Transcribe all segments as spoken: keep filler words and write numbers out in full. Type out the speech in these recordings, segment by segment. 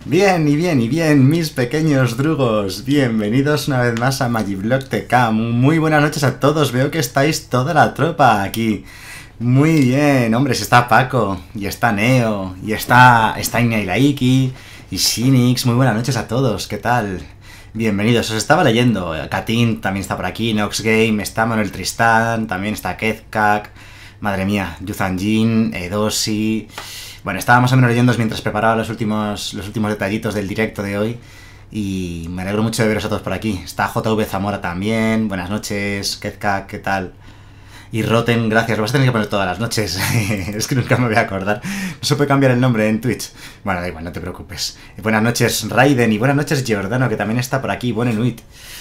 Bien, y bien, y bien, mis pequeños drugos, bienvenidos una vez más a Magiblock T K. Muy buenas noches a todos, veo que estáis toda la tropa aquí. Muy bien, hombre, si está Paco, y está Neo, y está, está Inailaiki, y Shinix. Muy buenas noches a todos, ¿qué tal? Bienvenidos, os estaba leyendo, Katin también está por aquí, Nox Game, está Manuel Tristán, también está Kezkak, madre mía, Yuzanjin, Edosi... Bueno, estaba más o menos leyendo mientras preparaba los últimos, los últimos detallitos del directo de hoy. Y me alegro mucho de veros a todos por aquí. Está J V Zamora también. Buenas noches, Kezka, ¿qué tal? Y Roten, gracias. Lo vas a tener que poner todas las noches. Es que nunca me voy a acordar. No se puede cambiar el nombre en Twitch. Bueno, da igual, no te preocupes. Buenas noches, Raiden. Y buenas noches, Giordano, que también está por aquí. Buen Nuit.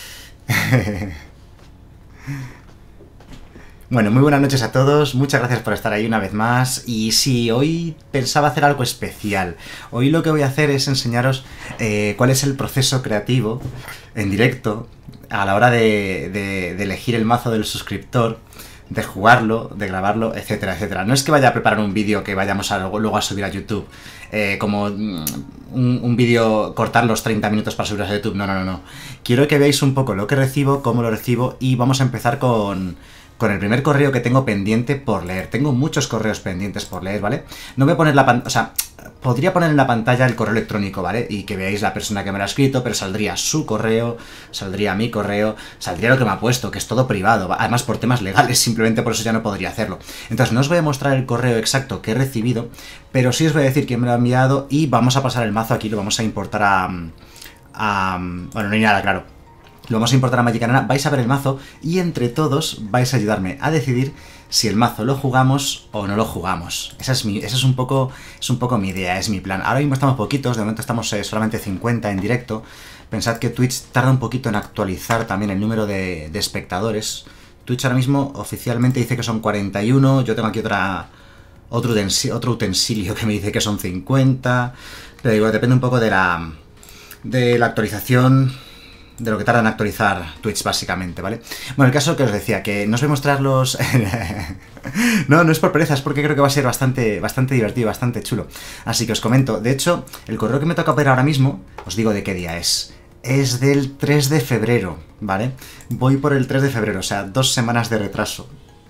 Bueno, muy buenas noches a todos, muchas gracias por estar ahí una vez más. Y sí, hoy pensaba hacer algo especial. Hoy lo que voy a hacer es enseñaros eh, cuál es el proceso creativo en directo a la hora de, de, de elegir el mazo del suscriptor, de jugarlo, de grabarlo, etcétera, etcétera. No es que vaya a preparar un vídeo que vayamos a, luego a subir a YouTube, eh, como un, un vídeo, cortar los treinta minutos para subirlo a YouTube, no, no, no, no. Quiero que veáis un poco lo que recibo, cómo lo recibo, y vamos a empezar con... con el primer correo que tengo pendiente por leer. Tengo muchos correos pendientes por leer, ¿vale? No voy a poner la pantalla, o sea, podría poner en la pantalla el correo electrónico, ¿vale? Y que veáis la persona que me lo ha escrito, pero saldría su correo, saldría mi correo, saldría lo que me ha puesto, que es todo privado, además por temas legales, simplemente por eso ya no podría hacerlo. Entonces no os voy a mostrar el correo exacto que he recibido, pero sí os voy a decir quién me lo ha enviado y vamos a pasar el mazo aquí, lo vamos a importar a... a bueno, no hay nada, claro. Lo vamos a importar a Magic Arena, vais a ver el mazo y entre todos vais a ayudarme a decidir si el mazo lo jugamos o no lo jugamos. Esa es, mi, esa es, un, poco, es un poco mi idea, es mi plan. Ahora mismo estamos poquitos, de momento estamos eh, solamente cincuenta en directo. Pensad que Twitch tarda un poquito en actualizar también el número de, de espectadores. Twitch ahora mismo oficialmente dice que son cuarenta y uno, yo tengo aquí otra, otro, utensilio, otro utensilio que me dice que son cincuenta. Pero digo, depende un poco de la, de la actualización... de lo que tarda en actualizar Twitch, básicamente, ¿vale? Bueno, el caso que os decía, que no os voy a mostrar los... no, no es por pereza, es porque creo que va a ser bastante, bastante divertido, bastante chulo. Así que os comento, de hecho, el correo que me toca ver ahora mismo, os digo de qué día es. Es del tres de febrero, ¿vale? Voy por el tres de febrero, o sea, dos semanas de retraso.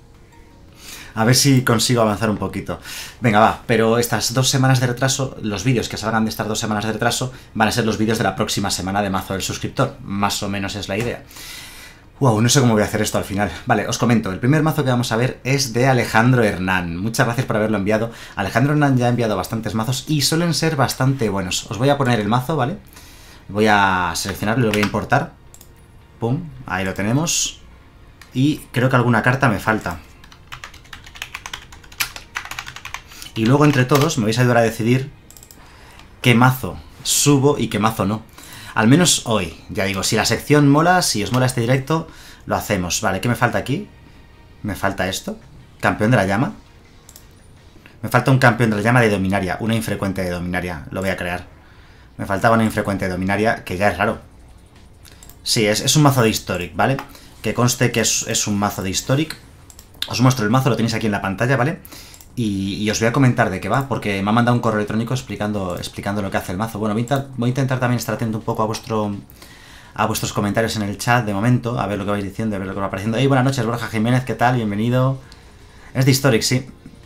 A ver si consigo avanzar un poquito. Venga, va, pero estas dos semanas de retraso, los vídeos que salgan de estas dos semanas de retraso, van a ser los vídeos de la próxima semana de mazo del suscriptor. Más o menos es la idea. Wow, no sé cómo voy a hacer esto al final. Vale, os comento, el primer mazo que vamos a ver es de Alejandro Hernán. Muchas gracias por haberlo enviado. Alejandro Hernán ya ha enviado bastantes mazos y suelen ser bastante buenos. Os voy a poner el mazo, ¿vale? Voy a seleccionarlo y lo voy a importar. Pum, ahí lo tenemos. Y creo que alguna carta me falta. Y luego entre todos me vais a ayudar a decidir qué mazo subo y qué mazo no. Al menos hoy, ya digo, si la sección mola, si os mola este directo, lo hacemos. Vale, ¿qué me falta aquí? Me falta esto. Campeón de la llama. Me falta un campeón de la llama de dominaria, una infrecuente de dominaria, lo voy a crear. Me faltaba una infrecuente de dominaria, que ya es raro. Sí, es, es un mazo de Historic, ¿vale? Que conste que es, es un mazo de Historic. Os muestro el mazo, lo tenéis aquí en la pantalla, ¿vale? Y, y os voy a comentar de qué va, porque me ha mandado un correo electrónico explicando, explicando lo que hace el mazo. Bueno, voy a, intentar, voy a intentar también estar atento un poco a vuestro a vuestros comentarios en el chat de momento, a ver lo que vais diciendo, a ver lo que va apareciendo. Hey, buenas noches, Borja Jiménez, ¿qué tal? Bienvenido. Es de Historic, sí.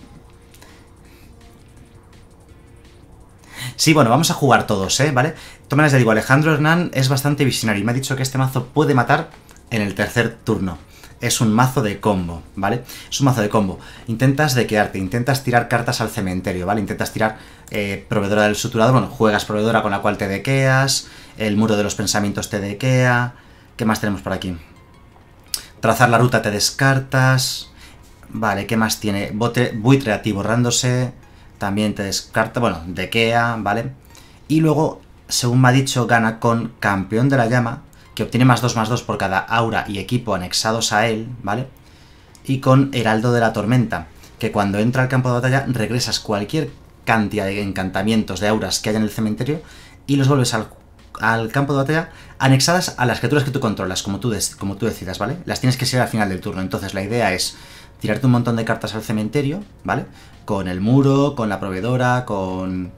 Sí, bueno, vamos a jugar todos, ¿eh? ¿Vale? De todas maneras, ya digo, Alejandro Hernán es bastante visionario y me ha dicho que este mazo puede matar en el tercer turno. Es un mazo de combo, ¿vale? Es un mazo de combo. Intentas dequearte, intentas tirar cartas al cementerio, ¿vale? Intentas tirar eh, proveedora del suturador, bueno, juegas proveedora con la cual te dequeas, el muro de los pensamientos te dequea. ¿Qué más tenemos por aquí? Trazar la ruta te descartas. Vale, ¿qué más tiene? Bote, buitre atiborrándose, también te descarta, bueno, dequea, ¿vale? Y luego, según me ha dicho, gana con campeón de la llama, que obtiene más dos más dos por cada aura y equipo anexados a él, ¿vale? Y con Heraldo de la Tormenta, que cuando entra al campo de batalla regresas cualquier cantidad de encantamientos de auras que haya en el cementerio y los vuelves al, al campo de batalla anexadas a las criaturas que tú controlas, como tú, des, como tú decidas, ¿vale? Las tienes que ser al final del turno. Entonces la idea es tirarte un montón de cartas al cementerio, ¿vale? Con el muro, con la proveedora, con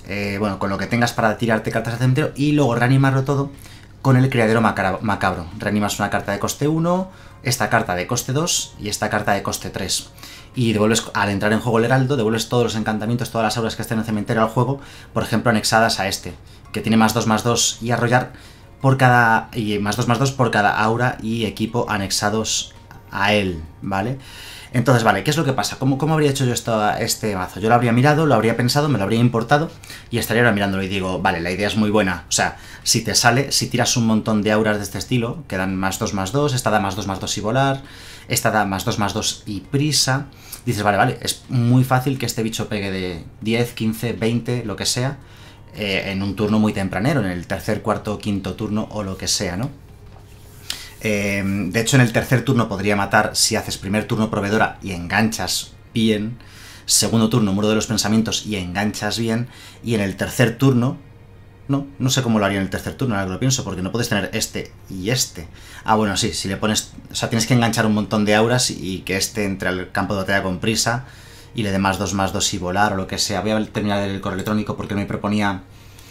eh, bueno, con lo que tengas para tirarte cartas al cementerio, y luego reanimarlo todo con el criadero macabro. Reanimas una carta de coste uno, esta carta de coste dos y esta carta de coste tres. Y devuelves, al entrar en juego el heraldo, devuelves todos los encantamientos, todas las auras que estén en el cementerio al juego, por ejemplo, anexadas a este, que tiene más dos más dos y arrollar por cada. Y más dos más dos por cada aura y equipo anexados a él, ¿vale? Entonces, vale, ¿qué es lo que pasa? ¿Cómo, cómo habría hecho yo esto, este mazo? Yo lo habría mirado, lo habría pensado, me lo habría importado y estaría ahora mirándolo y digo, vale, la idea es muy buena. O sea, si te sale, si tiras un montón de auras de este estilo, que dan más dos más dos, esta da más dos más dos y volar, esta da más dos más dos y prisa, dices, vale, vale, es muy fácil que este bicho pegue de diez, quince, veinte, lo que sea, eh, en un turno muy tempranero, en el tercer, cuarto, quinto turno o lo que sea, ¿no? Eh, de hecho, en el tercer turno podría matar si haces primer turno proveedora y enganchas bien, segundo turno muro de los pensamientos y enganchas bien, y en el tercer turno, no, no sé cómo lo haría en el tercer turno, ahora que lo pienso, porque no puedes tener este y este. Ah, bueno, sí, si le pones, o sea, tienes que enganchar un montón de auras y que este entre al campo de batalla con prisa y le dé más dos más dos y volar o lo que sea. Voy a terminar el correo electrónico porque me proponía...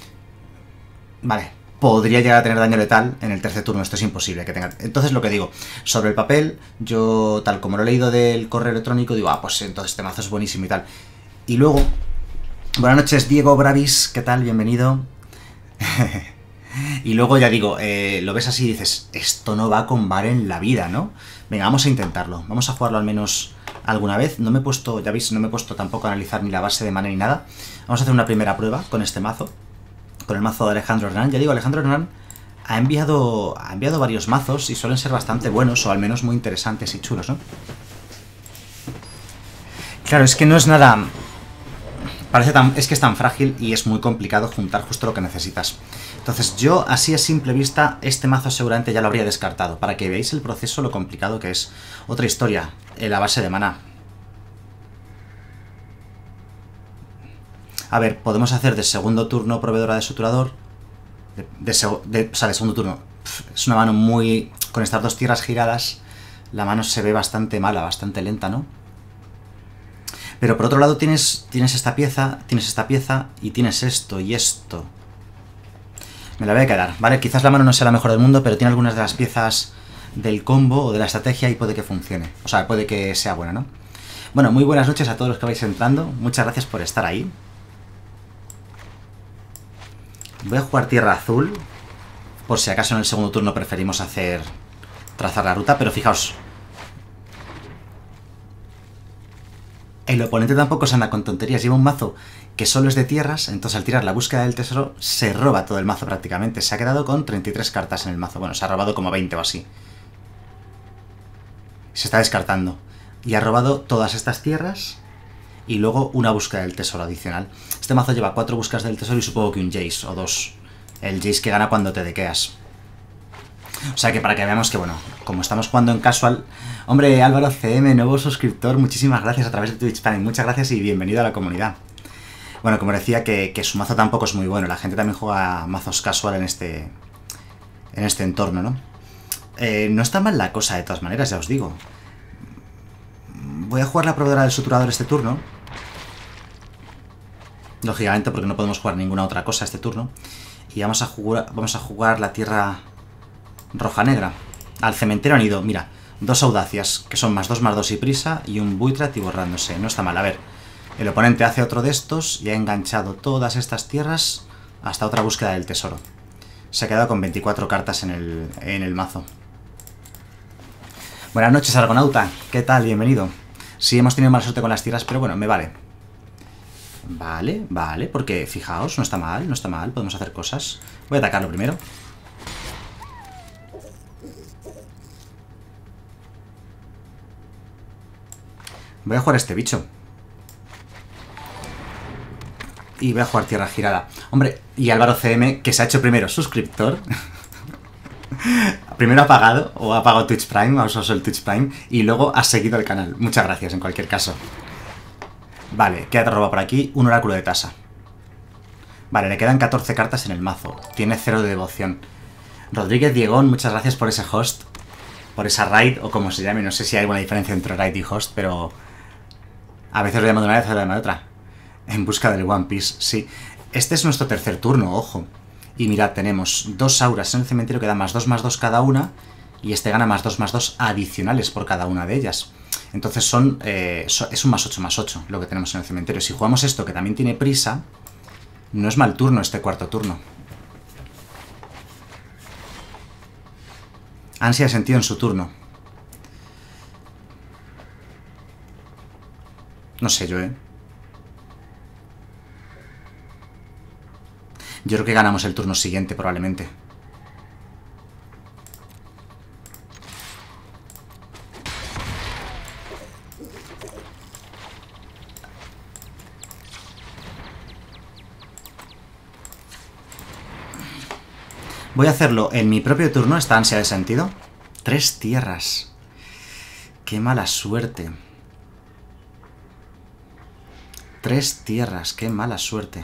Vale. Podría llegar a tener daño letal en el tercer turno, esto es imposible que tenga... Entonces, lo que digo, sobre el papel, yo, tal como lo he leído del correo electrónico, digo, ah, pues entonces este mazo es buenísimo y tal. Y luego, buenas noches, Diego Bravis, ¿qué tal? Bienvenido. Y luego ya digo, eh, lo ves así y dices, esto no va a combar en la vida, ¿no? Venga, vamos a intentarlo, vamos a jugarlo al menos alguna vez. No me he puesto, ya veis, no me he puesto tampoco a analizar ni la base de mana ni nada. Vamos a hacer una primera prueba con este mazo. Con el mazo de Alejandro Hernán. Ya digo, Alejandro Hernán ha enviado, ha enviado varios mazos y suelen ser bastante buenos, o al menos muy interesantes y chulos, ¿no? Claro, es que no es nada... Parece tan... Es que es tan frágil y es muy complicado juntar justo lo que necesitas. Entonces yo, así a simple vista, este mazo seguramente ya lo habría descartado, para que veáis el proceso, lo complicado que es. Otra historia, en la base de mana. A ver, podemos hacer de segundo turno proveedora de suturador. De, de, de, o sea, de segundo turno. Es una mano muy... Con estas dos tierras giradas, la mano se ve bastante mala, bastante lenta, ¿no? Pero por otro lado tienes, tienes esta pieza, tienes esta pieza y tienes esto y esto. Me la voy a quedar, ¿vale? Quizás la mano no sea la mejor del mundo, pero tiene algunas de las piezas del combo o de la estrategia y puede que funcione. O sea, puede que sea buena, ¿no? Bueno, muy buenas noches a todos los que vais entrando. Muchas gracias por estar ahí. Voy a jugar tierra azul, por si acaso en el segundo turno preferimos hacer trazar la ruta, pero fijaos, el oponente tampoco se anda con tonterías, lleva un mazo que solo es de tierras, entonces al tirar la búsqueda del tesoro se roba todo el mazo prácticamente, se ha quedado con treinta y tres cartas en el mazo, bueno, se ha robado como veinte o así, se está descartando, y ha robado todas estas tierras y luego una búsqueda del tesoro adicional. Este mazo lleva cuatro búsquedas del tesoro y supongo que un Jace o dos. El Jace que gana cuando te dequeas. O sea que para que veamos que, bueno, como estamos jugando en casual... Hombre, Álvaro C M, nuevo suscriptor, muchísimas gracias a través de Twitch Prime. Muchas gracias y bienvenido a la comunidad. Bueno, como decía, que, que su mazo tampoco es muy bueno. La gente también juega mazos casual en este, en este entorno, ¿no? Eh, no está mal la cosa de todas maneras, ya os digo. Voy a jugar la proveedora del suturador este turno. Lógicamente porque no podemos jugar ninguna otra cosa este turno. Y vamos a jugar, vamos a jugar la tierra roja-negra. Al cementerio han ido, mira, dos audacias, que son más dos más dos y prisa, y un buitre atiborrándose. No está mal, a ver. El oponente hace otro de estos y ha enganchado todas estas tierras hasta otra búsqueda del tesoro. Se ha quedado con veinticuatro cartas en el, en el mazo. Buenas noches, Argonauta. ¿Qué tal? Bienvenido. Sí, hemos tenido mala suerte con las tierras, pero bueno, me vale. Vale, vale, porque fijaos, no está mal, no está mal, podemos hacer cosas. Voy a atacarlo primero. Voy a jugar este bicho. Y voy a jugar tierra girada. Hombre, y Álvaro C M, que se ha hecho primero suscriptor. Primero ha pagado, o ha pagado Twitch Prime, ha usado el Twitch Prime, y luego ha seguido el canal. Muchas gracias, en cualquier caso. Vale, ¿qué te roba por aquí? Un oráculo de tasa. Vale, le quedan catorce cartas en el mazo. Tiene cero de devoción. Rodríguez Diegón, muchas gracias por ese host. Por esa raid, o como se llame. No sé si hay alguna diferencia entre raid y host, pero... A veces lo llamo de una vez, a veces lo llamo de otra. En busca del One Piece, sí. Este es nuestro tercer turno, ojo. Y mirad, tenemos dos auras en el cementerio que dan más dos más dos cada una, y este gana más dos más dos adicionales por cada una de ellas. Entonces son, eh, so, es un más ocho más ocho lo que tenemos en el cementerio. Si jugamos esto, que también tiene prisa, no es mal turno este cuarto turno. Ansia de sentido en su turno. No sé yo, ¿eh? Yo creo que ganamos el turno siguiente, probablemente. Voy a hacerlo en mi propio turno, esta ansia de sentido. Tres tierras. Qué mala suerte. Tres tierras, qué mala suerte.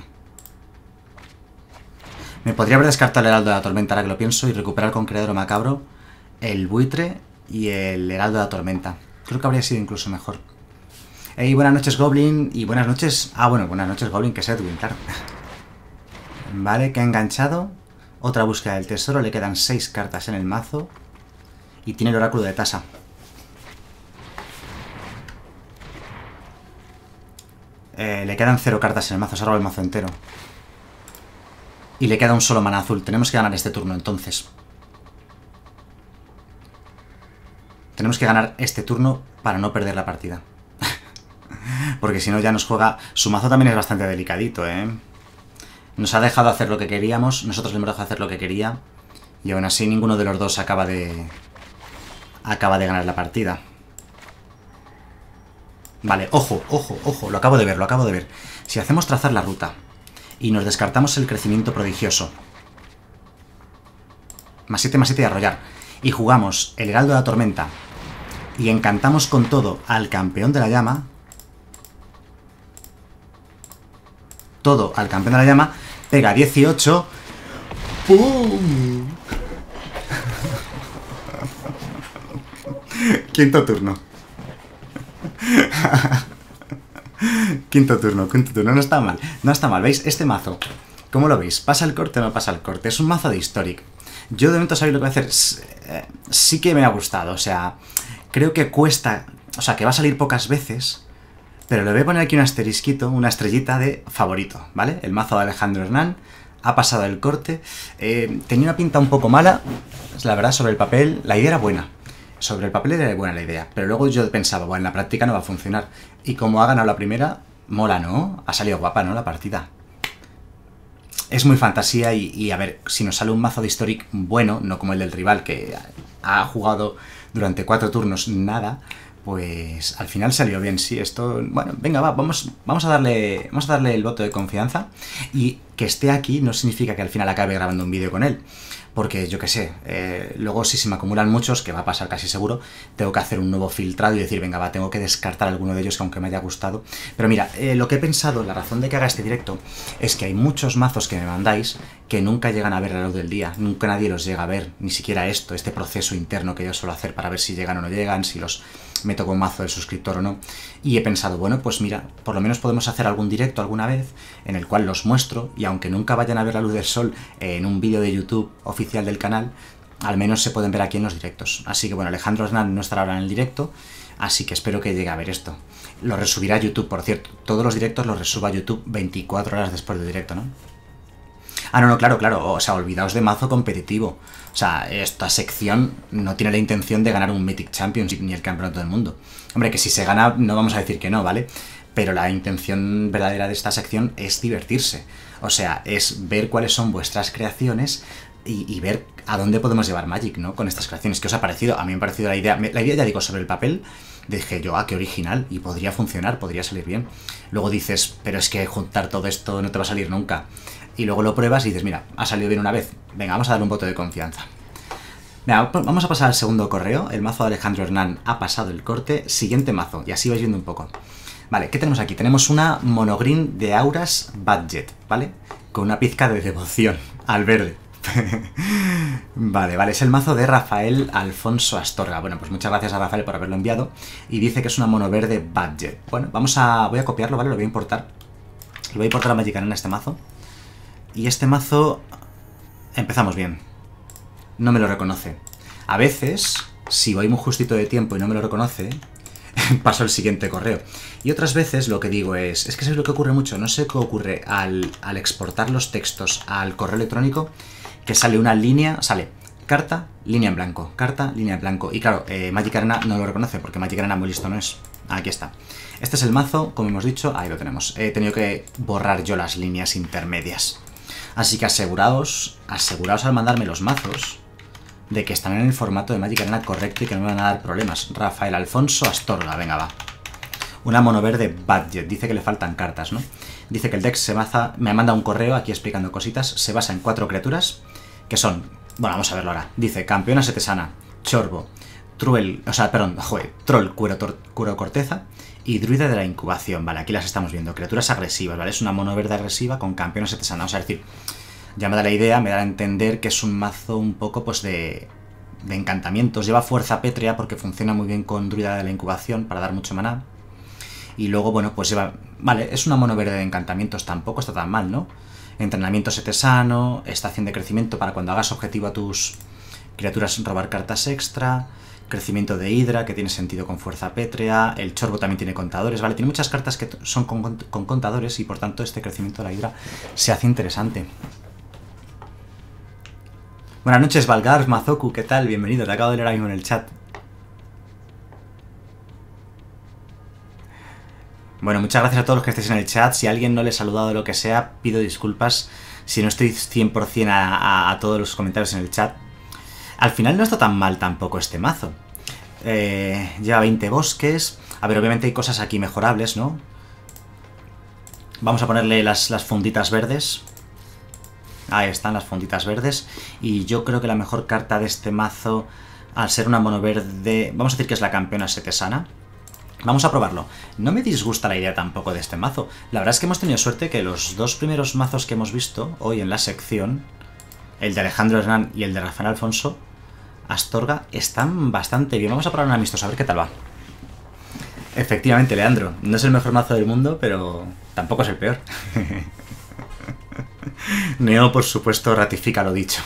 Me podría haber descartado el Heraldo de la Tormenta, ahora que lo pienso, y recuperar con Criadero Macabro el Buitre y el Heraldo de la Tormenta. Creo que habría sido incluso mejor. Hey, buenas noches, Goblin, y buenas noches... Ah, bueno, buenas noches, Goblin, que es Edwin, claro. Vale, que ha enganchado. Otra búsqueda del tesoro, le quedan seis cartas en el mazo. Y tiene el oráculo de Tasa. Eh, le quedan cero cartas en el mazo, se ha robado el mazo entero. Y le queda un solo mana azul. Tenemos que ganar este turno, entonces. Tenemos que ganar este turno para no perder la partida. Porque si no ya nos juega... Su mazo también es bastante delicadito, ¿eh? Nos ha dejado hacer lo que queríamos, nosotros le hemos dejado hacer lo que quería. Y aún así ninguno de los dos acaba de... Acaba de ganar la partida. Vale, ojo, ojo, ojo, lo acabo de ver, lo acabo de ver. Si hacemos trazar la ruta y nos descartamos el crecimiento prodigioso, más siete, más siete y arrollar, y jugamos el Heraldo de la Tormenta y encantamos con todo al campeón de la llama, todo al campeón de la llama, pega dieciocho. ¡Pum! Quinto turno. Quinto turno, quinto turno, no está mal, no está mal, ¿veis? Este mazo, ¿cómo lo veis? ¿Pasa el corte o no pasa el corte? Es un mazo de Historic. Yo de momento sabéis lo que voy a hacer, sí que me ha gustado, o sea, creo que cuesta, o sea, que va a salir pocas veces, pero le voy a poner aquí un asterisquito, una estrellita de favorito, ¿vale? El mazo de Alejandro Hernán ha pasado el corte, eh, tenía una pinta un poco mala, la verdad, sobre el papel, la idea era buena. Sobre el papel era buena la idea, pero luego yo pensaba, bueno, en la práctica no va a funcionar. Y como ha ganado la primera, mola, ¿no? Ha salido guapa, ¿no? La partida. Es muy fantasía y, y a ver, si nos sale un mazo de Historic bueno, no como el del rival, que ha jugado durante cuatro turnos nada, pues al final salió bien, sí, esto... Bueno, venga, va, vamos, vamos, a darle, vamos a darle el voto de confianza. Y que esté aquí no significa que al final acabe grabando un vídeo con él. Porque, yo qué sé, eh, luego si se me acumulan muchos, que va a pasar casi seguro, tengo que hacer un nuevo filtrado y decir, venga, va, tengo que descartar alguno de ellos, que aunque me haya gustado. Pero mira, eh, lo que he pensado, la razón de que haga este directo, es que hay muchos mazos que me mandáis que nunca llegan a ver la luz del día, nunca nadie los llega a ver, ni siquiera esto, este proceso interno que yo suelo hacer para ver si llegan o no llegan, si los meto con mazo del suscriptor o no. Y he pensado, bueno, pues mira, por lo menos podemos hacer algún directo alguna vez en el cual los muestro, y aunque nunca vayan a ver la luz del sol en un vídeo de YouTube oficial del canal, al menos se pueden ver aquí en los directos. Así que bueno, Alejandro Hernán no estará ahora en el directo, así que espero que llegue a ver esto. Lo resubirá a YouTube, por cierto. Todos los directos los resubo a YouTube veinticuatro horas después del directo, ¿no? Ah, no, no, claro, claro. O sea, olvidaos de mazo competitivo. O sea, esta sección no tiene la intención de ganar un Mythic Championship ni el campeonato del mundo. Hombre, que si se gana no vamos a decir que no, ¿vale? Pero la intención verdadera de esta sección es divertirse. O sea, es ver cuáles son vuestras creaciones y, y ver a dónde podemos llevar Magic, ¿no? Con estas creaciones. ¿Qué os ha parecido? A mí me ha parecido la idea... La idea, ya digo, sobre el papel, dije yo, ah, qué original, y podría funcionar, podría salir bien. Luego dices, pero es que juntar todo esto no te va a salir nunca. Y luego lo pruebas y dices, mira, ha salido bien una vez. Venga, vamos a darle un voto de confianza. Venga, vamos a pasar al segundo correo. El mazo de Alejandro Hernán ha pasado el corte. Siguiente mazo, y así vais viendo un poco. Vale, ¿qué tenemos aquí? Tenemos una monogreen de auras budget, ¿vale? Con una pizca de devoción al verde. Vale, vale, es el mazo de Rafael Alfonso Astorga. Bueno, pues muchas gracias a Rafael por haberlo enviado. Y dice que es una mono verde budget. Bueno, vamos a... voy a copiarlo, ¿vale? Lo voy a importar. Lo voy a importar a Magic Arena este mazo. Y este mazo... Empezamos bien. No me lo reconoce. A veces, si voy muy justito de tiempo y no me lo reconoce, paso al siguiente correo. Y otras veces lo que digo es... Es que eso es lo que ocurre mucho. No sé qué ocurre al, al exportar los textos al correo electrónico, que sale una línea... Sale carta, línea en blanco. Carta, línea en blanco. Y claro, eh, Magic Arena no lo reconoce, porque Magic Arena muy listo no es. Aquí está. Este es el mazo, como hemos dicho. Ahí lo tenemos. He tenido que borrar yo las líneas intermedias. Así que aseguraos, aseguraos al mandarme los mazos de que están en el formato de Magic Arena correcto y que no me van a dar problemas. Rafael Alfonso Astorga, venga va. Una mono verde budget, dice que le faltan cartas, ¿no? Dice que el deck se basa, me manda un correo aquí explicando cositas, se basa en cuatro criaturas, que son, bueno, vamos a verlo ahora. Dice, campeona setesana, Chorbo, Truel, o sea, perdón, joder, Troll, Cuero, Cuero Corteza y Druida de la Incubación, vale, aquí las estamos viendo, criaturas agresivas, ¿vale? Es una mono verde agresiva con campeona setesana, o sea, es decir, ya me da la idea, me da a entender que es un mazo un poco, pues, de, de encantamientos. Lleva fuerza pétrea porque funciona muy bien con Druida de la Incubación para dar mucho maná. Y luego, bueno, pues lleva... Vale, es una mono verde de encantamientos, tampoco está tan mal, ¿no? Entrenamiento setesano, estación de crecimiento para cuando hagas objetivo a tus criaturas robar cartas extra, crecimiento de Hidra, que tiene sentido con fuerza pétrea, el Chorbo también tiene contadores, ¿vale? Tiene muchas cartas que son con, con contadores y por tanto este crecimiento de la Hidra se hace interesante. Buenas noches, Valgar, Mazoku, ¿qué tal? Bienvenido, te acabo de leer ahí mismo en el chat. Bueno, muchas gracias a todos los que estéis en el chat. Si a alguien no le he saludado o lo que sea, pido disculpas si no estoy cien por cien a, a, a todos los comentarios en el chat. Al final no está tan mal tampoco este mazo. Eh, lleva veinte bosques. A ver, obviamente hay cosas aquí mejorables, ¿no? Vamos a ponerle las, las funditas verdes. Ahí están las funditas verdes. Y yo creo que la mejor carta de este mazo, al ser una mono verde... Vamos a decir que es la campeona setesana. Vamos a probarlo. No me disgusta la idea tampoco de este mazo. La verdad es que hemos tenido suerte que los dos primeros mazos que hemos visto hoy en la sección, el de Alejandro Hernán y el de Rafael Alfonso Astorga, están bastante bien. Vamos a probar un amistoso, a ver qué tal va. Efectivamente, Leandro. No es el mejor mazo del mundo, pero tampoco es el peor. Neo, por supuesto, ratifica lo dicho.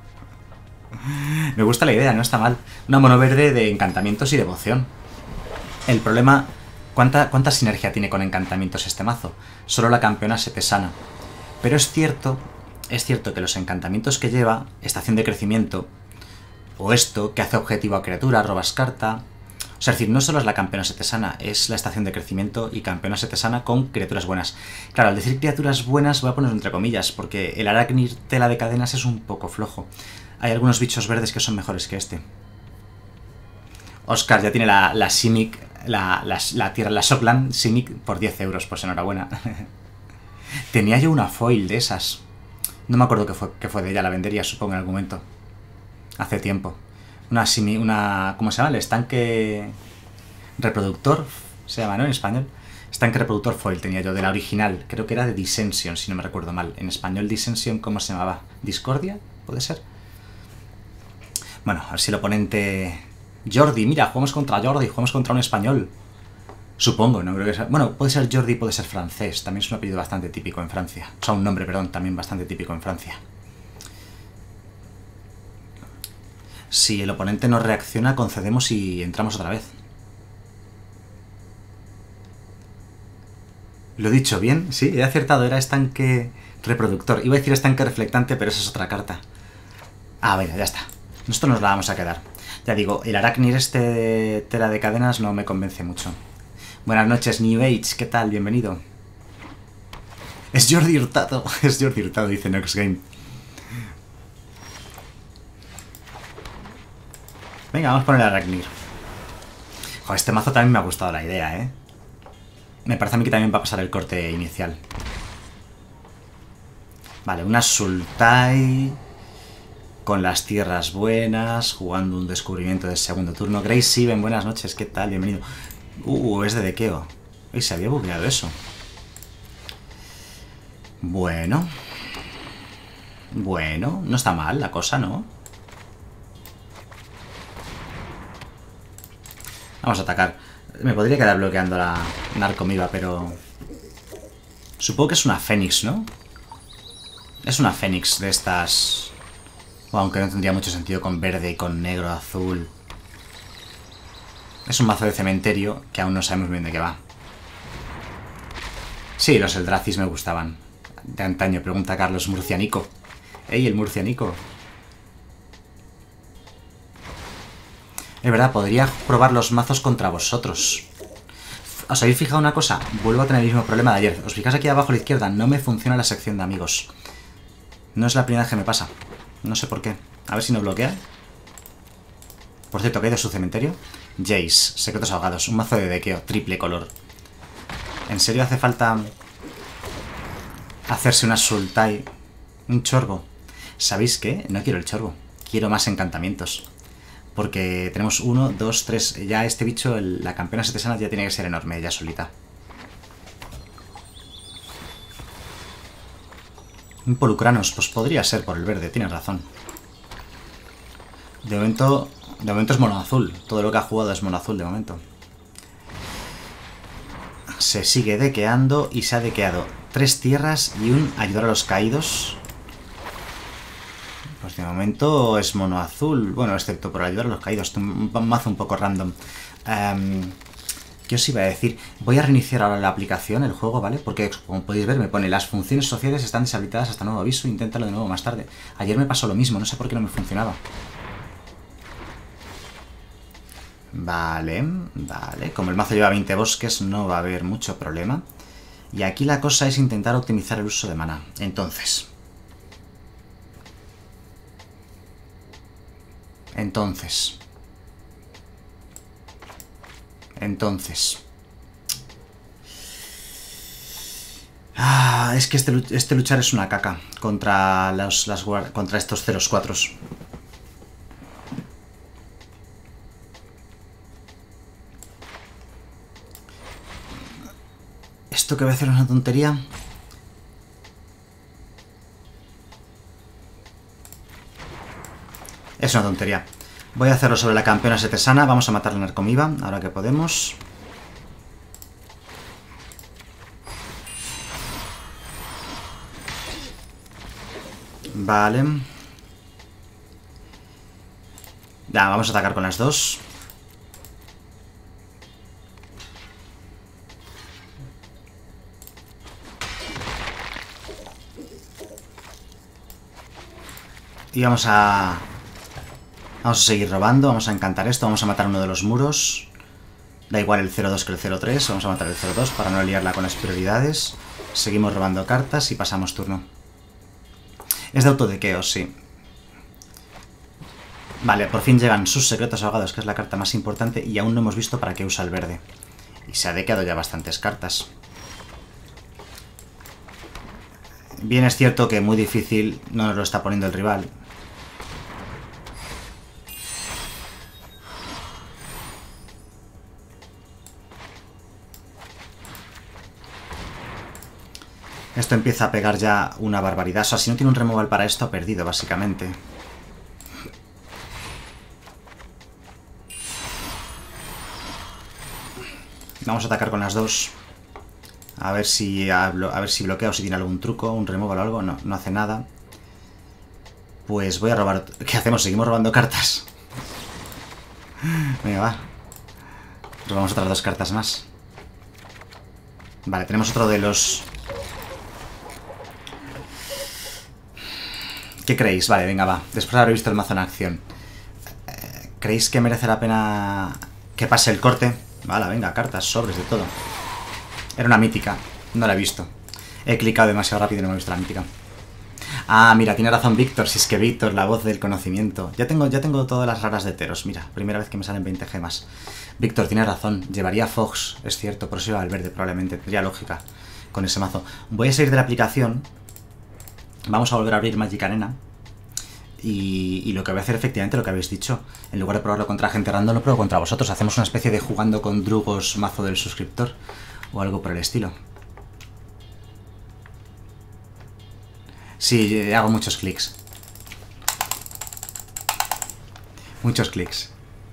Me gusta la idea, no está mal. Una mono verde de encantamientos y devoción. El problema... ¿cuánta, ¿Cuánta sinergia tiene con encantamientos este mazo? Solo la campeona setesana. Pero es cierto, es cierto que los encantamientos que lleva, estación de crecimiento, o esto, que hace objetivo a criatura, robas carta... O sea, es decir, no solo es la campeona setesana, es la estación de crecimiento y campeona setesana con criaturas buenas. Claro, al decir criaturas buenas voy a poner entre comillas, porque el Arachnir tela de cadenas es un poco flojo. Hay algunos bichos verdes que son mejores que este. Oscar ya tiene la, la Simic, la, la, la tierra, la Shockland Simic por diez euros, pues enhorabuena. Tenía yo una foil de esas. No me acuerdo qué fue, qué fue de ella, la vendería supongo en algún momento. Hace tiempo. Una Simic, una... ¿cómo se llama? El estanque reproductor, se llama, ¿no? En español. Estanque reproductor foil tenía yo, de la original. Creo que era de Dissension, si no me recuerdo mal. En español Dissension, ¿cómo se llamaba? ¿Discordia? ¿Puede ser? Bueno, a ver si el oponente... Jordi, mira, jugamos contra Jordi, jugamos contra un español. Supongo, no creo que sea... Bueno, puede ser Jordi, puede ser francés. También es un apellido bastante típico en Francia. O sea, un nombre, perdón, también bastante típico en Francia. Si el oponente no reacciona, concedemos y entramos otra vez. ¿Lo he dicho bien? Sí, he acertado, era estanque reproductor. Iba a decir estanque reflectante, pero esa es otra carta. Ah, venga, ya está. Nosotros nos la vamos a quedar. Ya digo, el Arachnir este de tela de cadenas no me convence mucho. Buenas noches, New Age, ¿qué tal? Bienvenido. Es Jordi Hurtado, es Jordi Hurtado, dice Nox Game. Venga, vamos a poner el Arachnir. Joder, este mazo también me ha gustado la idea, ¿eh? Me parece a mí que también va a pasar el corte inicial. Vale, una Sultai... con las tierras buenas, jugando un descubrimiento del segundo turno. Grace Sieben, buenas noches, ¿qué tal? Bienvenido. Uh, es de Dekeo. Uy, se había bugueado eso. Bueno. Bueno, no está mal la cosa, ¿no? Vamos a atacar. Me podría quedar bloqueando la Narcomiva, pero... supongo que es una Fénix, ¿no? Es una Fénix de estas... O aunque no tendría mucho sentido con verde y con negro, azul. Es un mazo de cementerio que aún no sabemos bien de qué va. Sí, los Eldracis me gustaban. De antaño, pregunta Carlos Murcianico. ¡Ey, el Murcianico! Es verdad, podría probar los mazos contra vosotros. ¿Os habéis fijado una cosa? Vuelvo a tener el mismo problema de ayer. Os fijáis aquí abajo a la izquierda, no me funciona la sección de amigos. No es la primera vez que me pasa. No sé por qué. A ver si no bloquea. Por cierto, ¿qué hay de su cementerio? Jace, secretos ahogados. Un mazo de dequeo, triple color. ¿En serio hace falta hacerse una Sultai? Un chorbo. ¿Sabéis qué? No quiero el chorbo. Quiero más encantamientos. Porque tenemos uno, dos, tres... Ya este bicho, el, la campeona setesana ya tiene que ser enorme, ya solita. Un Polucranos, pues podría ser por el verde, tienes razón. De momento... De momento es mono azul. Todo lo que ha jugado es mono azul de momento. Se sigue dequeando y se ha dequeado tres tierras y un ayudar a los caídos. Pues de momento es mono azul. Bueno, excepto por ayudar a los caídos. Un mazo un poco random. Um, ¿Qué os iba a decir? Voy a reiniciar ahora la aplicación, el juego, ¿vale? Porque como podéis ver me pone las funciones sociales están deshabilitadas hasta nuevo aviso. Inténtalo de nuevo más tarde. Ayer me pasó lo mismo, no sé por qué no me funcionaba. Vale, vale. Como el mazo lleva veinte bosques no va a haber mucho problema. Y aquí la cosa es intentar optimizar el uso de maná. Entonces... Entonces... Entonces... Ah, es que este, este luchar es una caca contra, los, las, contra estos ceros cuatros. ¿Esto que voy a hacer es una tontería? Es una tontería. Voy a hacerlo sobre la campeona setesana. Vamos a matar la narcomiva, ahora que podemos. Vale. Ya, vamos a atacar con las dos. Y vamos a... Vamos a seguir robando, vamos a encantar esto, vamos a matar uno de los muros. Da igual el cero dos que el cero tres, vamos a matar el cero dos para no liarla con las prioridades. Seguimos robando cartas y pasamos turno. Es de autodequeo, sí. Vale, por fin llegan sus secretos ahogados, que es la carta más importante, y aún no hemos visto para qué usa el verde. Y se ha dequeado ya bastantes cartas. Bien es cierto que muy difícil no nos lo está poniendo el rival. Esto empieza a pegar ya una barbaridad. O sea, si no tiene un removal para esto, ha perdido, básicamente. Vamos a atacar con las dos. A ver si a, a ver si bloquea o si tiene algún truco, un removal o algo. No, no hace nada. Pues voy a robar... ¿Qué hacemos? ¿Seguimos robando cartas? Venga, va. Robamos otras dos cartas más. Vale, tenemos otro de los... ¿Qué creéis? Vale, venga, va. Después de haber visto el mazo en acción. ¿Creéis que merece la pena que pase el corte? Vale, venga, cartas, sobres, de todo. Era una mítica, no la he visto. He clicado demasiado rápido y no me he visto la mítica. Ah, mira, tiene razón Víctor, si es que Víctor, la voz del conocimiento. Ya tengo, ya tengo todas las raras de Teros, mira, primera vez que me salen veinte gemas. Víctor, tiene razón, llevaría Fox, es cierto, por eso iba al verde probablemente, tendría lógica con ese mazo. Voy a salir de la aplicación. Vamos a volver a abrir Magic Arena. Y, y lo que voy a hacer efectivamente lo que habéis dicho. En lugar de probarlo contra gente random, lo pruebo contra vosotros. Hacemos una especie de jugando con Drugos mazo del suscriptor. O algo por el estilo. Sí, hago muchos clics. Muchos clics.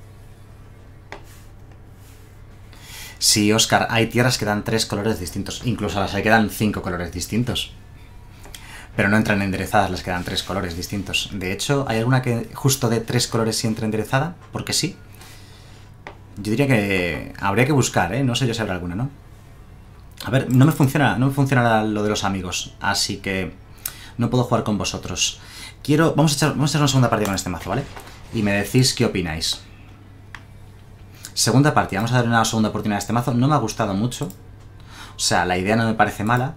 Sí, Oscar, hay tierras que dan tres colores distintos. Incluso a las hay que dan cinco colores distintos. Pero no entran enderezadas, les quedan tres colores distintos. De hecho, ¿hay alguna que justo de tres colores y entre enderezada? Porque sí. Yo diría que habría que buscar, ¿eh? No sé yo si habrá alguna, ¿no? A ver, no me funciona, no me funciona lo de los amigos, así que no puedo jugar con vosotros. Quiero... Vamos a echar, vamos a echar una segunda partida con este mazo, ¿vale? Y me decís qué opináis. Segunda partida, vamos a dar una segunda oportunidad a este mazo. No me ha gustado mucho. O sea, la idea no me parece mala.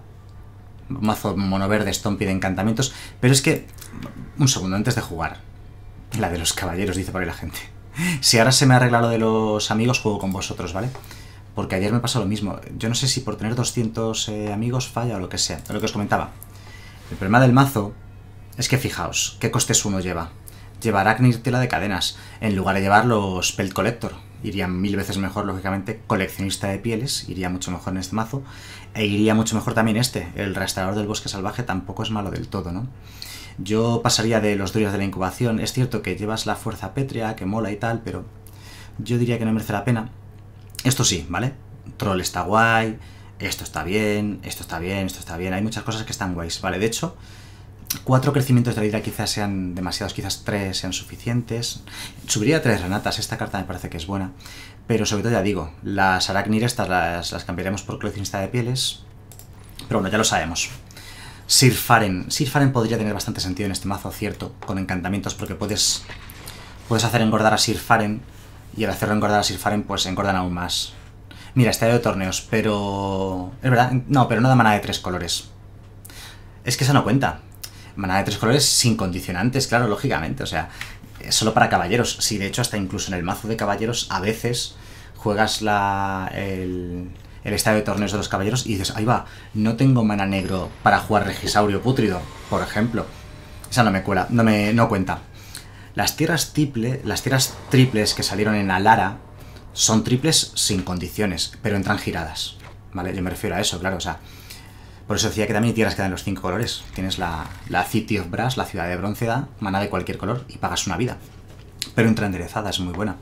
Mazo mono verde, stompy de encantamientos. Pero es que... Un segundo, antes de jugar. La de los caballeros, dice por ahí la gente. Si ahora se me arregla lo de los amigos, juego con vosotros, ¿vale? Porque ayer me pasó lo mismo. Yo no sé si por tener doscientos eh, amigos falla o lo que sea. Lo que os comentaba. El problema del mazo es que fijaos, ¿qué costes uno lleva? Lleva Arachnir, tela de cadenas, en lugar de llevar los Pelt Collector. Iría mil veces mejor, lógicamente, coleccionista de pieles, iría mucho mejor en este mazo. E iría mucho mejor también este, el restaurador del bosque salvaje, tampoco es malo del todo, ¿no? Yo pasaría de los druidas de la incubación. Es cierto que llevas la fuerza pétrea, que mola y tal, pero yo diría que no merece la pena. Esto sí, ¿vale? Troll está guay, esto está bien, esto está bien, esto está bien. Hay muchas cosas que están guays, ¿vale? De hecho, cuatro crecimientos de la hidra quizás sean demasiados, quizás tres sean suficientes. Subiría tres ranatas, esta carta me parece que es buena. Pero sobre todo ya digo, las Arachnir estas las, las cambiaremos por coleccionista de pieles. Pero bueno, ya lo sabemos. Sir Faren. Sir Faren podría tener bastante sentido en este mazo, cierto, con encantamientos, porque puedes, puedes hacer engordar a Sir Faren. Y al hacerlo engordar a Sir Faren, pues engordan aún más. Mira, estadio de torneos, pero... Es verdad, no, pero no da maná de tres colores. Es que esa no cuenta. Maná de tres colores sin condicionantes, claro, lógicamente. O sea, es solo para caballeros. Sí, de hecho, hasta incluso en el mazo de caballeros, a veces juegas la... el... el estadio de torneos de los caballeros y dices, ahí va, no tengo mana negro para jugar Regisaurio Pútrido, por ejemplo. Esa no me cuela, no me no cuenta. Las tierras triple, las tierras triples que salieron en Alara son triples sin condiciones, pero entran giradas, ¿vale? Yo me refiero a eso, claro, o sea, por eso decía que también hay tierras que dan los cinco colores. Tienes la, la City of Brass, la ciudad de bronce, da mana de cualquier color y pagas una vida, pero entra enderezada, es muy buena.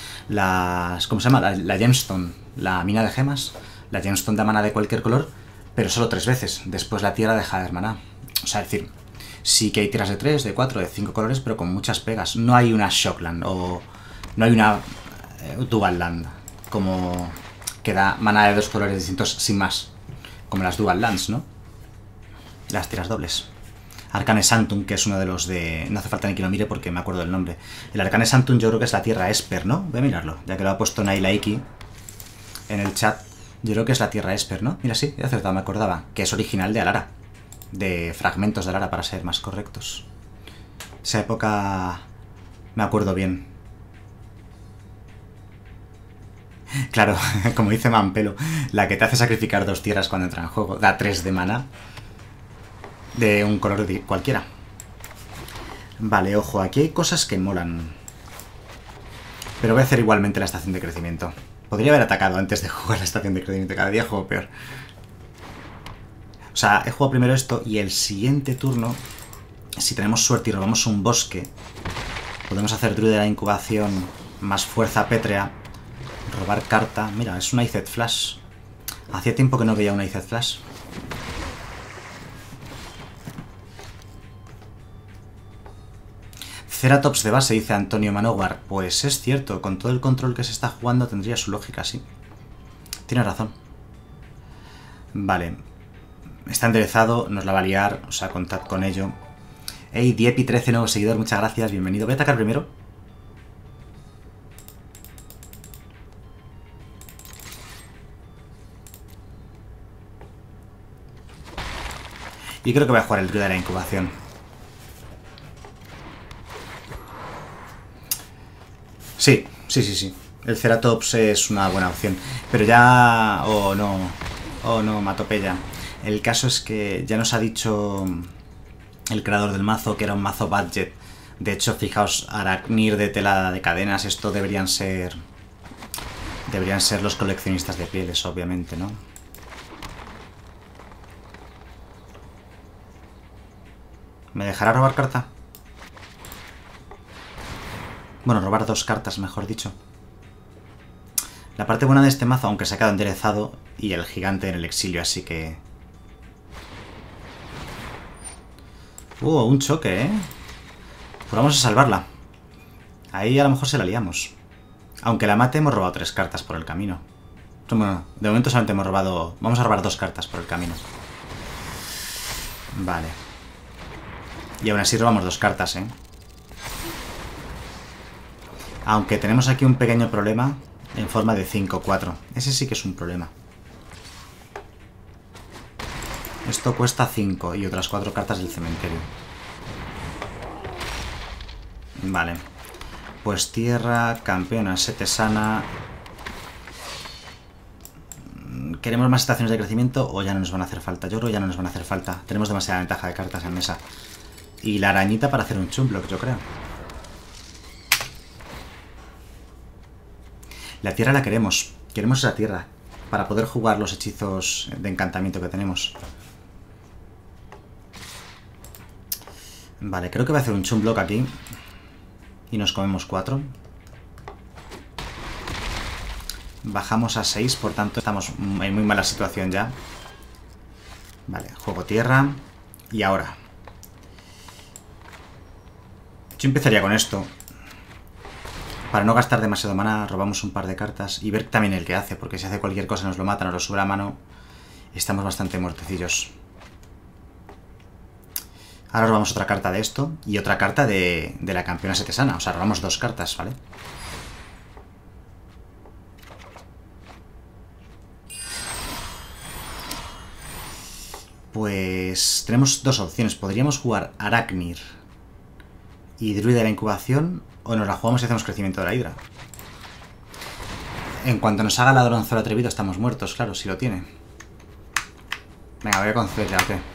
Las, ¿cómo se llama? La, la Gemstone, la mina de gemas, la Gemstone da mana de cualquier color, pero solo tres veces, después la tierra deja de dar maná. O sea, es decir, sí que hay tiras de tres, de cuatro, de cinco colores, pero con muchas pegas. No hay una Shockland o no hay una eh, Dual Land como que da mana de dos colores distintos sin más, como las Dual Lands, ¿no? Las tiras dobles. Arcane Sanctum, que es uno de los de... No hace falta ni que lo mire porque me acuerdo del nombre. El Arcane Sanctum yo creo que es la tierra Esper, ¿no? Voy a mirarlo, ya que lo ha puesto Naila Iki en el chat. Yo creo que es la tierra Esper, ¿no? Mira, sí, he acertado, me acordaba. Que es original de Alara. De fragmentos de Alara, para ser más correctos. Esa época me acuerdo bien. Claro, como dice Mampelo, la que te hace sacrificar dos tierras cuando entra en juego. Da tres de mana. De un color de cualquiera. Vale, ojo, aquí hay cosas que molan. Pero voy a hacer igualmente la estación de crecimiento. Podría haber atacado antes de jugar la estación de crecimiento. Cada día juego peor. O sea, he jugado primero esto y el siguiente turno, si tenemos suerte y robamos un bosque, podemos hacer druida de la incubación más fuerza pétrea, robar carta. Mira, es una Iced Flash. Hacía tiempo que no veía una Iced Flash. Ceratops de base, dice Antonio Manowar. Pues es cierto, con todo el control que se está jugando tendría su lógica, sí. Tienes razón. Vale. Está enderezado, nos la va a liar, o sea, contad con ello. Hey, Diepi trece, nuevo seguidor, muchas gracias, bienvenido. Voy a atacar primero. Y creo que voy a jugar el druida de la incubación. Sí, sí, sí, sí. El Ceratops es una buena opción. Pero ya... Oh, no. Oh, no, Matopella. El caso es que ya nos ha dicho el creador del mazo que era un mazo budget. De hecho, fijaos, Arachnir de tela de cadenas, esto deberían ser... Deberían ser los coleccionistas de pieles, obviamente, ¿no? ¿Me dejará robar carta? Bueno, robar dos cartas, mejor dicho. La parte buena de este mazo, aunque se ha quedado enderezado, y el gigante en el exilio, así que... Uh, un choque, ¿eh? Pues vamos a salvarla. Ahí a lo mejor se la liamos. Aunque la mate, hemos robado tres cartas por el camino. Bueno, de momento solamente hemos robado... Vamos a robar dos cartas por el camino. Vale. Y aún así robamos dos cartas, ¿eh? Aunque tenemos aquí un pequeño problema en forma de cinco cuatro. Ese sí que es un problema. Esto cuesta cinco y otras cuatro cartas del cementerio. Vale. Pues tierra, campeona setesana. ¿Queremos más estaciones de crecimiento o ya no nos van a hacer falta? Yo creo que ya no nos van a hacer falta. Tenemos demasiada ventaja de cartas en mesa. Y la arañita para hacer un chumblock, yo creo. La tierra la queremos. Queremos esa tierra para poder jugar los hechizos de encantamiento que tenemos. Vale, creo que voy a hacer un chumblock aquí. Y nos comemos cuatro. Bajamos a seis, por tanto estamos en muy mala situación ya. Vale, juego tierra. Y ahora yo empezaría con esto. Para no gastar demasiado maná, robamos un par de cartas. Y ver también el que hace, porque si hace cualquier cosa nos lo mata, nos lo sube a mano. Estamos bastante muertecillos. Ahora robamos otra carta de esto. Y otra carta de, de la campeona setesana. O sea, robamos dos cartas, ¿vale? Pues tenemos dos opciones. Podríamos jugar Arachnir y Druida de la Incubación, o nos la jugamos y hacemos crecimiento de la Hidra. En cuanto nos haga Ladronzuelo Atrevido estamos muertos, claro, si lo tiene. Venga, voy a conceder ya, ¿ok?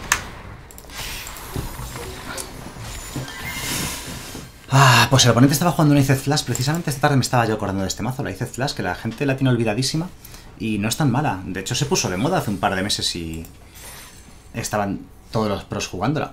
Ah, pues el oponente estaba jugando una Iced Flash. Precisamente esta tarde me estaba yo acordando de este mazo, la Iced Flash, que la gente la tiene olvidadísima y no es tan mala. De hecho se puso de moda hace un par de meses y estaban todos los pros jugándola.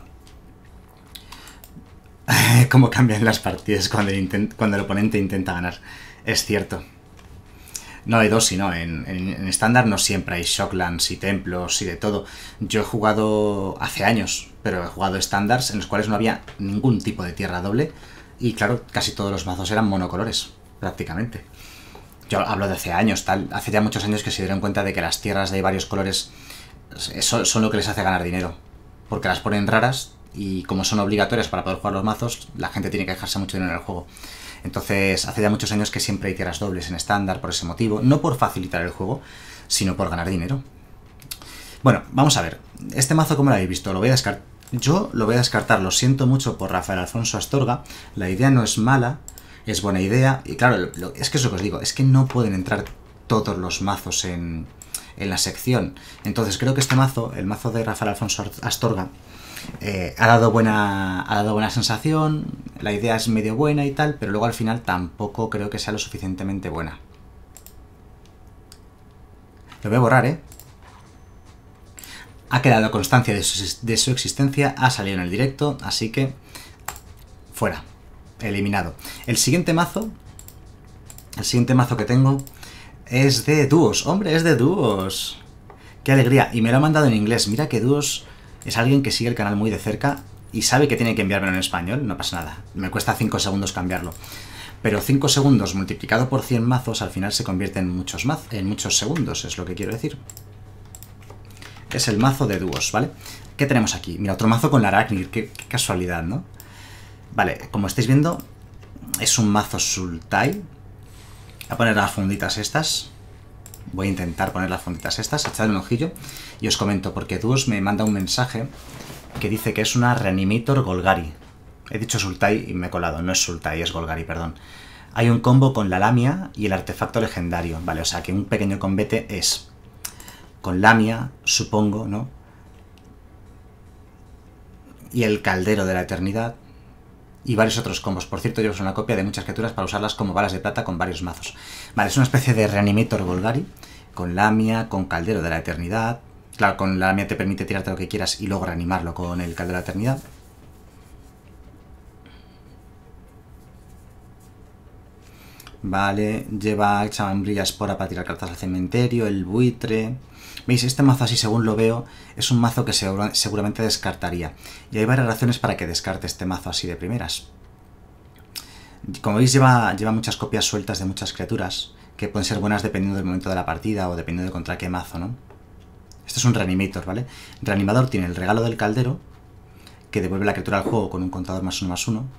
Cómo cambian las partidas cuando el, cuando el oponente intenta ganar. Es cierto. No hay dos, sino en estándar no siempre hay Shocklands y templos y de todo. Yo he jugado hace años, pero he jugado estándares en los cuales no había ningún tipo de tierra doble. Y claro, casi todos los mazos eran monocolores, prácticamente. Yo hablo de hace años, tal. Hace ya muchos años que se dieron cuenta de que las tierras de varios colores son, son lo que les hace ganar dinero. Porque las ponen raras y como son obligatorias para poder jugar los mazos, la gente tiene que dejarse mucho dinero en el juego. Entonces, hace ya muchos años que siempre hay tierras dobles en estándar por ese motivo. No por facilitar el juego, sino por ganar dinero. Bueno, vamos a ver. Este mazo, ¿cómo lo habéis visto? Lo voy a descartar. Yo lo voy a descartar. Lo siento mucho por Rafael Alfonso Astorga. La idea no es mala. Es buena idea. Y claro, lo, lo, es que es lo que os digo. Es que no pueden entrar todos los mazos en, en la sección. Entonces, creo que este mazo, el mazo de Rafael Alfonso Astorga, Eh, ha dado buena ha dado buena sensación, la idea es medio buena y tal, pero luego al final tampoco creo que sea lo suficientemente buena. Lo voy a borrar, ¿eh? Ha quedado constancia de su, de su existencia, ha salido en el directo, así que fuera, eliminado. El siguiente mazo, el siguiente mazo que tengo es de dúos. Hombre, es de dúos. ¡Qué alegría! Y me lo ha mandado en inglés. Mira que dúos es alguien que sigue el canal muy de cerca y sabe que tiene que enviármelo en español, no pasa nada. Me cuesta cinco segundos cambiarlo. Pero cinco segundos multiplicado por cien mazos al final se convierte en muchos, maz en muchos segundos, es lo que quiero decir. Es el mazo de dúos, ¿vale? ¿Qué tenemos aquí? Mira, otro mazo con la Arachnir, qué, qué casualidad, ¿no? Vale, como estáis viendo, es un mazo Sultai. Voy a poner las funditas estas. Voy a intentar poner las funditas estas, echadle un ojillo y os comento, porque Dúos me manda un mensaje que dice que es una Reanimator Golgari. He dicho Sultai y me he colado, no es Sultai, es Golgari, perdón. Hay un combo con la Lamia y el artefacto legendario, ¿vale? O sea que un pequeño combate es con Lamia, supongo, ¿no? Y el Caldero de la Eternidad. Y varios otros combos. Por cierto, llevo una copia de muchas criaturas para usarlas como balas de plata con varios mazos. Vale, es una especie de Reanimator Golgari. Con Lamia, con Caldero de la Eternidad. Claro, con la Lamia te permite tirarte lo que quieras y luego reanimarlo con el Caldero de la Eternidad. Vale, lleva chamambrilla espora para tirar cartas al cementerio, el buitre... ¿Veis? Este mazo así, según lo veo, es un mazo que segura, seguramente descartaría. Y hay varias razones para que descarte este mazo así de primeras. Como veis, lleva, lleva muchas copias sueltas de muchas criaturas, que pueden ser buenas dependiendo del momento de la partida o dependiendo de contra qué mazo, ¿no? Esto es un reanimator, ¿vale? Reanimador tiene el regalo del caldero, que devuelve la criatura al juego con un contador más uno más uno.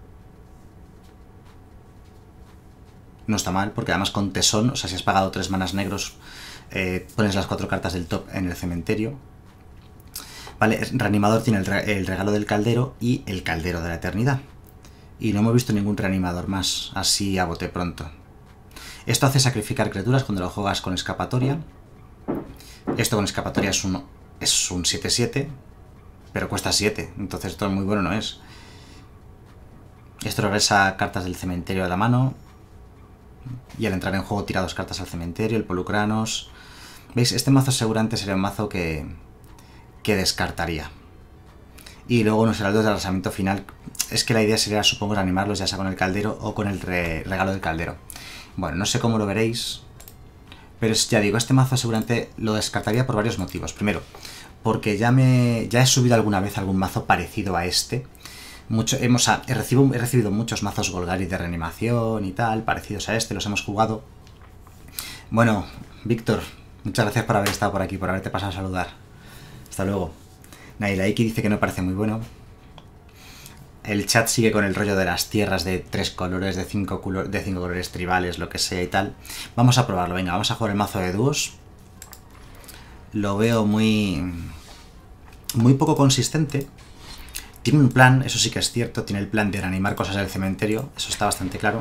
No está mal, porque además con tesón, o sea, si has pagado tres manas negros, eh, pones las cuatro cartas del top en el cementerio. Vale, reanimador tiene el, re el regalo del caldero y el caldero de la eternidad. Y no hemos visto ningún reanimador más, así a bote pronto. Esto hace sacrificar criaturas cuando lo juegas con escapatoria. Esto con escapatoria es un, es un siete siete, pero cuesta siete, entonces esto muy bueno no es. Esto regresa cartas del cementerio a la mano. Y al entrar en juego tira dos cartas al cementerio, el Polucranos. ¿Veis? Este mazo seguramente sería un mazo que, que descartaría. Y luego unos heraldos de arrasamiento final. Es que la idea sería, supongo, reanimarlos ya sea con el caldero o con el re regalo del caldero. Bueno, no sé cómo lo veréis. Pero es, ya digo, este mazo seguramente lo descartaría por varios motivos. Primero, porque ya, me, ya he subido alguna vez algún mazo parecido a este. Mucho, hemos, he, recibido, he recibido muchos mazos Golgari de reanimación y tal, parecidos a este, los hemos jugado. Bueno, Víctor, muchas gracias por haber estado por aquí, por haberte pasado a saludar. Hasta luego. Nailaiki dice que no parece muy bueno. El chat sigue con el rollo de las tierras de tres colores, de cinco, de cinco colores tribales, lo que sea y tal. Vamos a probarlo, venga, vamos a jugar el mazo de dúos. Lo veo muy... muy poco consistente. Tiene un plan, eso sí que es cierto, tiene el plan de reanimar cosas del cementerio, eso está bastante claro.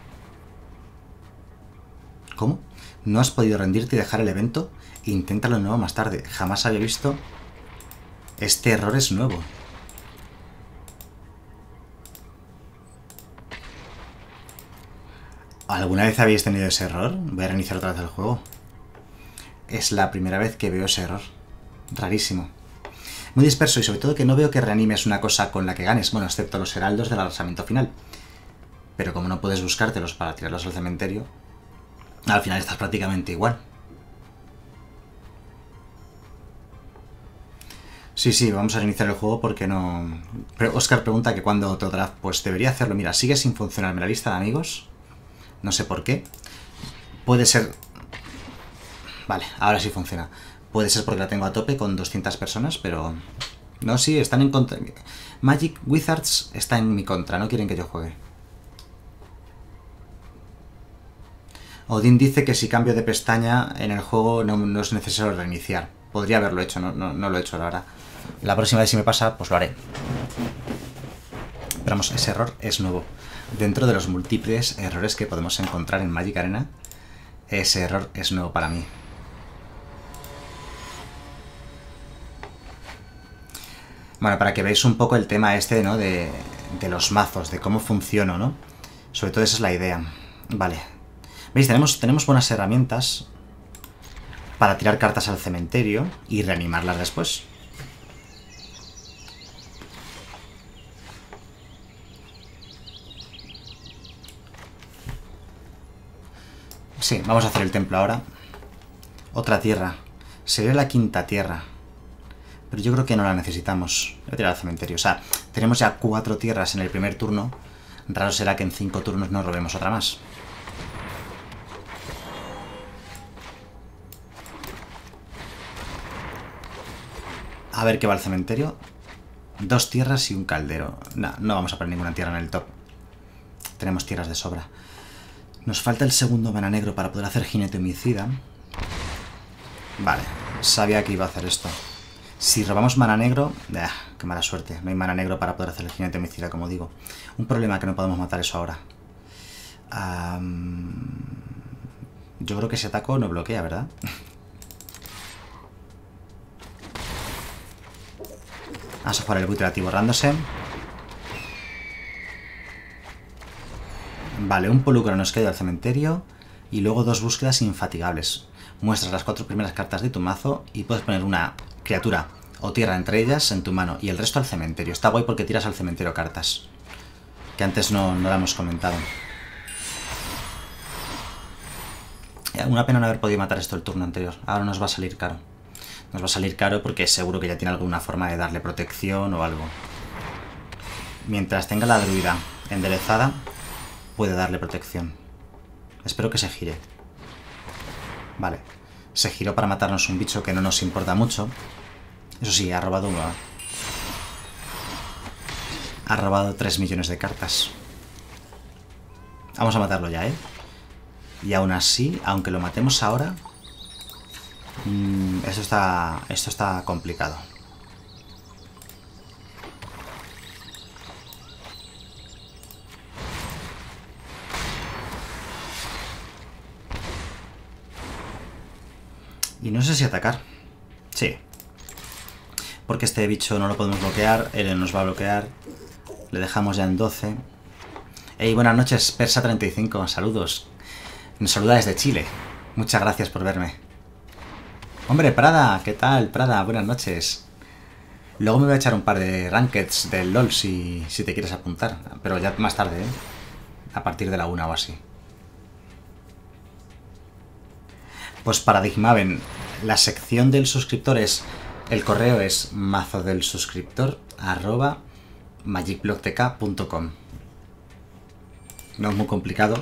¿Cómo? ¿No has podido rendirte y dejar el evento? Inténtalo de nuevo más tarde. Jamás había visto... Este error es nuevo. ¿Alguna vez habéis tenido ese error? Voy a reiniciar otra vez el juego. Es la primera vez que veo ese error. Rarísimo. Muy disperso y sobre todo que no veo que reanimes una cosa con la que ganes. Bueno, excepto los heraldos del arrasamiento final. Pero como no puedes buscártelos para tirarlos al cementerio, al final estás prácticamente igual. Sí, sí, vamos a reiniciar el juego porque no... Pero Oscar pregunta que cuándo autodraft. Pues debería hacerlo. Mira, sigue sin funcionarme la lista de amigos. No sé por qué. Puede ser... Vale, ahora sí funciona. Puede ser porque la tengo a tope con doscientas personas, pero... No, sí, están en contra... Magic Wizards está en mi contra, no quieren que yo juegue. Odín dice que si cambio de pestaña en el juego no, no es necesario reiniciar. Podría haberlo hecho, no, no, no lo he hecho, la verdad. La próxima vez si me pasa, pues lo haré. Pero vamos, ese error es nuevo. Dentro de los múltiples errores que podemos encontrar en Magic Arena, ese error es nuevo para mí. Bueno, para que veáis un poco el tema este, ¿no? De, de los mazos, de cómo funciona, ¿no? Sobre todo esa es la idea. Vale. ¿Veis? Tenemos, tenemos buenas herramientas para tirar cartas al cementerio y reanimarlas después. Sí, vamos a hacer el templo ahora. Otra tierra. Sería la quinta tierra. Pero yo creo que no la necesitamos. Voy a tirar al cementerio. O sea, tenemos ya cuatro tierras en el primer turno. Raro será que en cinco turnos nos robemos otra más. A ver qué va al cementerio. Dos tierras y un caldero. No, no vamos a poner ninguna tierra en el top. Tenemos tierras de sobra. Nos falta el segundo mana negro para poder hacer jinete homicida. Vale, sabía que iba a hacer esto. Si robamos mana negro... ¡Ah, qué mala suerte! No hay mana negro para poder hacer el jinete homicida, como digo. Un problema que no podemos matar eso ahora. Um, yo creo que ese ataco no bloquea, ¿verdad? Vamos a jugar el buitre atiborrándose. Vale, un Polucro nos queda al cementerio. Y luego dos búsquedas infatigables. Muestras las cuatro primeras cartas de tu mazo y puedes poner una criatura o tierra entre ellas en tu mano y el resto al cementerio. Está guay porque tiras al cementerio cartas, que antes no, no la hemos comentado. una pena no haber podido matar esto el turno anterior. Ahora nos va a salir caro. Nos va a salir caro porque seguro que ya tiene alguna forma de darle protección o algo. Mientras tenga la druida enderezada, puede darle protección. Espero que se gire. Vale. Se giró para matarnos un bicho que no nos importa mucho. Eso sí, ha robado una... Ha robado tres millones de cartas. Vamos a matarlo ya, ¿eh? Y aún así, aunque lo matemos ahora... Mmm, esto está... Esto está complicado. Y no sé si atacar. Sí. Porque este bicho no lo podemos bloquear. Él nos va a bloquear. Le dejamos ya en doce. Hey, buenas noches, Persa treinta y cinco. Saludos. Nos saluda desde Chile. Muchas gracias por verme. Hombre, Prada. ¿Qué tal, Prada? Buenas noches. Luego me voy a echar un par de rankeds del LOL si, si te quieres apuntar. Pero ya más tarde, ¿eh? A partir de la una o así. Pues Paradigmaven, la sección del suscriptor es, el correo es mazo del suscriptor arroba magicblocktk punto com. No es muy complicado.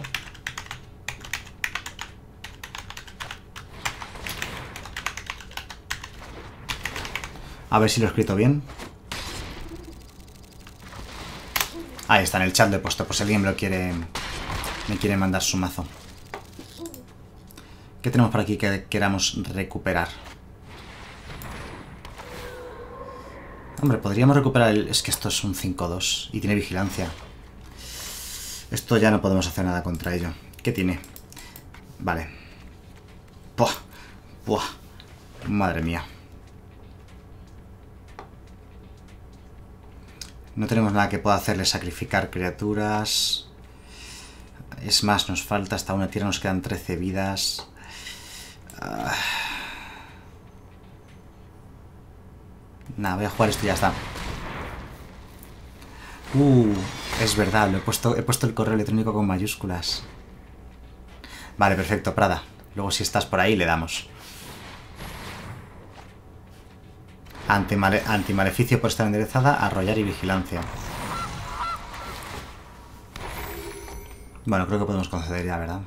A ver si lo he escrito bien. Ahí está, en el chat lo he puesto, por si alguien me lo quiere, me quiere mandar su mazo. ¿Qué tenemos por aquí que queramos recuperar? Hombre, podríamos recuperar el... Es que esto es un cinco dos y tiene vigilancia. Esto ya no podemos hacer nada contra ello. ¿Qué tiene? Vale. ¡Buah! ¡Buah! Madre mía. No tenemos nada que pueda hacerle sacrificar criaturas. Es más, nos falta hasta una tierra, nos quedan trece vidas. Uh... Nada, voy a jugar esto y ya está. Uh, es verdad, lo he puesto, he puesto el correo electrónico con mayúsculas. Vale, perfecto, Prada. Luego si estás por ahí le damos. Antimale, antimaleficio por estar enderezada, arrollar y vigilancia. Bueno, creo que podemos conceder ya, ¿verdad?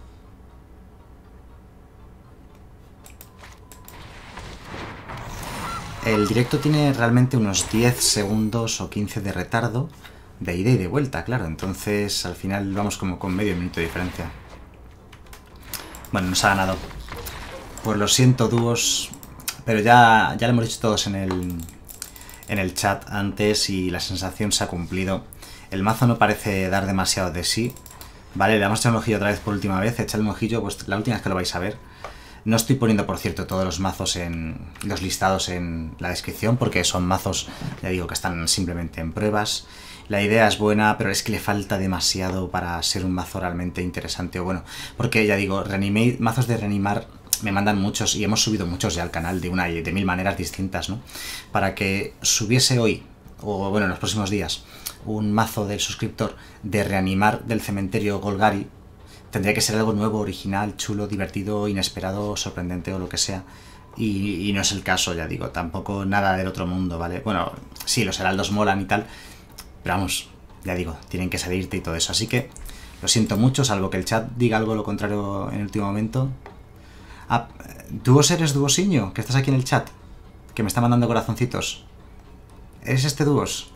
El directo tiene realmente unos diez segundos o quince de retardo de ida y de vuelta, claro. Entonces, al final vamos como con medio minuto de diferencia. Bueno, nos ha ganado. Pues lo siento, dúos. Pero ya, ya lo hemos dicho todos en el, en el chat antes y la sensación se ha cumplido. El mazo no parece dar demasiado de sí. Vale, le vamos a echar un ojillo otra vez por última vez. Echadle un ojillo, pues la última vez que lo vais a ver. No estoy poniendo, por cierto, todos los mazos en los listados en la descripción porque son mazos, ya digo, que están simplemente en pruebas. La idea es buena, pero es que le falta demasiado para ser un mazo realmente interesante o bueno. Porque, ya digo, reanimate, mazos de reanimar me mandan muchos y hemos subido muchos ya al canal de una y de mil maneras distintas, ¿no? Para que subiese hoy, o bueno, en los próximos días, un mazo del suscriptor de reanimar del cementerio Golgari, tendría que ser algo nuevo, original, chulo, divertido, inesperado, sorprendente o lo que sea. Y, y no es el caso, ya digo, tampoco nada del otro mundo, ¿vale? Bueno, sí, los heraldos molan y tal, pero vamos, ya digo, tienen que salirte y todo eso. Así que lo siento mucho, salvo que el chat diga algo lo contrario en el último momento. Ah, ¿Dúos eres Duosiño? Que estás aquí en el chat, que me está mandando corazoncitos. ¿Eres este Dúos?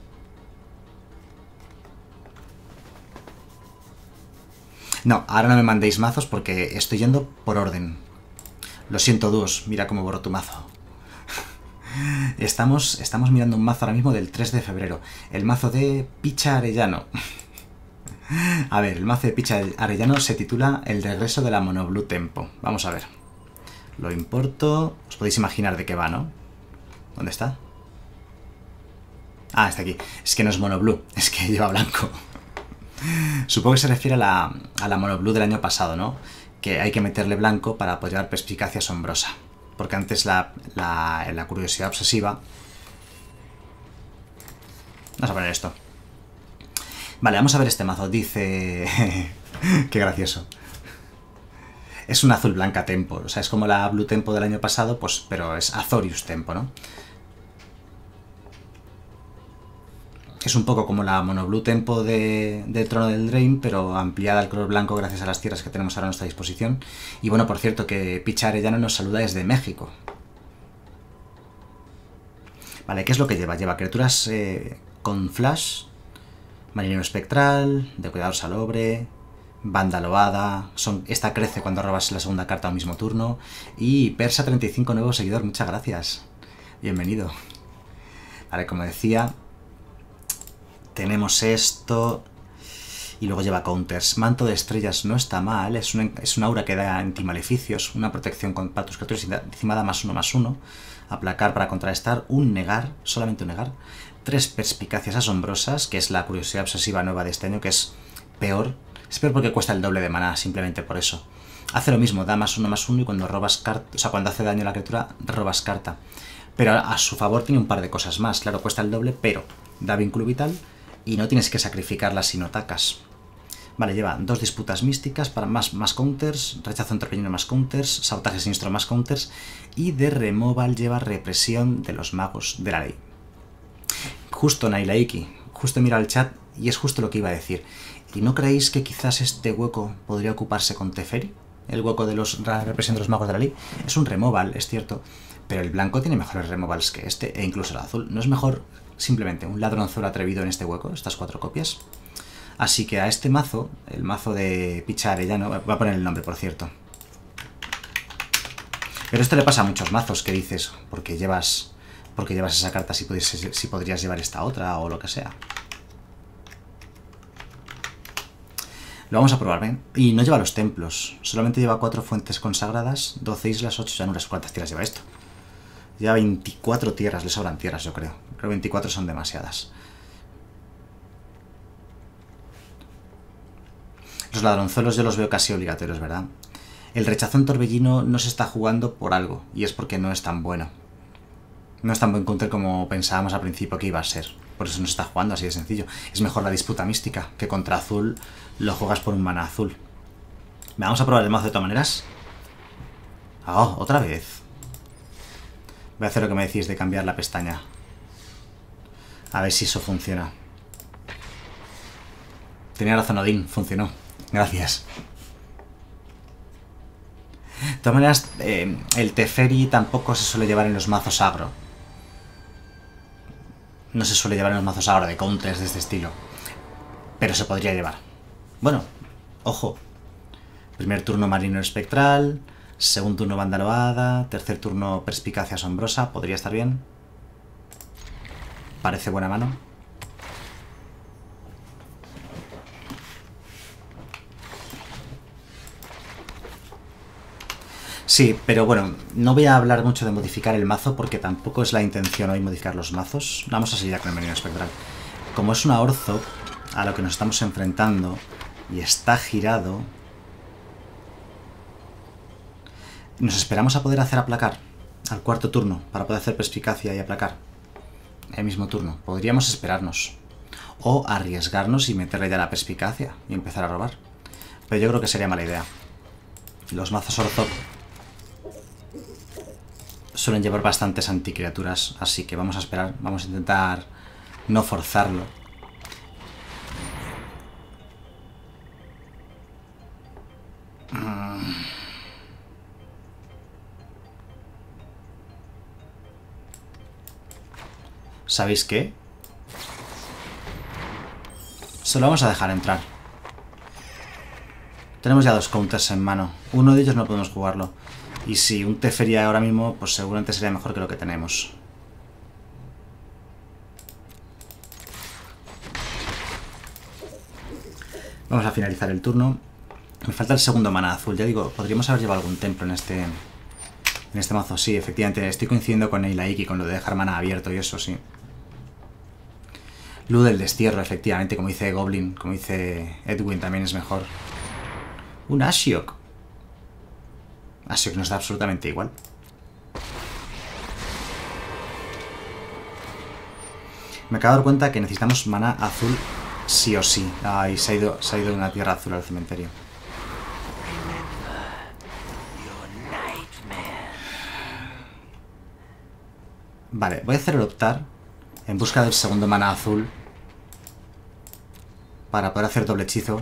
No, ahora no me mandéis mazos porque estoy yendo por orden. Lo siento, Dúos, mira cómo borro tu mazo. Estamos, estamos mirando un mazo ahora mismo del tres de febrero. El mazo de Picha Arellano. A ver, el mazo de Picha Arellano se titula El regreso de la Monoblue Tempo. Vamos a ver. Lo importo. Os podéis imaginar de qué va, ¿no? ¿Dónde está? Ah, está aquí. Es que no es Monoblue, es que lleva blanco. Supongo que se refiere a la, a la Monoblue del año pasado, ¿no? Que hay que meterle blanco para poder dar perspicacia asombrosa. Porque antes la, la, la curiosidad obsesiva... Vamos a poner esto. Vale, vamos a ver este mazo. Dice... Qué gracioso. Es un azul blanca tempo, o sea, es como la Blue Tempo del año pasado, pues, pero es Azorius Tempo, ¿no? Es un poco como la Mono Blue Tempo de, de Trono del Drain, pero ampliada al color blanco gracias a las tierras que tenemos ahora a nuestra disposición. Y bueno, por cierto, que Picha Arellano nos saluda desde México. Vale, ¿qué es lo que lleva? Lleva criaturas eh, con flash, marinero espectral, de cuidador salobre, Vandaloada, son, esta crece cuando robas la segunda carta a un mismo turno, y Persa treinta y cinco, nuevo seguidor, muchas gracias. Bienvenido. Vale, como decía, tenemos esto, y luego lleva counters. Manto de estrellas no está mal, es una, es una aura que da antimaleficios, una protección para tus criaturas, encima da más uno más uno, aplacar para contrarrestar, un negar, solamente un negar, tres perspicacias asombrosas, que es la curiosidad obsesiva nueva de este año, que es peor. Es peor porque cuesta el doble de maná, simplemente por eso. Hace lo mismo, da más uno más uno y cuando robas carta, o sea, cuando hace daño a la criatura, robas carta. Pero a su favor tiene un par de cosas más. Claro, cuesta el doble, pero da vínculo vital y no tienes que sacrificarla si no atacas. Vale, lleva dos disputas místicas para más, más counters, rechazo en torbellino más counters, sabotaje siniestro más counters, y de removal lleva represión de los magos de la ley. Justo, Nailaiki, justo mira el chat y es justo lo que iba a decir. ¿Y no creéis que quizás este hueco podría ocuparse con Teferi? El hueco de los, la represión de los magos de la ley. Es un removal, es cierto, pero el blanco tiene mejores removals que este, e incluso el azul. ¿No es mejor simplemente un ladronzuelo atrevido en este hueco, estas cuatro copias? Así que a este mazo, el mazo de Picha Arellano, voy a poner el nombre, por cierto. Pero esto le pasa a muchos mazos que dices, porque llevas, porque llevas esa carta si, pudiese, si podrías llevar esta otra o lo que sea. Lo vamos a probar, ¿ven? Y no lleva los templos, solamente lleva cuatro fuentes consagradas, doce islas, ocho llanuras. ¿Cuántas tierras lleva esto? Lleva veinticuatro tierras, le sobran tierras, yo creo. Creo que veinticuatro son demasiadas. Los ladronzuelos yo los veo casi obligatorios, ¿verdad? El rechazo en torbellino no se está jugando por algo, y es porque no es tan bueno. No es tan buen counter como pensábamos al principio que iba a ser. Por eso no se está jugando así de sencillo. Es mejor la disputa mística, que contra azul lo juegas por un mana azul. Vamos a probar el mazo de todas maneras. Oh, otra vez. Voy a hacer lo que me decís de cambiar la pestaña. A ver si eso funciona. Tenía razón Odín, funcionó. Gracias. De todas maneras, eh, el Teferi tampoco se suele llevar en los mazos agro. No se suele llevar en los mazos agro de counters de este estilo. Pero se podría llevar. Bueno, ojo. Primer turno Marino Espectral. Segundo turno Vandaloada. Tercer turno Perspicacia Asombrosa. Podría estar bien. Parece buena mano. Sí, pero bueno, no voy a hablar mucho de modificar el mazo porque tampoco es la intención hoy modificar los mazos. Vamos a seguir ya con el Marino Espectral. Como es una Orzo a lo que nos estamos enfrentando y está girado, nos esperamos a poder hacer aplacar al cuarto turno para poder hacer perspicacia y aplacar el mismo turno. Podríamos esperarnos o arriesgarnos y meterle ya la perspicacia y empezar a robar. Pero yo creo que sería mala idea. Los mazos Orzo suelen llevar bastantes anticriaturas, así que vamos a esperar, vamos a intentar no forzarlo. ¿Sabéis qué? Se lo vamos a dejar entrar. Tenemos ya dos counters en mano. Uno de ellos no podemos jugarlo. Y si un Teferi ahora mismo, pues seguramente sería mejor que lo que tenemos. Vamos a finalizar el turno. Me falta el segundo mana azul. Ya digo, podríamos haber llevado algún templo en este en este mazo. Sí, efectivamente, estoy coincidiendo con Nailaiki, con lo de dejar mana abierto y eso, sí. Luz del destierro, efectivamente, como dice Goblin, como dice Edwin, también es mejor. Un Ashiok. Ashiok nos da absolutamente igual. Me acabo de dar cuenta que necesitamos mana azul sí o sí. Ay, se ha ido, se ha ido una tierra azul al cementerio. Vale, voy a hacer el optar en busca del segundo mana azul para poder hacer doble hechizo.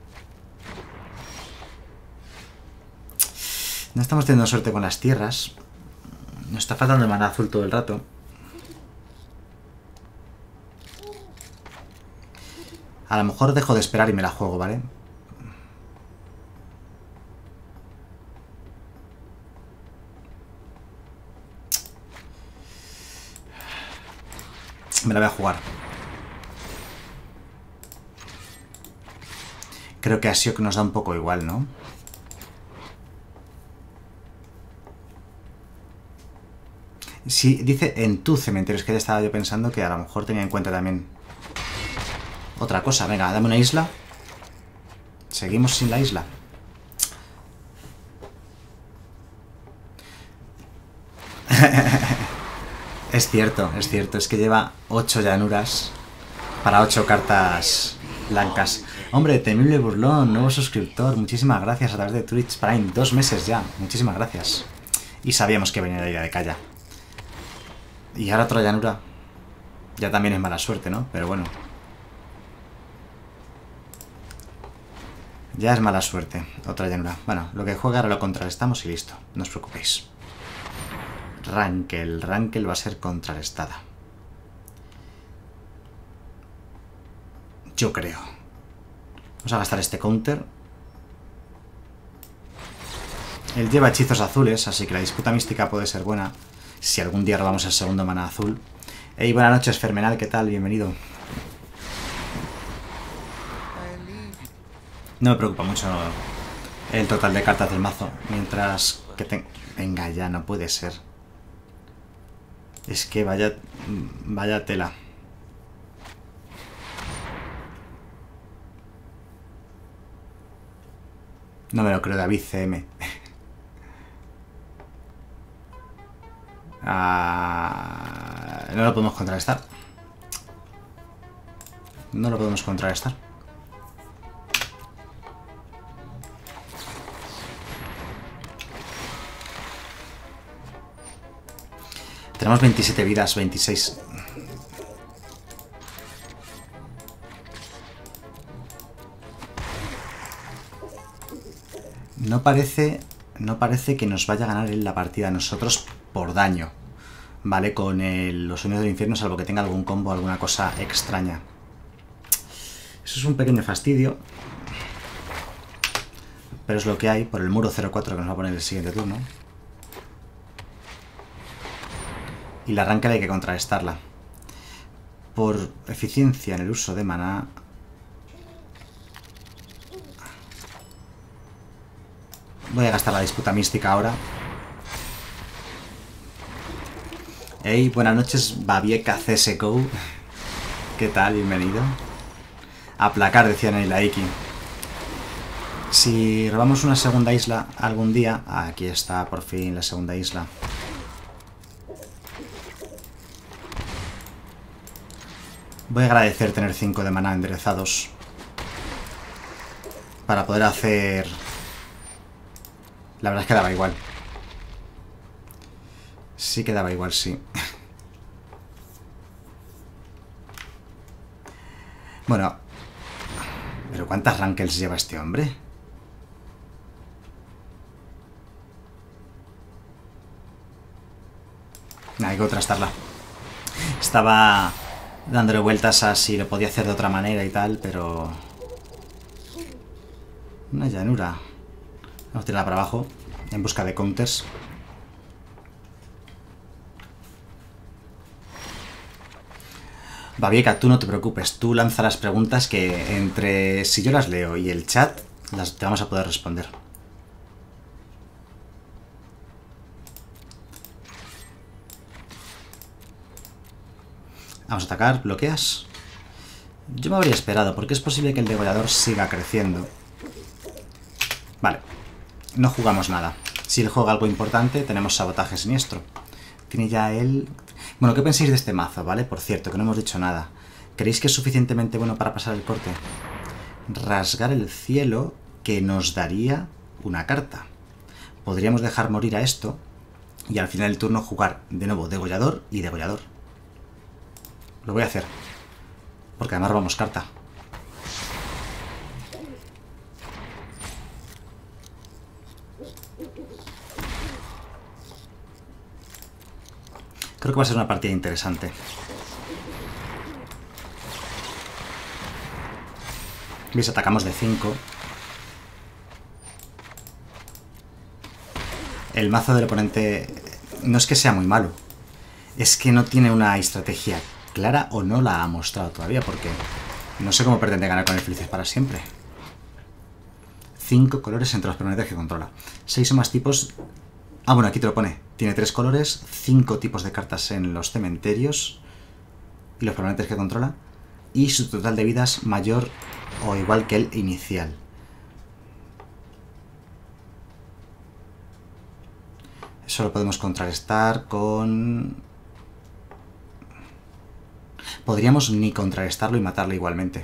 No estamos teniendo suerte con las tierras. Nos está faltando el mana azul todo el rato. A lo mejor dejo de esperar y me la juego, ¿vale? Me la voy a jugar. Creo que a Siok nos da un poco igual, ¿no? Sí, dice en tu cementerio. Es que ya estaba yo pensando que a lo mejor tenía en cuenta también otra cosa. Venga, dame una isla. Seguimos sin la isla. Es cierto, es cierto. Es que lleva ocho llanuras para ocho cartas blancas. Hombre, Temible Burlón, nuevo suscriptor. Muchísimas gracias a través de Twitch Prime. Dos meses ya. Muchísimas gracias. Y sabíamos que venía la ira de Calla. Y ahora otra llanura. Ya también es mala suerte, ¿no? Pero bueno. Ya es mala suerte. Otra llanura. Bueno, lo que juega ahora lo contrarrestamos y listo. No os preocupéis. Rankel. Rankel va a ser contrarrestada. Yo creo. Vamos a gastar este counter. Él lleva hechizos azules, así que la disputa mística puede ser buena. Si algún día robamos el segundo mana azul. Hey, buenas noches, Fermenal, ¿qué tal? Bienvenido. No me preocupa mucho el total de cartas del mazo. Mientras que te... Venga, ya, no puede ser. Es que vaya... Vaya tela. No me lo creo, David C M. Ah, no lo podemos contrarrestar. No lo podemos contrarrestar. Tenemos veintisiete vidas, veintiséis. No parece, no parece que nos vaya a ganar en la partida a nosotros por daño, ¿vale? Con el, los sonidos del infierno, salvo que tenga algún combo, alguna cosa extraña. Eso es un pequeño fastidio. Pero es lo que hay por el muro cero cuatro que nos va a poner el siguiente turno. Y la arranca hay que contrarrestarla. Por eficiencia en el uso de maná... Voy a gastar la disputa mística ahora. Hey, buenas noches, Babieca C S G O. ¿Qué tal? Bienvenido. Aplacar, decían en la Iki. Si robamos una segunda isla algún día... Aquí está, por fin, la segunda isla. Voy a agradecer tener cinco de maná enderezados. Para poder hacer... La verdad es que daba igual. Sí que daba igual, sí. Bueno. ¿Pero cuántas rankels lleva este hombre? Hay que contrastarla. Estaba dándole vueltas a si lo podía hacer de otra manera y tal, pero... Una llanura. Vamos a tirarla para abajo, en busca de counters. Babieca, tú no te preocupes, tú lanza las preguntas que entre si yo las leo y el chat, las te vamos a poder responder. Vamos a atacar, bloqueas. Yo me habría esperado, porque es posible que el degollador siga creciendo. Vale. No jugamos nada. Si él juega algo importante, tenemos sabotaje siniestro. Tiene ya él... Bueno, ¿qué pensáis de este mazo, vale? Por cierto, que no hemos dicho nada. ¿Creéis que es suficientemente bueno para pasar el corte? Rasgar el cielo, que nos daría una carta. Podríamos dejar morir a esto y al final del turno jugar de nuevo degollador y degollador. Lo voy a hacer, porque además robamos carta. Creo que va a ser una partida interesante. ¿Veis? Atacamos de cinco. El mazo del oponente no es que sea muy malo, es que no tiene una estrategia clara o no la ha mostrado todavía, porque no sé cómo pretende ganar con el Felices para siempre. Cinco colores entre los permanentes que controla. Seis o más tipos... Ah, bueno, aquí te lo pone. Tiene tres colores, cinco tipos de cartas en los cementerios y los permanentes que controla, y su total de vidas mayor o igual que el inicial. Eso lo podemos contrarrestar con... Podríamos ni contrarrestarlo y matarlo igualmente.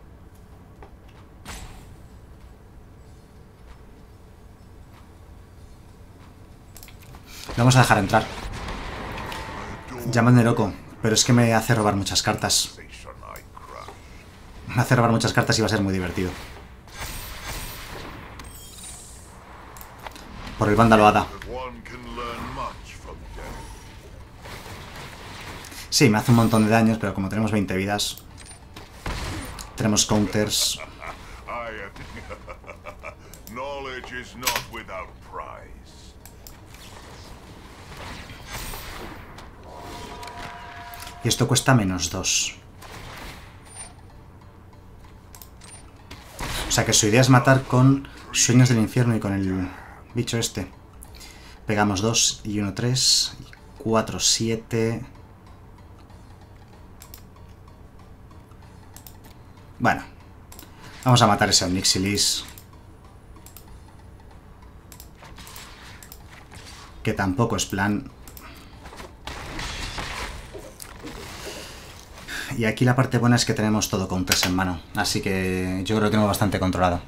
Lo vamos a dejar entrar. Llama Neroko, pero es que me hace robar muchas cartas. Me hace robar muchas cartas y va a ser muy divertido. Por el vándalo hada. Sí, me hace un montón de daños, pero como tenemos veinte vidas, tenemos counters. Y esto cuesta menos dos. O sea que su idea es matar con Sueños del Infierno y con el bicho este. Pegamos dos y uno, tres, cuatro, siete... Bueno, vamos a matar ese Onyxilis, que tampoco es plan. Y aquí la parte buena es que tenemos todo counters en mano, así que yo creo que lo tengo bastante controlado.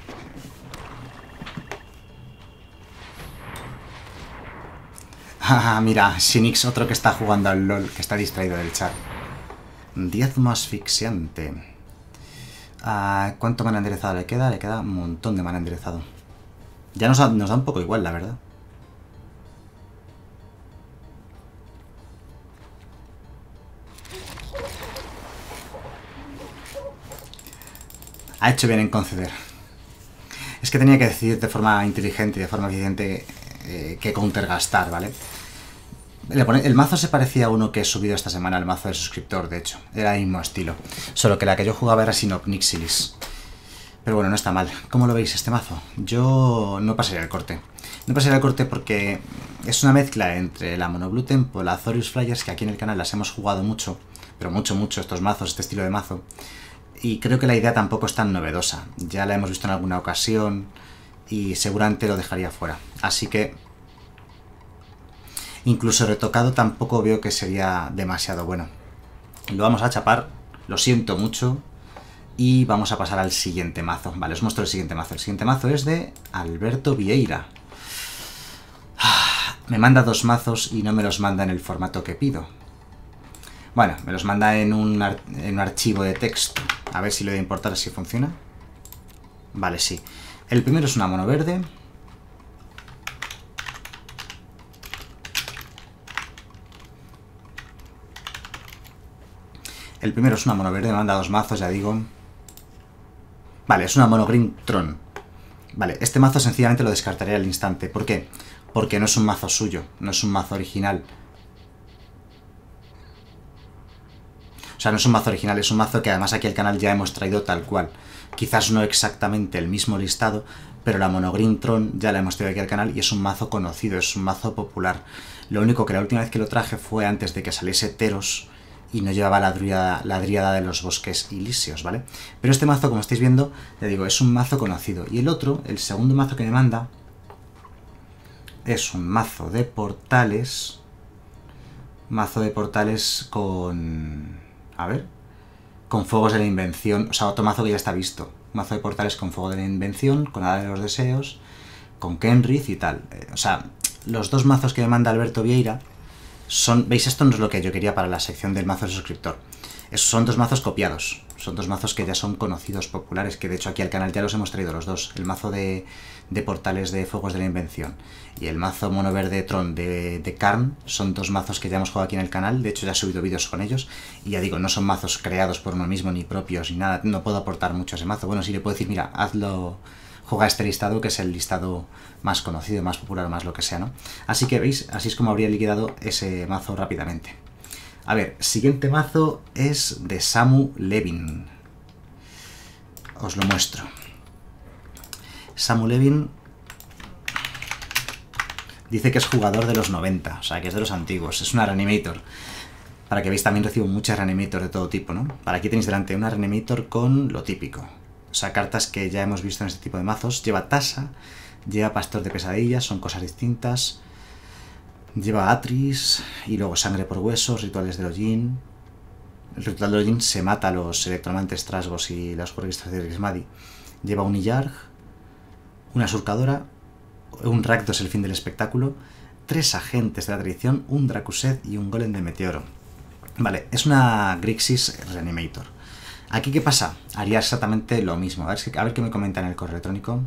Ah, mira, Shinix, otro que está jugando al LOL, que está distraído del chat. Diezmo asfixiante. Uh, ¿Cuánto mana enderezado le queda? Le queda un montón de mana enderezado. Ya nos, nos da un poco igual, la verdad. Ha hecho bien en conceder. Es que tenía que decidir de forma inteligente y de forma eficiente eh, qué counter gastar, ¿vale? El mazo se parecía a uno que he subido esta semana, el mazo del suscriptor, de hecho. Era el mismo estilo. Solo que la que yo jugaba era sin Onyxilis. Pero bueno, no está mal. ¿Cómo lo veis este mazo? Yo no pasaría el corte. No pasaría el corte porque es una mezcla entre la Mono Blue Tempo, la Azorius Flyers, que aquí en el canal las hemos jugado mucho, pero mucho, mucho, estos mazos, este estilo de mazo. Y creo que la idea tampoco es tan novedosa. Ya la hemos visto en alguna ocasión y seguramente lo dejaría fuera. Así que... incluso retocado tampoco veo que sería demasiado bueno. Lo vamos a chapar, lo siento mucho, y vamos a pasar al siguiente mazo. Vale, os muestro el siguiente mazo. El siguiente mazo es de Alberto Vieira. Me manda dos mazos y no me los manda en el formato que pido. Bueno, me los manda en un, ar en un archivo de texto. A ver si le voy a importar si funciona. Vale, sí. El primero es una mono verde. El primero es una mono verde, me manda dos mazos, ya digo. Vale, es una mono green Tron. Vale, este mazo sencillamente lo descartaría al instante. ¿Por qué? Porque no es un mazo suyo, no es un mazo original. O sea, no es un mazo original, es un mazo que además aquí al canal ya hemos traído tal cual. Quizás no exactamente el mismo listado, pero la mono green Tron ya la hemos traído aquí al canal y es un mazo conocido, es un mazo popular. Lo único que la última vez que lo traje fue antes de que saliese Teros y no llevaba la dríada, la dríada de los bosques ilíseos, ¿vale? Pero este mazo, como estáis viendo, ya digo, es un mazo conocido. Y el otro, el segundo mazo que me manda, es un mazo de portales. Mazo de portales con... a ver... con fuegos de la invención. O sea, otro mazo que ya está visto. Mazo de portales con fuego de la invención, con Hada de los Deseos, con Kenrith y tal. Eh, o sea, los dos mazos que me manda Alberto Vieira son... ¿Veis? Esto no es lo que yo quería para la sección del mazo de suscriptor. Esos son dos mazos copiados. Son dos mazos que ya son conocidos, populares, que de hecho aquí al canal ya los hemos traído los dos. El mazo de, de portales de Fuegos de la Invención y el mazo mono verde Tron de, de Karn son dos mazos que ya hemos jugado aquí en el canal. De hecho ya he subido vídeos con ellos. Y ya digo, no son mazos creados por uno mismo, ni propios, ni nada. No puedo aportar mucho a ese mazo. Bueno, sí le puedo decir, mira, hazlo... Juega este listado, que es el listado más conocido, más popular, más lo que sea, ¿no? Así que, ¿veis? Así es como habría liquidado ese mazo rápidamente. A ver, siguiente mazo es de Samu Levin. Os lo muestro. Samu Levin dice que es jugador de los noventa, o sea, que es de los antiguos. Es una Reanimator. Para que veáis, también recibo muchas Reanimator de todo tipo, ¿no? Para aquí tenéis delante una Reanimator con lo típico. O sea, cartas que ya hemos visto en este tipo de mazos. Lleva Tasa, lleva Pastor de Pesadillas, son cosas distintas. Lleva Atris, y luego Sangre por Huesos, Rituales de Ojin. El Ritual de Ojin se mata a los Electromantes Trasgos y los Jueguistas de Grismadi. Lleva un Iyarg, una Surcadora, un Rakdos, el fin del espectáculo, tres Agentes de la Tradición, un Dracuset y un Golem de Meteoro. Vale, es una Grixis Reanimator. ¿Aquí qué pasa? Haría exactamente lo mismo. A ver, a ver qué me comentan en el correo electrónico.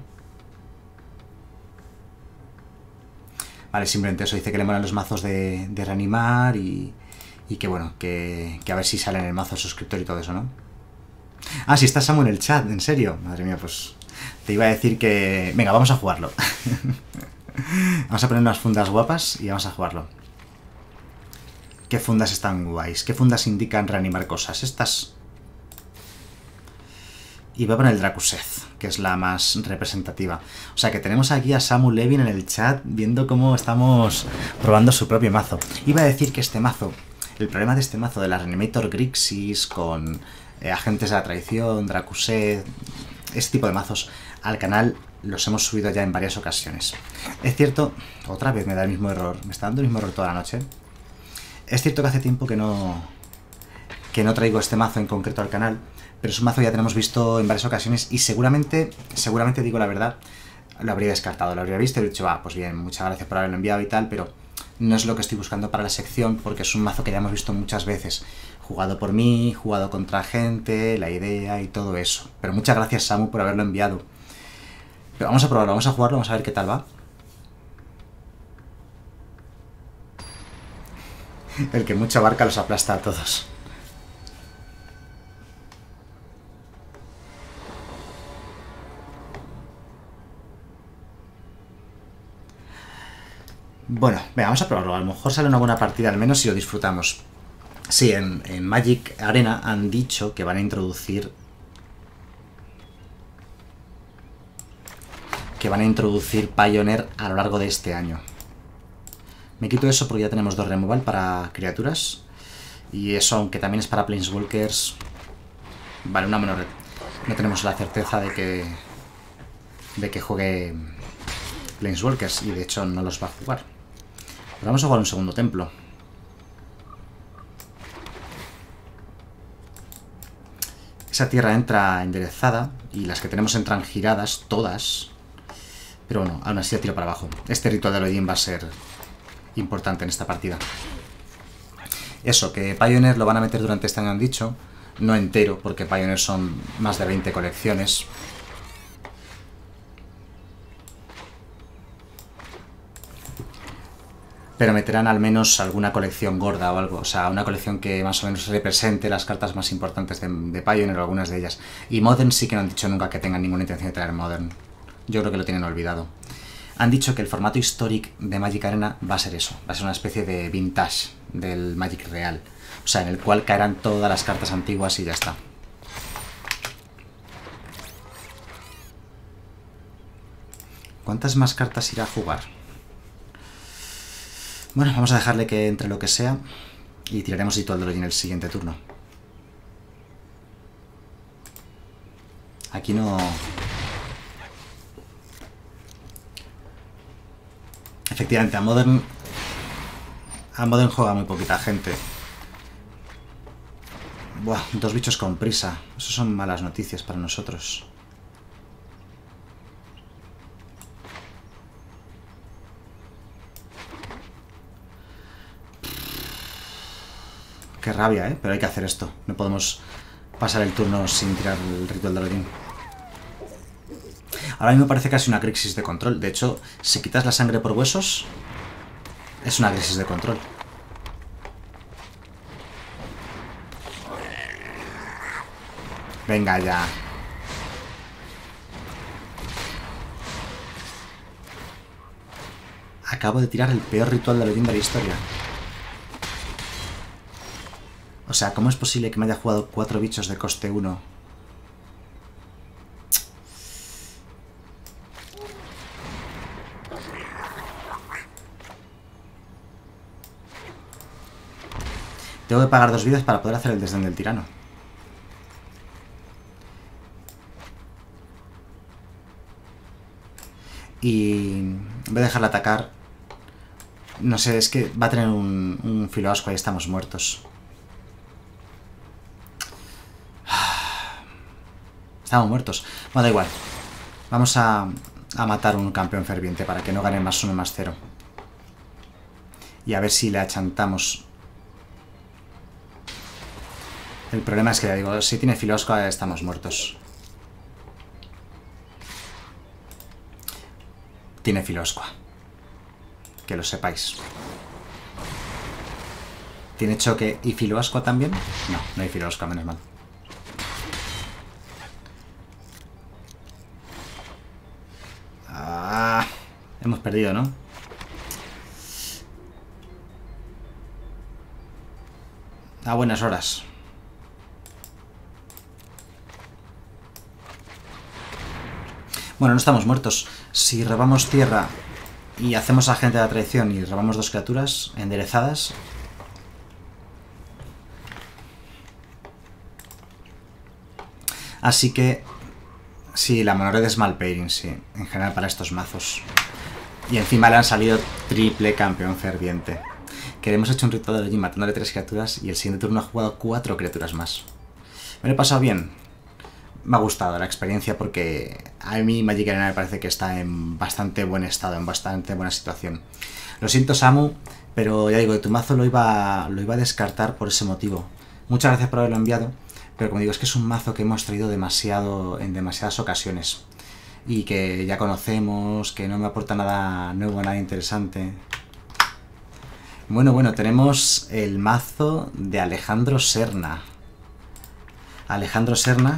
Vale, simplemente eso. Dice que le molan los mazos de, de reanimar y, y que bueno, que, que a ver si sale en el mazo suscriptor y todo eso, ¿no? Ah, si está Samu en el chat, ¿en serio? Madre mía, pues te iba a decir que... Venga, vamos a jugarlo. Vamos a poner unas fundas guapas y vamos a jugarlo. ¿Qué fundas están guays? ¿Qué fundas indican reanimar cosas? Estas... Y voy a poner el Dracuset, que es la más representativa. O sea que tenemos aquí a Samu Levin en el chat viendo cómo estamos probando su propio mazo. Iba a decir que este mazo, el problema de este mazo de la Reanimator Grixis con eh, Agentes de la Traición, Dracuset, este tipo de mazos, al canal los hemos subido ya en varias ocasiones. Es cierto, otra vez me da el mismo error, me está dando el mismo error toda la noche. Es cierto que hace tiempo que no, que no traigo este mazo en concreto al canal, pero es un mazo que ya tenemos visto en varias ocasiones y seguramente, seguramente digo la verdad, lo habría descartado, lo habría visto y he dicho, va, pues bien, muchas gracias por haberlo enviado y tal, pero no es lo que estoy buscando para la sección porque es un mazo que ya hemos visto muchas veces, jugado por mí, jugado contra gente, la idea y todo eso. Pero muchas gracias, Samu, por haberlo enviado. Pero vamos a probarlo, vamos a jugarlo, vamos a ver qué tal va. El que mucho abarca los aplasta a todos. Bueno, venga, vamos a probarlo. A lo mejor sale una buena partida al menos si lo disfrutamos. Sí, en, en Magic Arena han dicho que van a introducir... Que van a introducir Pioneer a lo largo de este año. Me quito eso porque ya tenemos dos removal para criaturas. Y eso, aunque también es para Planeswalkers... Vale, una menor... No tenemos la certeza de que... De que juegue... Planeswalkers, y de hecho no los va a jugar. Pero vamos a jugar un segundo templo. Esa tierra entra enderezada y las que tenemos entran giradas, todas. Pero bueno, aún así la tiro para abajo. Este ritual de Elohim va a ser importante en esta partida. Eso, que Pioneer lo van a meter durante este año, han dicho. No entero, porque Pioneer son más de veinte colecciones. Pero meterán al menos alguna colección gorda o algo, o sea, una colección que más o menos represente las cartas más importantes de, de Pioneer o algunas de ellas. Y Modern sí que no han dicho nunca que tengan ninguna intención de traer Modern. Yo creo que lo tienen olvidado. Han dicho que el formato Historic de Magic Arena va a ser eso, va a ser una especie de vintage del Magic real. O sea, en el cual caerán todas las cartas antiguas y ya está. ¿Cuántas más cartas irá a jugar? Bueno, vamos a dejarle que entre lo que sea y tiraremos Ritual de Ojin en el siguiente turno. Aquí no... Efectivamente, a Modern... A Modern juega muy poquita gente. Buah, dos bichos con prisa. Eso son malas noticias para nosotros. Qué rabia, ¿eh? Pero hay que hacer esto. No podemos pasar el turno sin tirar el ritual de Aladín. Ahora a mí me parece casi una crisis de control. De hecho, si quitas la sangre por huesos, es una crisis de control. Venga ya. Acabo de tirar el peor ritual de Aladín de la historia. O sea, ¿cómo es posible que me haya jugado cuatro bichos de coste uno? Tengo que pagar dos vidas para poder hacer el desdén del tirano. Y voy a dejarla atacar. No sé, es que va a tener un, un filoasco y estamos muertos. Estamos muertos. Bueno, da igual. Vamos a, a matar un campeón ferviente para que no gane más uno más cero. Y a ver si le achantamos. El problema es que, ya digo, si tiene filoasco estamos muertos. Tiene filoscoa. Que lo sepáis. ¿Tiene choque y filoascoa también? No, no hay filoascoa, menos mal. Ah, hemos perdido, ¿no? A buenas horas. Bueno, no estamos muertos. Si robamos tierra y hacemos agente de la traición y robamos dos criaturas enderezadas... Así que... Sí, la monored es mal pairing, sí. En general para estos mazos. Y encima le han salido triple campeón ferviente. Que hemos hecho un ritual de Aladín matándole tres criaturas y el siguiente turno ha jugado cuatro criaturas más. Me lo he pasado bien. Me ha gustado la experiencia porque a mí Magic Arena me parece que está en bastante buen estado, en bastante buena situación. Lo siento, Samu, pero ya digo, de tu mazo lo iba, lo iba a descartar por ese motivo. Muchas gracias por haberlo enviado, pero como digo, es que es un mazo que hemos traído demasiado en demasiadas ocasiones. Y que ya conocemos, que no me aporta nada nuevo, nada interesante. Bueno, bueno, tenemos el mazo de Alejandro Serna. Alejandro Serna...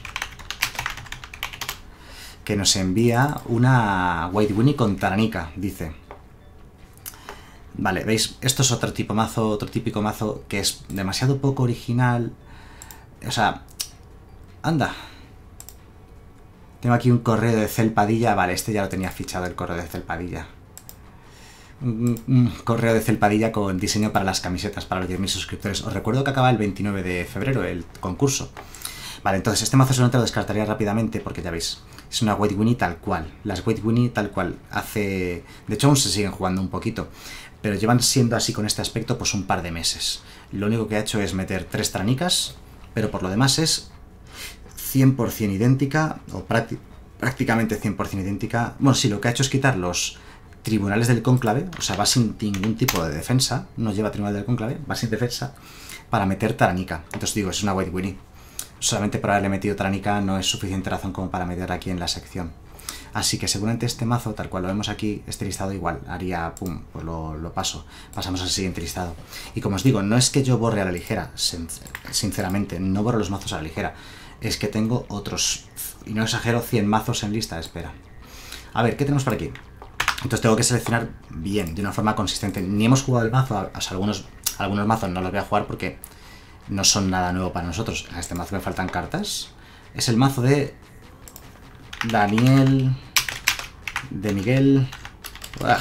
que nos envía una White Winnie con Taranika, dice. Vale, ¿veis? Esto es otro tipo mazo, otro típico mazo que es demasiado poco original. O sea, anda. Tengo aquí un correo de Celpadilla. Vale, este ya lo tenía fichado, el correo de Celpadilla. Un, un correo de Celpadilla con diseño para las camisetas, para los diez mil suscriptores. Os recuerdo que acaba el veintinueve de febrero el concurso. Vale, entonces este mazo solamente lo descartaría rápidamente porque ya veis, es una White Winnie tal cual. Las White Winnie tal cual hace... De hecho aún se siguen jugando un poquito, pero llevan siendo así con este aspecto pues un par de meses. Lo único que ha hecho es meter tres Taranicas, pero por lo demás es cien por cien idéntica, o prácticamente cien por cien idéntica. Bueno, sí, lo que ha hecho es quitar los tribunales del cónclave, o sea, va sin ningún tipo de defensa, no lleva tribunal del cónclave, va sin defensa, para meter Taranika. Entonces digo, es una White Winnie. Solamente por haberle metido Taranika no es suficiente razón como para meterla aquí en la sección. Así que seguramente este mazo, tal cual lo vemos aquí, este listado igual, haría pum, pues lo, lo paso. Pasamos al siguiente listado. Y como os digo, no es que yo borre a la ligera, sinceramente, no borro los mazos a la ligera. Es que tengo otros, y no exagero, cien mazos en lista de espera. A ver, ¿qué tenemos por aquí? Entonces tengo que seleccionar bien, de una forma consistente. Ni hemos jugado el mazo, o sea, algunos, algunos mazos no los voy a jugar porque no son nada nuevo para nosotros. A este mazo me faltan cartas. Es el mazo de Daniel, de Miguel, ¡Ugh!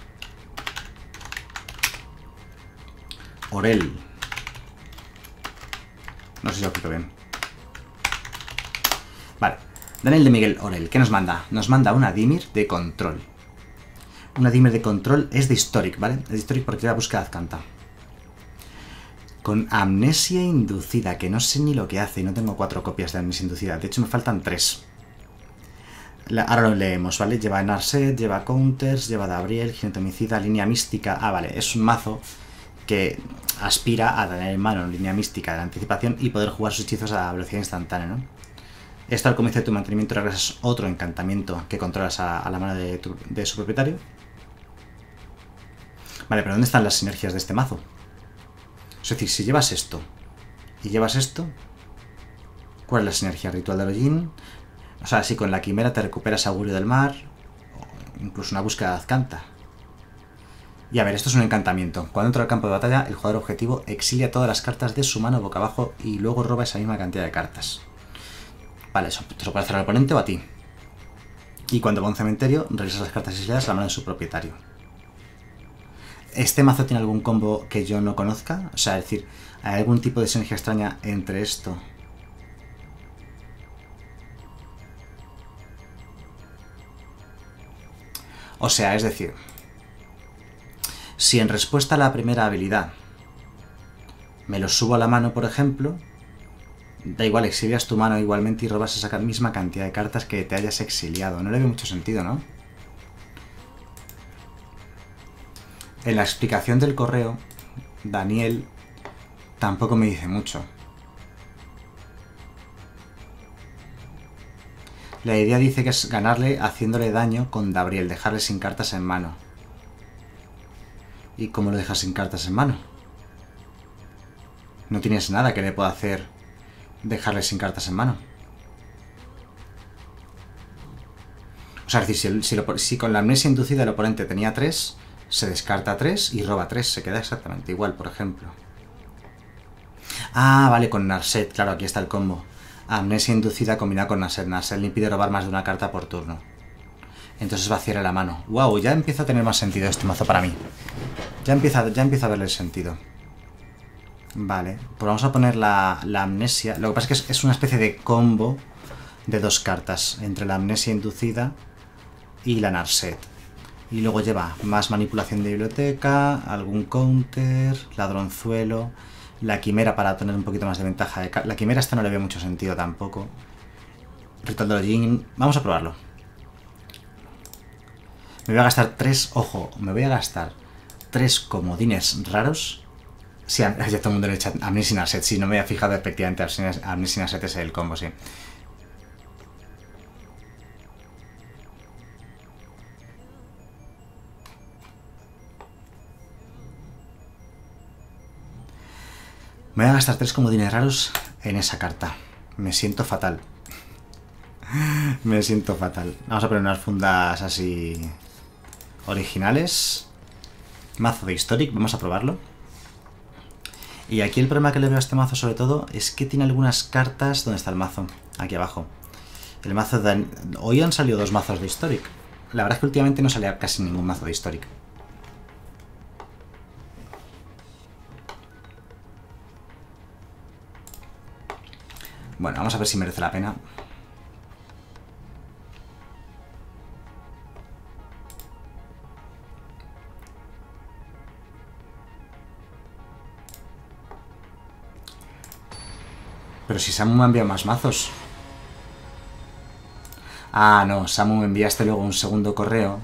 Orel. No sé si lo escrito bien. Vale, Daniel de Miguel Orel. ¿Qué nos manda? Nos manda una Dimir de control. Una Dimir de control es de Historic, ¿vale? Es de Historic porque lleva búsqueda Azcanta. Con amnesia inducida, que no sé ni lo que hace y no tengo cuatro copias de amnesia inducida. De hecho, me faltan tres. La, ahora lo leemos, ¿vale? Lleva Narset, lleva Counters, lleva Gabriel, Jinete Homicida, Línea Mística. Ah, vale, es un mazo que aspira a tener en mano línea mística de la anticipación y poder jugar sus hechizos a velocidad instantánea, ¿no? Esto al comienzo de tu mantenimiento regresas otro encantamiento que controlas a, a la mano de, tu, de su propietario. Vale, pero ¿dónde están las sinergias de este mazo? Es decir, si llevas esto y llevas esto, ¿cuál es la sinergia? Ritual de Hollín. O sea, si con la quimera te recuperas Augurio del Mar, o incluso una búsqueda de Azcanta. Y a ver, esto es un encantamiento. Cuando entra al campo de batalla, el jugador objetivo exilia todas las cartas de su mano boca abajo y luego roba esa misma cantidad de cartas. Vale, eso te lo puede hacer al oponente o a ti. Y cuando va a un cementerio, regresas las cartas exiliadas a la mano de su propietario. ¿Este mazo tiene algún combo que yo no conozca? O sea, es decir, ¿hay algún tipo de sinergia extraña entre esto? O sea, es decir, si en respuesta a la primera habilidad me lo subo a la mano, por ejemplo, da igual, exilias tu mano igualmente y robas esa misma cantidad de cartas que te hayas exiliado. No le veo mucho sentido, ¿no? En la explicación del correo, Daniel tampoco me dice mucho. La idea dice que es ganarle haciéndole daño con Dabriel, dejarle sin cartas en mano. ¿Y cómo lo dejas sin cartas en mano? No tienes nada que le pueda hacer dejarle sin cartas en mano. O sea, es decir, si, si, si con la amnesia inducida el oponente tenía tres, se descarta tres y roba tres. Se queda exactamente igual, por ejemplo. Ah, vale, con Narset. Claro, aquí está el combo. Amnesia inducida combinada con Narset. Narset le impide robar más de una carta por turno. Entonces vaciarle la mano. Wow, ya empieza a tener más sentido este mazo para mí. Ya empieza, ya empieza a verle el sentido. Vale, pues vamos a poner la, la amnesia. Lo que pasa es que es, es una especie de combo de dos cartas. Entre la amnesia inducida y la Narset. Y luego lleva más manipulación de biblioteca, algún counter, ladronzuelo, la quimera para tener un poquito más de ventaja. De la quimera esta no le veo mucho sentido tampoco. Ritual de Hollín. Vamos a probarlo. Me voy a gastar tres, ojo, me voy a gastar tres comodines raros. Sí, ya todo el mundo en el chat, Amnesia y Narset, sí, no me había fijado efectivamente, Amnesia y Narset es el combo, sí. Me voy a gastar tres comodines raros en esa carta. Me siento fatal. Me siento fatal. Vamos a poner unas fundas así originales. Mazo de Historic, vamos a probarlo. Y aquí el problema que le veo a este mazo sobre todo es que tiene algunas cartas... ¿Dónde está el mazo? Aquí abajo. El mazo de... Hoy han salido dos mazos de Historic. La verdad es que últimamente no salía casi ningún mazo de Historic. Bueno, vamos a ver si merece la pena. Pero si Samu me ha enviado más mazos. Ah, no, Samu me enviaste luego un segundo correo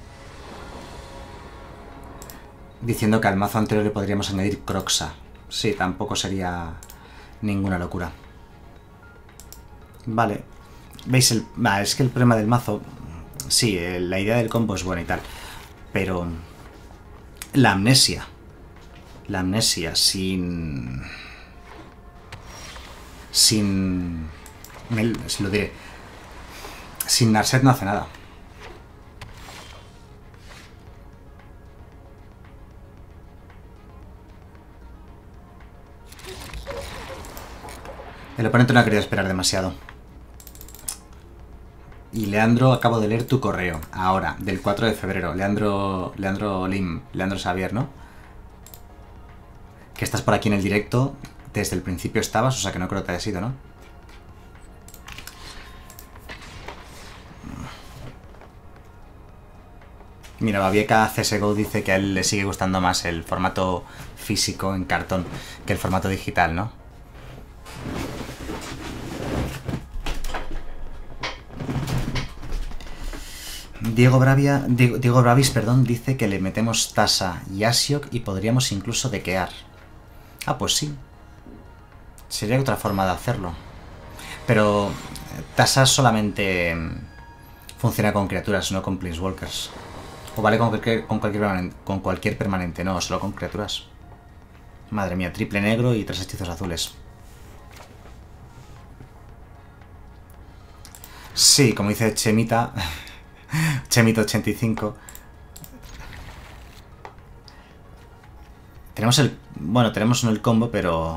diciendo que al mazo anterior le podríamos añadir Croxa. Sí, tampoco sería ninguna locura. Vale. ¿Veis? El... Ah, es que el problema del mazo... Sí, la idea del combo es buena y tal. Pero... La amnesia. La amnesia sin... Sin... Me... Se lo diré. Sin Narset no hace nada. El oponente no ha querido esperar demasiado. Y Leandro, acabo de leer tu correo. Ahora, del cuatro de febrero. Leandro... Leandro Lim. Leandro Xavier, ¿no? Que estás por aquí en el directo. Desde el principio estabas, o sea que no creo que haya sido, ¿no? Mira, Babieca C S G O dice que a él le sigue gustando más el formato físico en cartón que el formato digital, ¿no? Diego Bravia, Diego, Diego Bravis, perdón, dice que le metemos Tasa y Asiok y podríamos incluso dequear. Ah, pues sí. Sería otra forma de hacerlo. Pero Tasa solamente funciona con criaturas, no con Planeswalkers. O vale con cualquier, con cualquier permanente, con cualquier permanente, no, solo con criaturas. Madre mía, triple negro y tres hechizos azules. Sí, como dice Chemita, Chemita ochenta y cinco. Tenemos el... Bueno, tenemos no el combo, pero...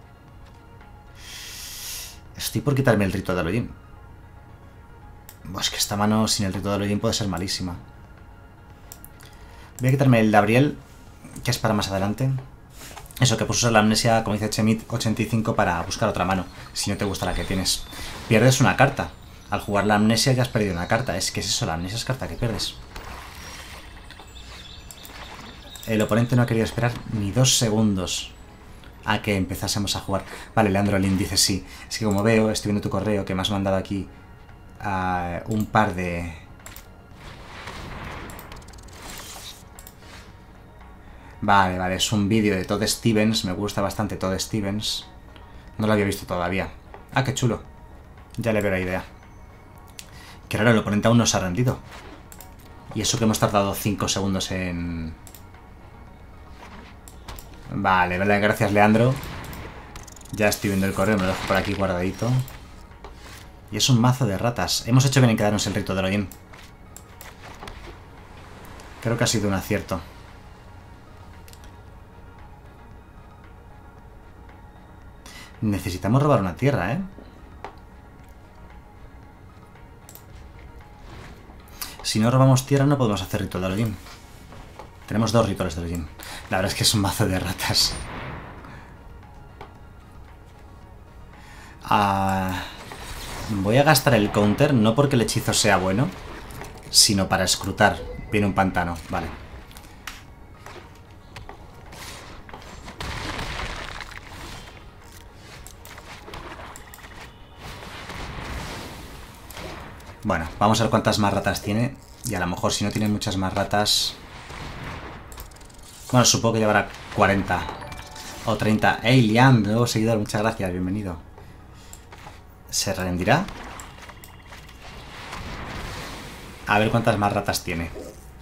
Estoy por quitarme el rito de Aloyin. Es que esta mano sin el rito de Aloyin puede ser malísima. Voy a quitarme el Gabriel, que es para más adelante. Eso, que puedes usar la amnesia, como dice Chemit ochenta y cinco, para buscar otra mano, si no te gusta la que tienes. Pierdes una carta. Al jugar la amnesia ya has perdido una carta. Es que es eso, la amnesia es carta que pierdes. El oponente no ha querido esperar ni dos segundos a que empezásemos a jugar. Vale, Leandro Lin dice sí. Es que como veo, estoy viendo tu correo, que me has mandado aquí uh, un par de... Vale, vale, es un vídeo de Todd Stevens. Me gusta bastante Todd Stevens. No lo había visto todavía. Ah, qué chulo. Ya le veo la idea. Que raro, el oponente aún no se ha rendido. Y eso que hemos tardado cinco segundos en... Vale, vale, gracias Leandro. Ya estoy viendo el correo, me lo dejo por aquí guardadito. Y es un mazo de ratas. Hemos hecho bien en quedarnos el rito de Aloyin. Creo que ha sido un acierto. Necesitamos robar una tierra, ¿eh? Si no robamos tierra no podemos hacer ritual de Aloyin. Tenemos dos rituales de Aloyin. La verdad es que es un mazo de ratas. Ah, voy a gastar el counter, no porque el hechizo sea bueno, sino para escrutar. Viene un pantano, vale. Bueno, vamos a ver cuántas más ratas tiene. Y a lo mejor si no tiene muchas más ratas... Bueno, supongo que llevará cuarenta o treinta. ¡Ey, Liam! Nuevo seguidor, muchas gracias, bienvenido. ¿Se rendirá? A ver cuántas más ratas tiene.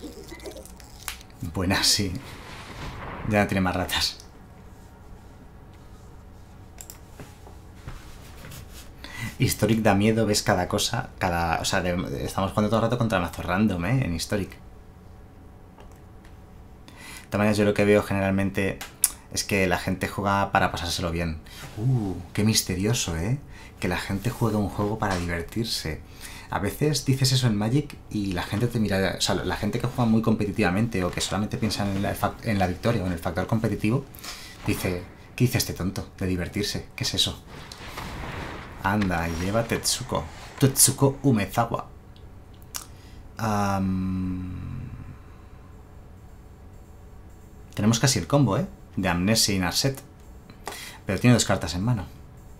Buena, sí. Ya no tiene más ratas. Historic da miedo, ves cada cosa, cada... O sea, de, estamos jugando todo el rato contra mazos random, ¿eh? En Historic. De todas maneras, yo lo que veo generalmente es que la gente juega para pasárselo bien. Uh, qué misterioso, ¿eh? Que la gente juega un juego para divertirse. A veces dices eso en Magic y la gente te mira... O sea, la gente que juega muy competitivamente o que solamente piensa en la, en la victoria o en el factor competitivo, dice, ¿qué dice este tonto de divertirse? ¿Qué es eso? Anda, lleva Tetsuko. Tetsuko Umezawa. Um... Tenemos casi el combo, ¿eh? De Amnesia y Narset. Pero tiene dos cartas en mano.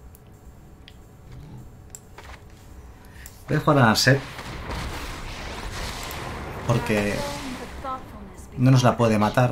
Voy a jugar a Narset. Porque no nos la puede matar.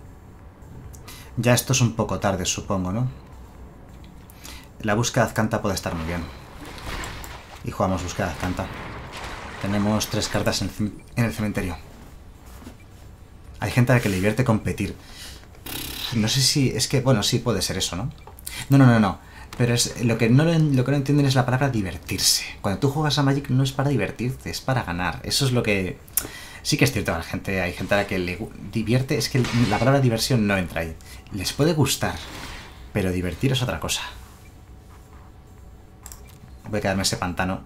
Ya esto es un poco tarde, supongo, ¿no? La búsqueda de Azcanta puede estar muy bien. Y jugamos búsqueda de Azcanta. Tenemos tres cartas en el cementerio. Hay gente a la que le divierte competir. No sé si... Es que, bueno, sí puede ser eso, ¿no? No, no, no, no. Pero es, lo, que no, lo que no entienden es la palabra divertirse. Cuando tú juegas a Magic no es para divertirte, es para ganar. Eso es lo que... Sí que es cierto, la gente, hay gente a la que le divierte. Es que la palabra diversión no entra ahí. Les puede gustar, pero divertir es otra cosa. Voy a quedarme ese pantano.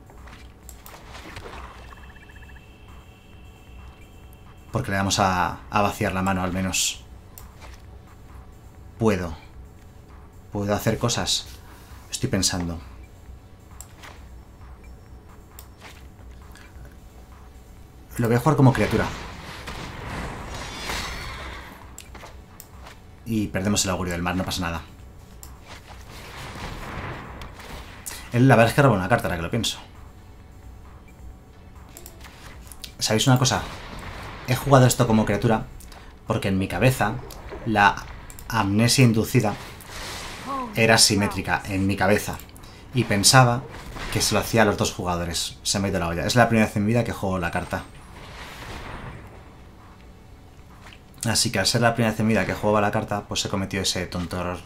Porque le vamos a, a vaciar la mano, al menos. Puedo. Puedo hacer cosas. Estoy pensando. Lo voy a jugar como criatura. Y perdemos el augurio del mar, no pasa nada. Él, la verdad es que roba una carta, ahora que lo pienso. ¿Sabéis una cosa? He jugado esto como criatura porque en mi cabeza la amnesia inducida era simétrica en mi cabeza. Y pensaba que se lo hacía a los dos jugadores. Se me ha ido la olla. Es la primera vez en mi vida que juego la carta. Así que al ser la primera vez en mi vida que jugaba la carta, pues he cometido ese tonto error.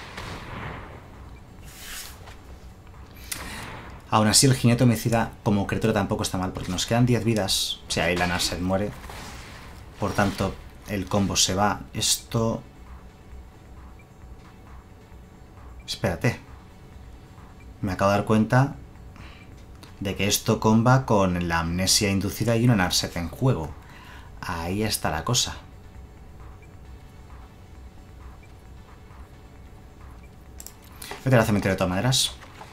Aún así, el jinete homicida como criatura tampoco está mal, porque nos quedan diez vidas. O sea, ahí la Narset muere. Por tanto, el combo se va. Esto... Espérate. Me acabo de dar cuenta de que esto comba con la amnesia inducida y una Narset en juego. Ahí está la cosa. Vete al cementerio de todas maneras.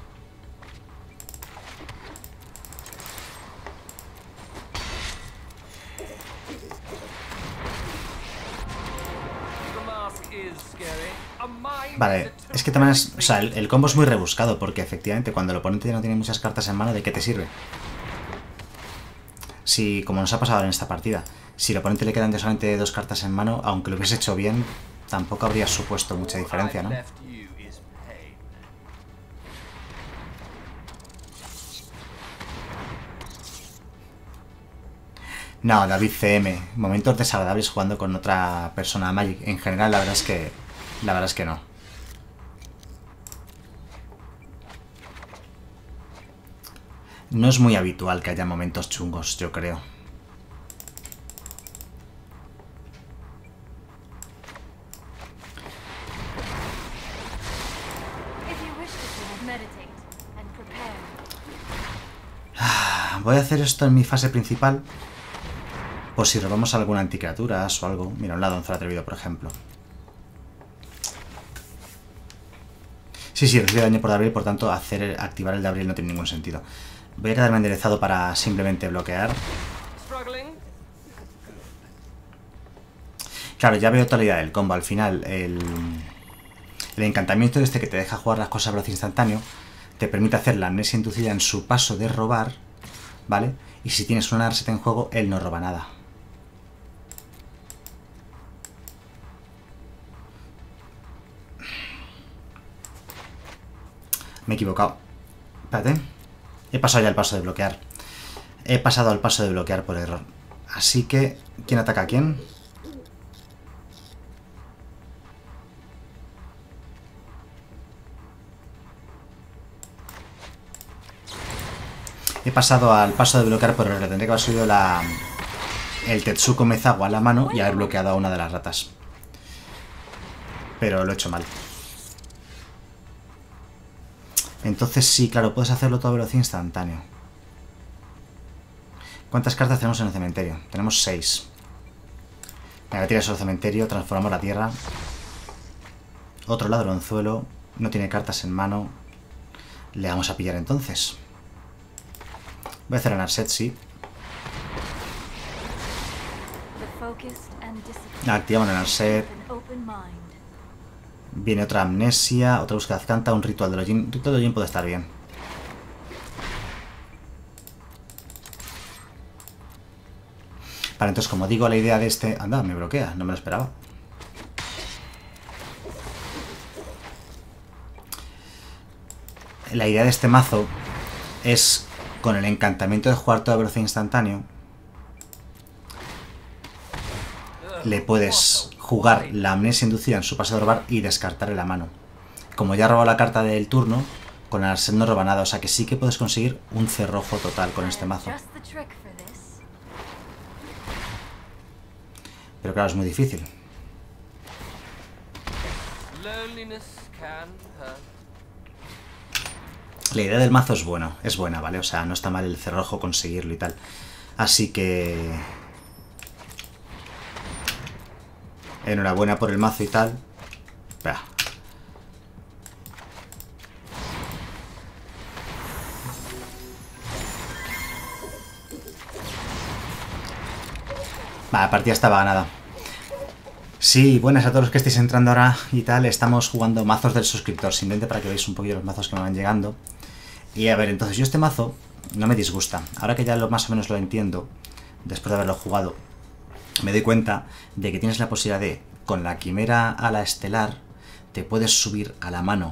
Vale, es que también es, o sea, el, el combo es muy rebuscado porque efectivamente cuando el oponente ya no tiene muchas cartas en mano, ¿de qué te sirve? Si, como nos ha pasado en esta partida, si al oponente le quedan solamente dos cartas en mano, aunque lo hubiese hecho bien, tampoco habría supuesto mucha diferencia, ¿no? No, David C M. Momentos desagradables jugando con otra persona Magic. En general, la verdad es que... La verdad es que no. No es muy habitual que haya momentos chungos, yo creo. Voy a hacer esto en mi fase principal. Por si robamos alguna anticriaturas o algo. Mira, un ladronzuelo atrevido, por ejemplo. Sí, sí, recibe daño por Dabril, por tanto, hacer activar el Dabril no tiene ningún sentido. Voy a quedarme enderezado para simplemente bloquear. Claro, ya veo toda la idea del combo. Al final, el, el encantamiento este que te deja jugar las cosas a velocidad instantáneo te permite hacer la amnesia inducida en su paso de robar, ¿vale? Y si tienes una Narset en juego, él no roba nada. Me he equivocado. Espérate. He pasado ya el paso de bloquear. He pasado al paso de bloquear por error. Así que... ¿Quién ataca a quién? He pasado al paso de bloquear por error. Tendría que haber subido la... el Tetsuko Mezawa a la mano y haber bloqueado a una de las ratas. Pero lo he hecho mal. Entonces sí, claro, puedes hacerlo todo a velocidad instantáneo. ¿Cuántas cartas tenemos en el cementerio? Tenemos seis. Venga, tira eso al cementerio, transformamos la tierra. Otro ladronzuelo. No tiene cartas en mano. Le vamos a pillar entonces. Voy a hacer a Narset, sí. Activamos la Narset. Viene otra amnesia, otra búsqueda canta, un ritual de Lojin. Un ritual de Lojin puede estar bien. Vale, entonces como digo, la idea de este... Anda, me bloquea, no me lo esperaba. La idea de este mazo es, con el encantamiento de jugar todo a velocidad instantáneo, le puedes jugar la amnesia inducida en su paso de robar y descartarle la mano. Como ya ha robado la carta del turno, con el Narset no roba nada, o sea que sí que puedes conseguir un cerrojo total con este mazo. Pero claro, es muy difícil. La idea del mazo es buena, es buena, ¿vale? O sea, no está mal el cerrojo conseguirlo y tal. Así que... enhorabuena por el mazo y tal. Espera. Vale, la partida estaba ganada. Sí, buenas a todos los que estáis entrando ahora y tal. Estamos jugando mazos del suscriptor. Simplemente para que veáis un poquito los mazos que me van llegando. Y a ver, entonces yo este mazo no me disgusta. Ahora que ya lo, más o menos lo entiendo, después de haberlo jugado, me doy cuenta de que tienes la posibilidad de, con la quimera a la estelar, te puedes subir a la mano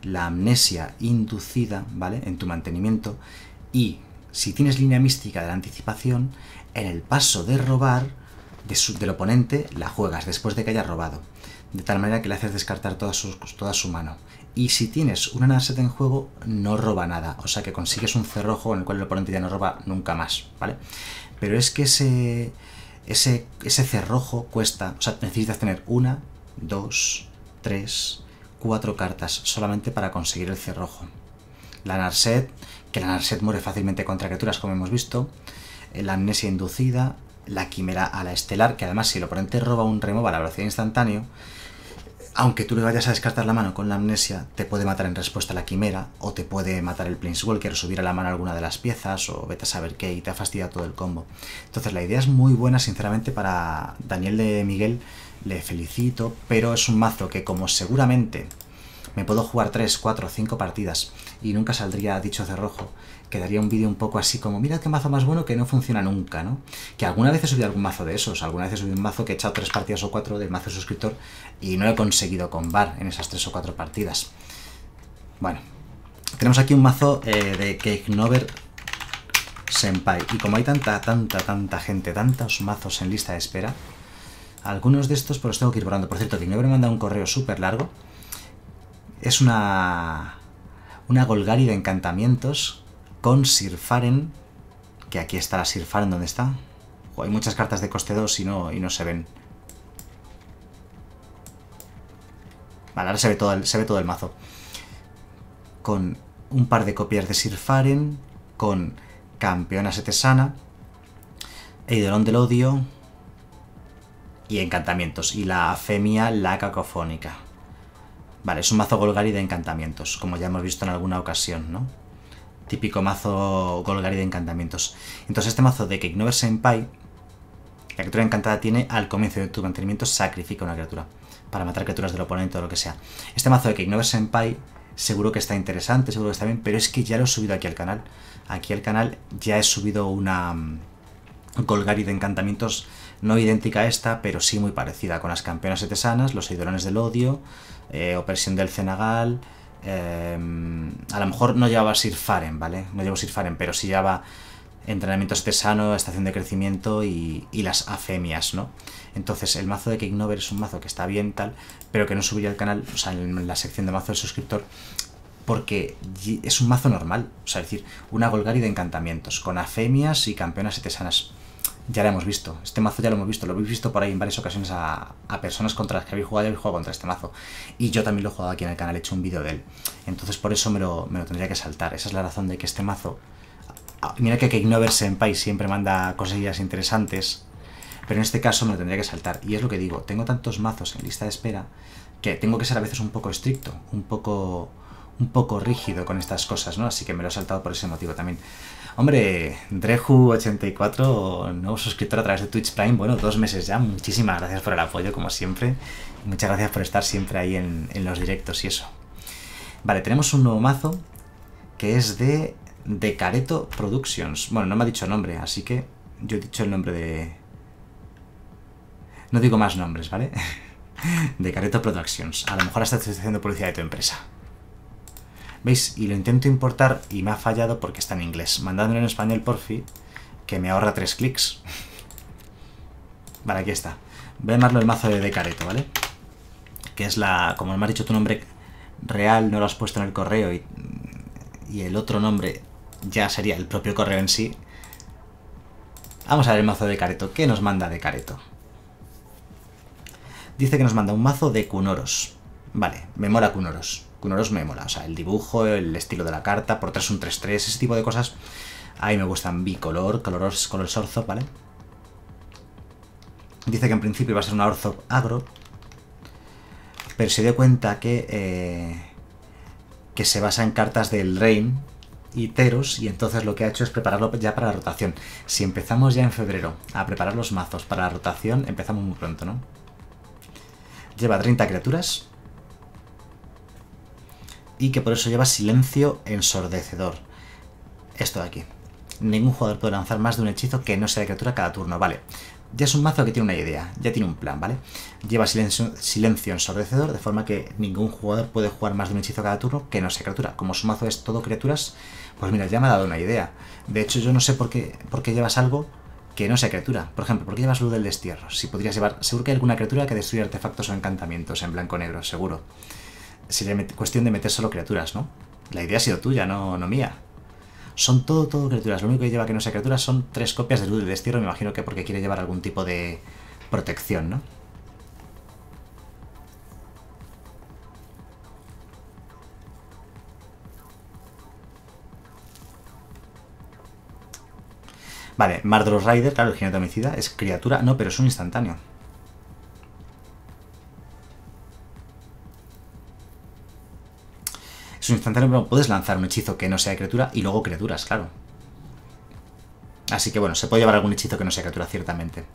la amnesia inducida, ¿vale? En tu mantenimiento. Y si tienes línea mística de la anticipación, en el paso de robar de su, del oponente la juegas después de que haya robado. De tal manera que le haces descartar toda su, toda su mano. Y si tienes una Narset en juego, no roba nada. O sea que consigues un cerrojo en el cual el oponente ya no roba nunca más, ¿vale? Pero es que ese, ese, ese cerrojo cuesta... O sea, necesitas tener una, dos, tres, cuatro cartas solamente para conseguir el cerrojo. La Narset, que la Narset muere fácilmente contra criaturas, como hemos visto. La amnesia inducida. La quimera a la estelar, que además si el oponente roba un remova a la velocidad instantáneo, aunque tú le vayas a descartar la mano con la amnesia, te puede matar en respuesta a la quimera, o te puede matar el Planeswalker, o subir a la mano alguna de las piezas, o vete a saber qué, y te ha fastidiado todo el combo. Entonces la idea es muy buena, sinceramente, para Daniel de Miguel, le felicito, pero es un mazo que, como seguramente me puedo jugar tres, cuatro, cinco partidas y nunca saldría dicho cerrojo, quedaría un vídeo un poco así como, mira qué mazo más bueno que no funciona nunca, ¿no? Que alguna vez he subido algún mazo de esos, alguna vez he subido un mazo que he echado tres partidas o cuatro del mazo suscriptor y no he conseguido combar en esas tres o cuatro partidas. Bueno, tenemos aquí un mazo eh, de Cakenover Senpai, y como hay tanta, tanta, tanta gente, tantos mazos en lista de espera, algunos de estos pues los tengo que ir borrando. Por cierto, Cakenover me manda un correo súper largo. Es una, una Golgari de encantamientos con Sirfaren, que aquí está la Sirfaren, ¿dónde está? Oh, hay muchas cartas de coste dos y no, y no se ven. Vale, ahora se ve, todo el, se ve todo el mazo. Con un par de copias de Sirfaren, con Campeona Setesana, Eidolon del Odio y encantamientos. Y la Afemia, la Cacofónica. Vale, es un mazo Golgari de encantamientos, como ya hemos visto en alguna ocasión, ¿no? Típico mazo Golgari de encantamientos. Entonces este mazo de Cakenover Senpai, la criatura encantada tiene al comienzo de tu mantenimiento sacrifica una criatura para matar criaturas del oponente o lo que sea. Este mazo de Cakenover Senpai seguro que está interesante, seguro que está bien, pero es que ya lo he subido aquí al canal. Aquí al canal ya he subido una Golgari de encantamientos no idéntica a esta, pero sí muy parecida, con las campeonas setesanas, los eidolones del odio, eh, opresión del Cenagal. Eh, a lo mejor no llevaba Sirfaren, ¿vale? No llevo Sirfaren, pero sí llevaba entrenamiento setesano, estación de crecimiento y, y las afemias, ¿no? Entonces el mazo de Cakenover es un mazo que está bien, tal, pero que no subiría al canal, o sea, en la sección de mazo del suscriptor, porque es un mazo normal, o sea, es decir, una Golgari de encantamientos, con afemias y campeonas setesanas. Ya lo hemos visto, este mazo ya lo hemos visto, lo habéis visto por ahí en varias ocasiones a, a personas contra las que habéis jugado y habéis jugado contra este mazo. Y yo también lo he jugado aquí en el canal, he hecho un vídeo de él. Entonces por eso me lo, me lo tendría que saltar. Esa es la razón de que este mazo... Mira que Cakenover Senpai siempre manda cosillas interesantes, pero en este caso me lo tendría que saltar. Y es lo que digo, tengo tantos mazos en lista de espera que tengo que ser a veces un poco estricto, un poco, un poco rígido con estas cosas, ¿no? Así que me lo he saltado por ese motivo también. Hombre, Dreju ochenta y cuatro, nuevo suscriptor a través de Twitch Prime, bueno, dos meses ya, muchísimas gracias por el apoyo, como siempre, y muchas gracias por estar siempre ahí en, en los directos y eso. Vale, tenemos un nuevo mazo, que es de Decareto Productions. Bueno, no me ha dicho nombre, así que yo he dicho el nombre de... No digo más nombres, ¿vale? Decareto Productions, a lo mejor hasta estoy haciendo publicidad de tu empresa. ¿Veis? Y lo intento importar y me ha fallado porque está en inglés. Mandádmelo en español, porfi, que me ahorra tres clics. Vale, aquí está. Voy a llamarlo el mazo de Decareto, ¿vale? Que es la... Como me has dicho tu nombre real, no lo has puesto en el correo y, y el otro nombre ya sería el propio correo en sí. Vamos a ver el mazo de Decareto. ¿Qué nos manda Decareto? Dice que nos manda un mazo de Kunoros. Vale, me mola Kunoros. Kunoros me mola, o sea, el dibujo, el estilo de la carta, por tres un tres tres, ese tipo de cosas. Ahí me gustan bicolor, color, color Orzhov, ¿vale? Dice que en principio va a ser una Orzhov agro, pero se dio cuenta que, eh, que se basa en cartas del Reign y Teros, y entonces lo que ha hecho es prepararlo ya para la rotación. Si empezamos ya en febrero a preparar los mazos para la rotación, empezamos muy pronto, ¿no? Lleva treinta criaturas. Y que por eso lleva silencio ensordecedor. Esto de aquí. Ningún jugador puede lanzar más de un hechizo que no sea de criatura cada turno. Vale. ya es un mazo que tiene una idea, ya tiene un plan, ¿vale? Lleva silencio, silencio ensordecedor, de forma que ningún jugador puede jugar más de un hechizo cada turno que no sea criatura. Como su mazo es todo criaturas, pues mira, ya me ha dado una idea. De hecho, yo no sé por qué, por qué llevas algo que no sea criatura. Por ejemplo, ¿por qué llevas luz del destierro? Si podrías llevar... Seguro que hay alguna criatura que destruye artefactos o encantamientos en blanco-negro, seguro. Sería cuestión de meter solo criaturas, ¿no? La idea ha sido tuya, no, no mía. Son todo, todo criaturas. Lo único que lleva que no sea criaturas son tres copias de luz del destierro. Me imagino que porque quiere llevar algún tipo de protección, ¿no? Vale, Mardros Rider, claro, el jinete homicida, es criatura. No, pero es un instantáneo. Es un instantáneo, pero puedes lanzar un hechizo que no sea criatura y luego criaturas, claro. Así que bueno, se puede llevar algún hechizo que no sea criatura, ciertamente.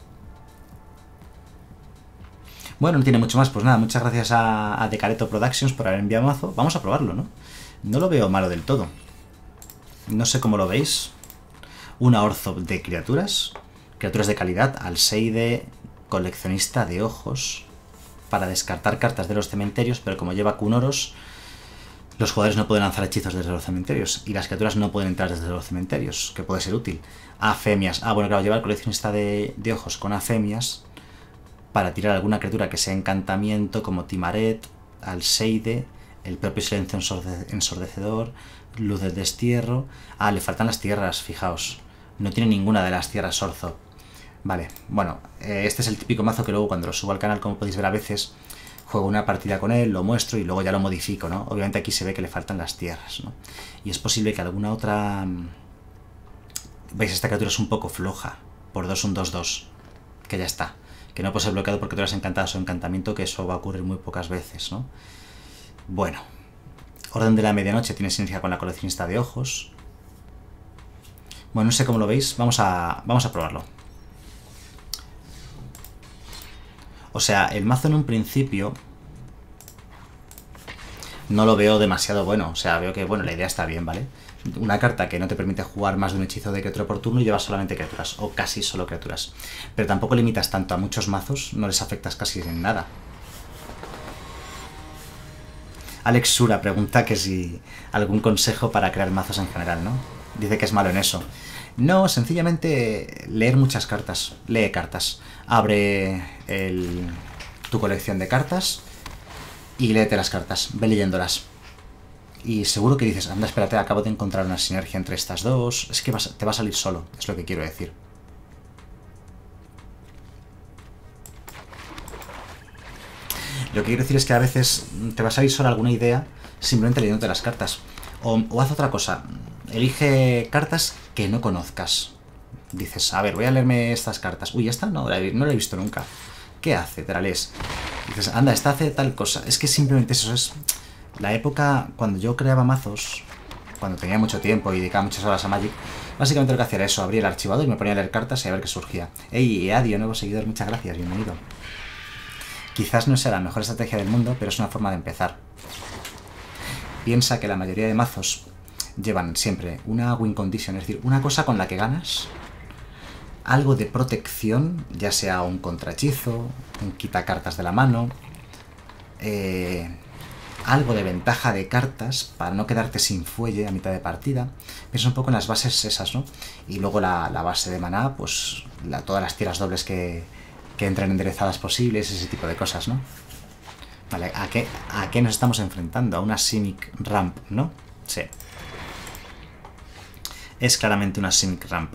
Bueno, no tiene mucho más, pues nada, muchas gracias a, a Decareto Productions por haber enviado mazo. Vamos a probarlo, ¿no? No lo veo malo del todo. No sé cómo lo veis. Una Orzo de criaturas. Criaturas de calidad. Alseide, coleccionista de ojos. Para descartar cartas de los cementerios, pero como lleva Kunoros, los jugadores no pueden lanzar hechizos desde los cementerios. Y las criaturas no pueden entrar desde los cementerios, que puede ser útil. Afemias. Ah, bueno, claro, lleva el coleccionista de, de ojos con Afemias para tirar alguna criatura que sea encantamiento, como Timaret, Alseide, el propio silencio ensordecedor, luz del destierro. Ah, le faltan las tierras, fijaos. No tiene ninguna de las tierras Orzo. Vale, bueno, eh, este es el típico mazo que luego cuando lo subo al canal, como podéis ver a veces, juego una partida con él, lo muestro y luego ya lo modifico, ¿no? Obviamente aquí se ve que le faltan las tierras, ¿no? Y es posible que alguna otra... Veis, esta criatura es un poco floja. Por dos, un dos dos. Que ya está. Que no puede ser bloqueado por criaturas encantadas o encantamiento, que eso va a ocurrir muy pocas veces, ¿no? Bueno. Orden de la Medianoche tiene sinergia con la coleccionista de ojos. Bueno, no sé cómo lo veis. Vamos a, vamos a probarlo. O sea, el mazo en un principio no lo veo demasiado bueno. O sea, veo que, bueno, la idea está bien, ¿vale? Una carta que no te permite jugar más de un hechizo de criatura por turno y llevas solamente criaturas, o casi solo criaturas. Pero tampoco limitas tanto a muchos mazos, no les afectas casi en nada. Alex Sura pregunta que si algún consejo para crear mazos en general, ¿no? Dice que es malo en eso. No, sencillamente leer muchas cartas. Lee cartas. Abre el, tu colección de cartas y léete las cartas. Ve leyéndolas. Y seguro que dices, anda, espérate, acabo de encontrar una sinergia entre estas dos. Es que vas, te va a salir solo, es lo que quiero decir. Lo que quiero decir es que a veces te va a salir solo alguna idea simplemente leyéndote las cartas. O, o haz otra cosa, elige cartas que no conozcas. Dices, a ver, voy a leerme estas cartas. Uy, esta no, no la he visto nunca. ¿Qué hace? Te la lees. Dices, anda, esta hace tal cosa. Es que simplemente eso es... La época cuando yo creaba mazos, cuando tenía mucho tiempo y dedicaba muchas horas a Magic, básicamente lo que hacía era eso, abría el archivador y me ponía a leer cartas y a ver qué surgía. Ey, Adio, nuevo seguidor, muchas gracias, bienvenido. Quizás no sea la mejor estrategia del mundo, pero es una forma de empezar. Piensa que la mayoría de mazos llevan siempre una win condition, es decir, una cosa con la que ganas, algo de protección, ya sea un contrahechizo, un quita cartas de la mano, eh... algo de ventaja de cartas para no quedarte sin fuelle a mitad de partida. Piensa un poco en las bases esas, ¿no? Y luego la, la base de maná, pues la, todas las tiras dobles que, que entren enderezadas posibles, ese tipo de cosas, ¿no? Vale, ¿a qué, ¿a qué nos estamos enfrentando? A una Simic Ramp, ¿no? Sí. Es claramente una Simic Ramp.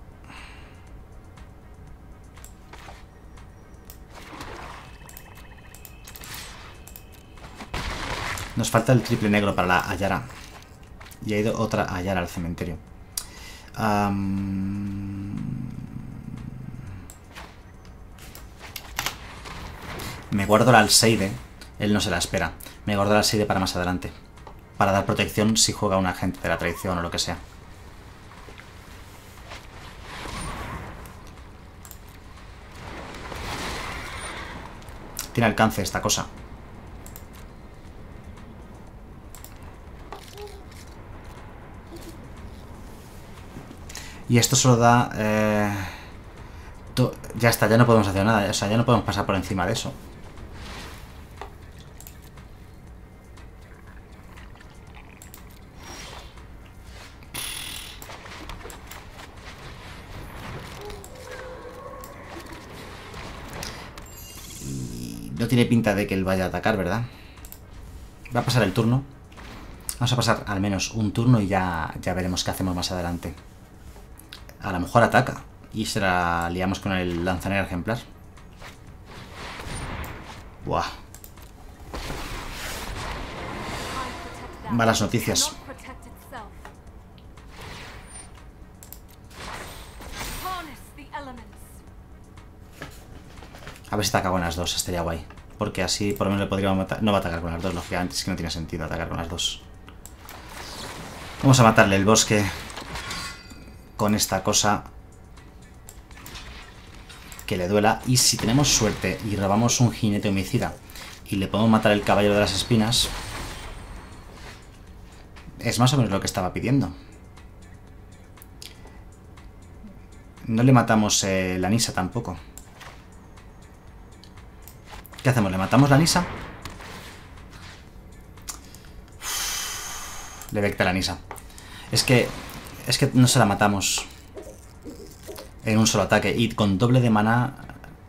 Nos falta el triple negro para la Ayara. Y ha ido otra Ayara al cementerio. Um... Me guardo la Alseide. Él no se la espera. Me guardo la Alseide para más adelante. Para dar protección si juega un agente de la traición o lo que sea. Tiene alcance esta cosa. Y esto solo da... Eh, Ya está, ya no podemos hacer nada. O sea, ya no podemos pasar por encima de eso. Y no tiene pinta de que él vaya a atacar, ¿verdad? Va a pasar el turno. Vamos a pasar al menos un turno y ya, ya veremos qué hacemos más adelante. A lo mejor ataca y se la liamos con el lanzanera ejemplar. Buah. Malas noticias. A ver si ataca con las dos, estaría guay. Porque así por lo menos le podríamos matar. No va a atacar con las dos, lógicamente, es que no tiene sentido atacar con las dos. Vamos a matarle el bosque con esta cosa que le duela. Y si tenemos suerte y robamos un jinete homicida y le podemos matar el caballero de las espinas, es más o menos lo que estaba pidiendo. No le matamos eh, la Nisa tampoco. ¿Qué hacemos? ¿Le matamos la Nisa? Uf, le vecta la Nisa. Es que... Es que no se la matamos en un solo ataque. Y con doble de maná...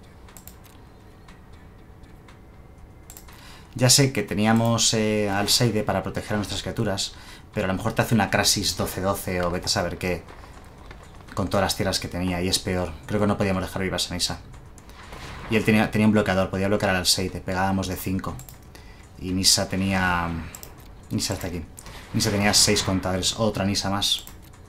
Ya sé que teníamos eh, al Seide para proteger a nuestras criaturas, pero a lo mejor te hace una Crasis doce doce o vete a saber qué, con todas las tierras que tenía, y es peor. Creo que no podíamos dejar vivas a Nisa. Y él tenía, tenía un bloqueador, podía bloquear al Seide, pegábamos de cinco. Y Nisa tenía... Nisa está aquí. Nisa tenía seis contadores, otra Nisa más.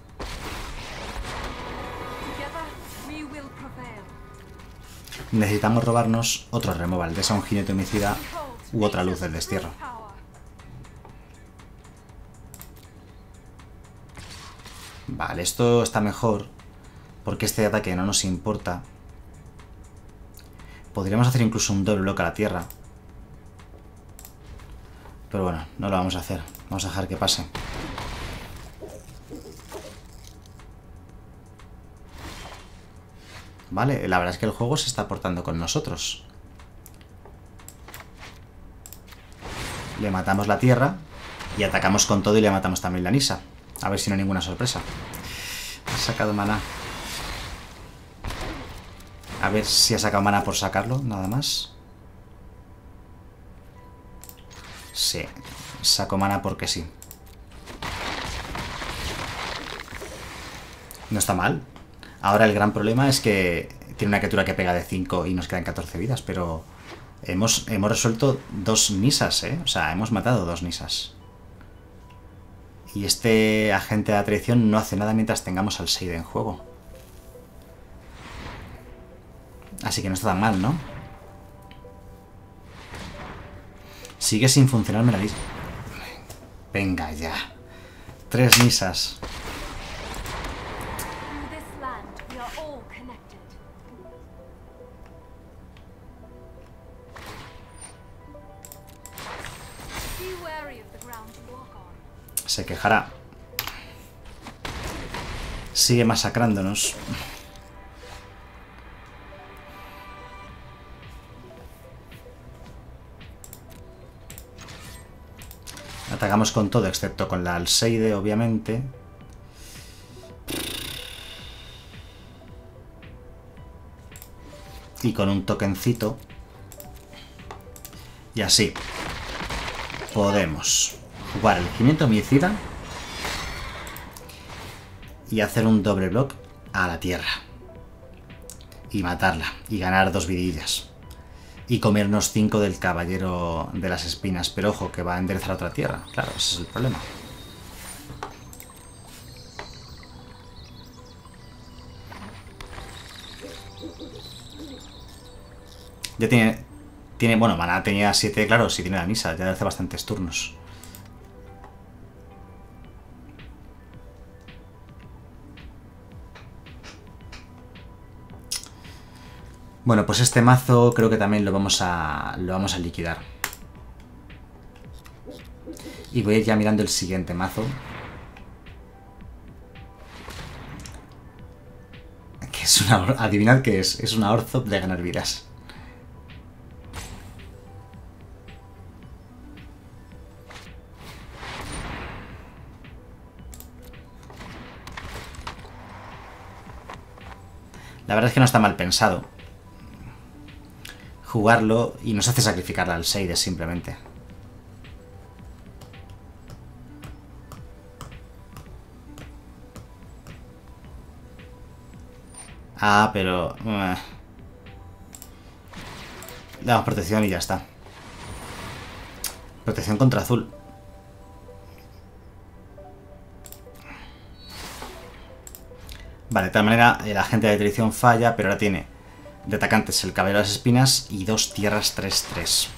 Necesitamos robarnos otro removal, de esa un jinete homicida u otra luz del destierro. Vale, esto está mejor, porque este ataque no nos importa. Podríamos hacer incluso un doble bloque a la tierra. Pero bueno, no lo vamos a hacer. Vamos a dejar que pase. Vale, la verdad es que el juego se está portando con nosotros. Le matamos la tierra y atacamos con todo y le matamos también la Nisa. A ver si no hay ninguna sorpresa. Ha sacado maná. A ver si ha sacado maná por sacarlo, nada más. Sí, saco maná porque sí. No está mal. Ahora el gran problema es que tiene una criatura que pega de cinco y nos quedan catorce vidas, pero hemos, hemos resuelto dos Nisas, ¿eh? O sea, hemos matado dos Nisas. Y este agente de la traición no hace nada mientras tengamos al Seide en juego. Así que no está tan mal, ¿no? Sigue sin funcionarme la lista. Venga ya. Tres Nisas. Se quejará. Sigue masacrándonos. Atacamos con todo, excepto con la Alseide, obviamente. Y con un tokencito. Y así podemos jugar el jinete homicida y hacer un doble block a la tierra. Y matarla. Y ganar dos vidillas. Y comernos cinco del caballero de las espinas. Pero ojo, que va a enderezar otra tierra. Claro, ese es el problema. Ya tiene... tiene bueno, maná tenía siete, claro, sí tiene la Nisa. Ya hace bastantes turnos. Bueno, pues este mazo creo que también lo vamos a, lo vamos a liquidar. Y voy a ir ya mirando el siguiente mazo. Que es Es una... Adivinad qué es. Es una Orzhov de ganar vidas. La verdad es que no está mal pensado jugarlo y nos hace sacrificarla al Seides simplemente. Ah, pero... Uh, le damos protección y ya está. Protección contra azul. Vale, de tal manera el agente de traición falla, pero ahora tiene de atacantes el caballero de las espinas y dos tierras tres tres.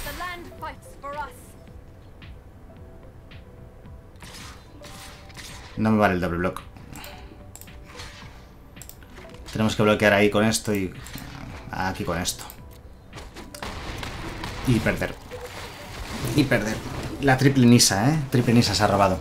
No me vale el doble block. Tenemos que bloquear ahí con esto y aquí con esto. Y perder. Y perder. La triple Nisa, ¿eh? Triple Nisa se ha robado.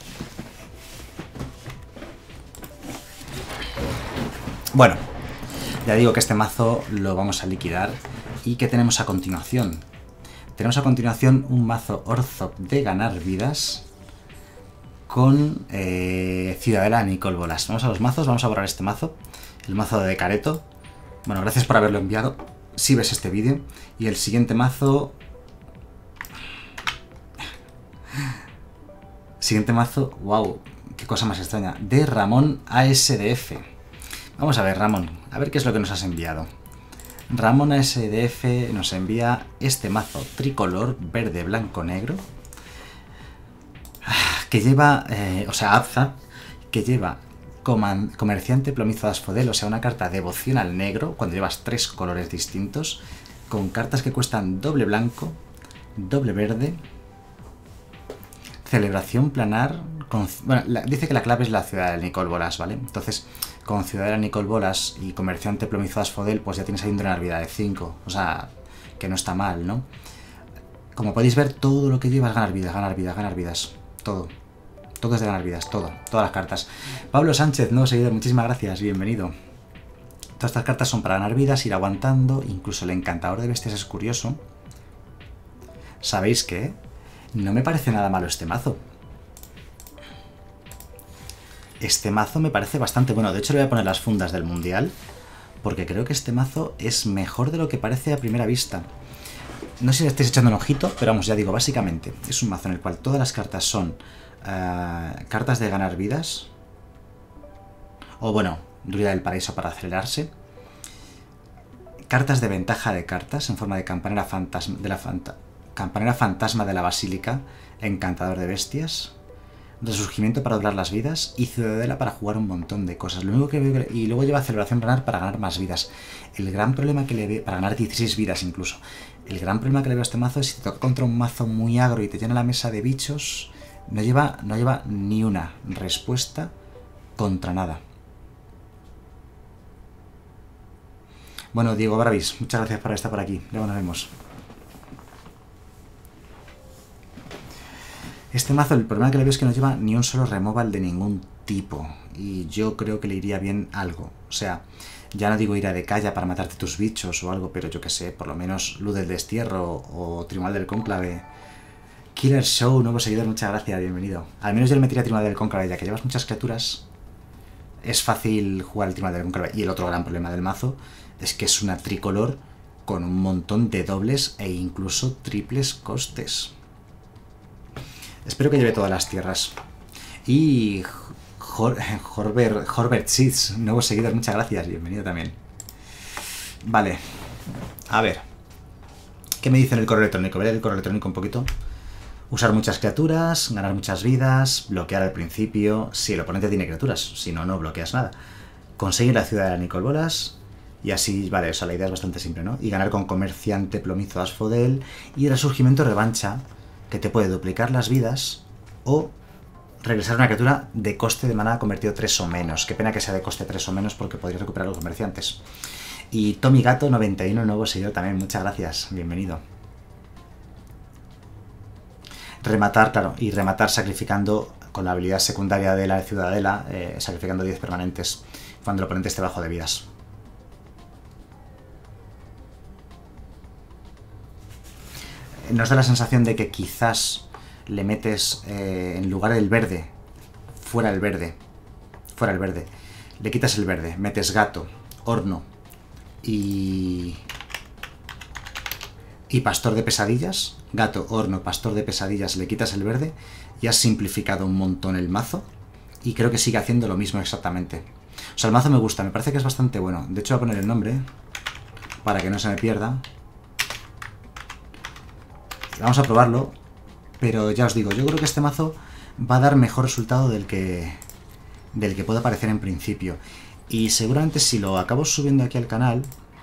Bueno, ya digo que este mazo lo vamos a liquidar. ¿Y qué tenemos a continuación? Tenemos a continuación un mazo Orzhov de ganar vidas con eh, Ciudadela Nicol Bolas. Vamos a los mazos, vamos a borrar este mazo. El mazo de Careto. Bueno, gracias por haberlo enviado, si ves este vídeo. Y el siguiente mazo... Siguiente mazo, wow, qué cosa más extraña. De Ramón A S D F. Vamos a ver, Ramón, a ver qué es lo que nos has enviado. Ramón A S D F nos envía este mazo tricolor, verde, blanco, negro. Que lleva, eh, o sea, Abza, que lleva comerciante plomizo de Asphodel, o sea, una carta devoción al negro, cuando llevas tres colores distintos, con cartas que cuestan doble blanco, doble verde, celebración planar, con, bueno, la, dice que la clave es la Ciudadela Nicol Bolas, ¿vale? Entonces, con Ciudadela Nicol Bolas y comerciante plomizo de Asphodel, pues ya tienes ahí un drenar vida de cinco, o sea, que no está mal, ¿no? Como podéis ver, todo lo que lleva es ganar vidas, ganar vidas, ganar vidas, todo. Todo es de ganar vidas, todo, todas las cartas. Pablo Sánchez, nuevo seguidor, muchísimas gracias, bienvenido. Todas estas cartas son para ganar vidas, ir aguantando, incluso el encantador de bestias es curioso. ¿Sabéis qué? No me parece nada malo este mazo. Este mazo me parece bastante bueno, de hecho le voy a poner las fundas del mundial, porque creo que este mazo es mejor de lo que parece a primera vista. No sé si le estáis echando un ojito, pero vamos, ya digo, básicamente es un mazo en el cual todas las cartas son uh, cartas de ganar vidas, o bueno, Druida del Paraíso para acelerarse, cartas de ventaja de cartas en forma de campanera fantasma de la, fanta campanera fantasma de la basílica, encantador de bestias, resurgimiento para doblar las vidas y ciudadela para jugar un montón de cosas. Lo único que veo, y luego lleva celebración planar para ganar más vidas. El gran problema que le veo, para ganar dieciséis vidas incluso. El gran problema que le veo a este mazo es si te toca contra un mazo muy agro y te llena la mesa de bichos, no lleva, no lleva ni una respuesta contra nada. Bueno, Diego Bravis, muchas gracias por estar por aquí. Luego nos vemos. Este mazo, el problema que le veo es que no lleva ni un solo removal de ningún tipo. Y yo creo que le iría bien algo. O sea, ya no digo ir a de calla para matarte tus bichos o algo, pero yo que sé, por lo menos Luz del Destierro o Tribunal del Cónclave. Killer Show, nuevo seguidor, muchas gracias, bienvenido. Al menos yo le metería Tribunal del Cónclave, ya que llevas muchas criaturas. Es fácil jugar el Tribunal del Cónclave. Y el otro gran problema del mazo es que es una tricolor con un montón de dobles e incluso triples costes. Espero que lleve todas las tierras. Y Hor Horbert, Horbert Seeds, nuevo seguidor, muchas gracias, bienvenido también. Vale, a ver. ¿Qué me dice en el correo electrónico? Veré el correo electrónico un poquito. Usar muchas criaturas, ganar muchas vidas, bloquear al principio, si el oponente tiene criaturas, si no, no bloqueas nada. Conseguir la ciudad de la Nicol Bolas, y así, vale, o sea, la idea es bastante simple, ¿no? Y ganar con comerciante plomizo de Asphodel, y resurgimiento revancha, que te puede duplicar las vidas o regresar una criatura de coste de maná convertido tres o menos. Qué pena que sea de coste tres o menos porque podría recuperar los comerciantes. Y Tommy Gato noventa y uno, nuevo seguidor también, muchas gracias, bienvenido. Rematar, claro, y rematar sacrificando con la habilidad secundaria de la Ciudadela, eh, sacrificando diez permanentes cuando el oponente esté bajo de vidas. nos da la sensación de que quizás le metes eh, en lugar del verde, fuera el verde, fuera el verde, le quitas el verde, metes gato, horno y... y pastor de pesadillas, gato, horno, pastor de pesadillas, le quitas el verde y has simplificado un montón el mazo y creo que sigue haciendo lo mismo exactamente. O sea, el mazo me gusta, me parece que es bastante bueno. De hecho voy a poner el nombre para que no se me pierda. Vamos a probarlo, pero ya os digo, yo creo que este mazo va a dar mejor resultado del que, del que pueda parecer en principio. Y seguramente si lo acabo subiendo aquí al canal...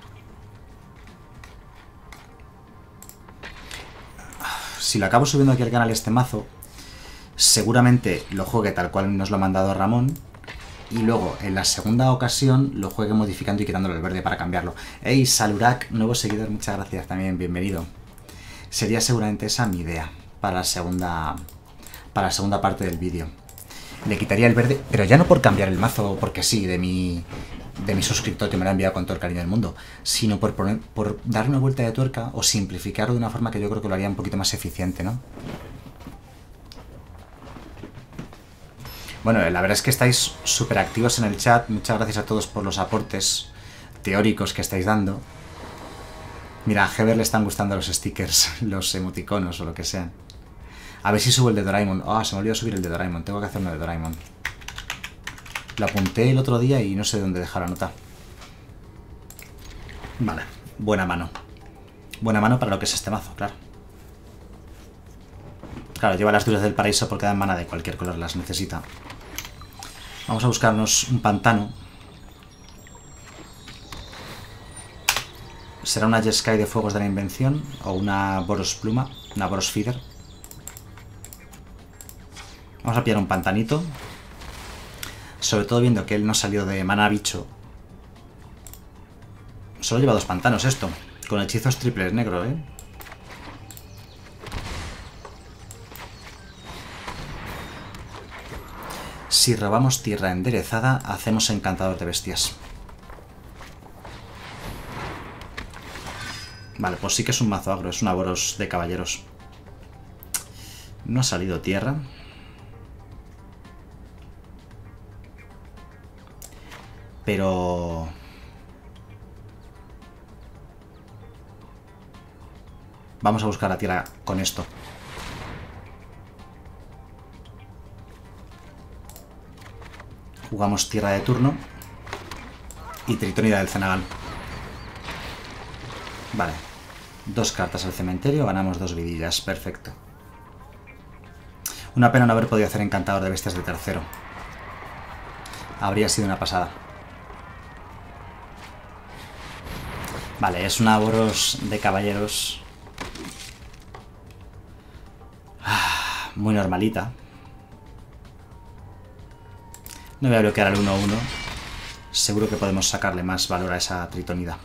Si lo acabo subiendo aquí al canal este mazo, seguramente lo juegue tal cual nos lo ha mandado Ramón. Y luego, en la segunda ocasión, lo juegue modificando y quitándole el verde para cambiarlo. ¡Ey, Salurak! Nuevo seguidor, muchas gracias también, bienvenido. Sería seguramente esa mi idea para la segunda, para la segunda parte del vídeo. Le quitaría el verde, pero ya no por cambiar el mazo, porque sí, de mi, de mi suscriptor que me lo ha enviado con todo el cariño del mundo, sino por, poner, por darle una vuelta de tuerca o simplificarlo de una forma que yo creo que lo haría un poquito más eficiente, ¿no? Bueno, la verdad es que estáis súper activos en el chat. Muchas gracias a todos por los aportes teóricos que estáis dando. Mira, a Heber le están gustando los stickers, los emoticonos o lo que sea. A ver si subo el de Doraemon. Ah, oh, se me olvidó subir el de Doraemon. Tengo que hacer uno de Doraemon. Lo apunté el otro día y no sé dónde dejar la nota. Vale, buena mano. Buena mano para lo que es este mazo, claro. Claro, lleva las duras del paraíso porque dan mana de cualquier color, las necesita. Vamos a buscarnos un pantano. ¿Será una Jeskai de Fuegos de la Invención? ¿O una Boros Pluma? Una Boros Feeder. Vamos a pillar un pantanito. Sobre todo viendo que él no salió de mana bicho. Solo lleva dos pantanos esto. Con hechizos triples negro, ¿eh? Si robamos tierra enderezada, hacemos encantador de bestias. Vale, pues sí que es un mazo agro, es una Boros de caballeros. No ha salido tierra. Pero... vamos a buscar la tierra con esto. Jugamos tierra de turno. Y Tritonida del Cenagal. Vale. Dos cartas al cementerio, ganamos dos vidillas. Perfecto. Una pena no haber podido hacer encantador de bestias de tercero. Habría sido una pasada. Vale, es una Boros de caballeros. Ah, muy normalita. No voy a bloquear al uno uno. Seguro que podemos sacarle más valor a esa Tritonida.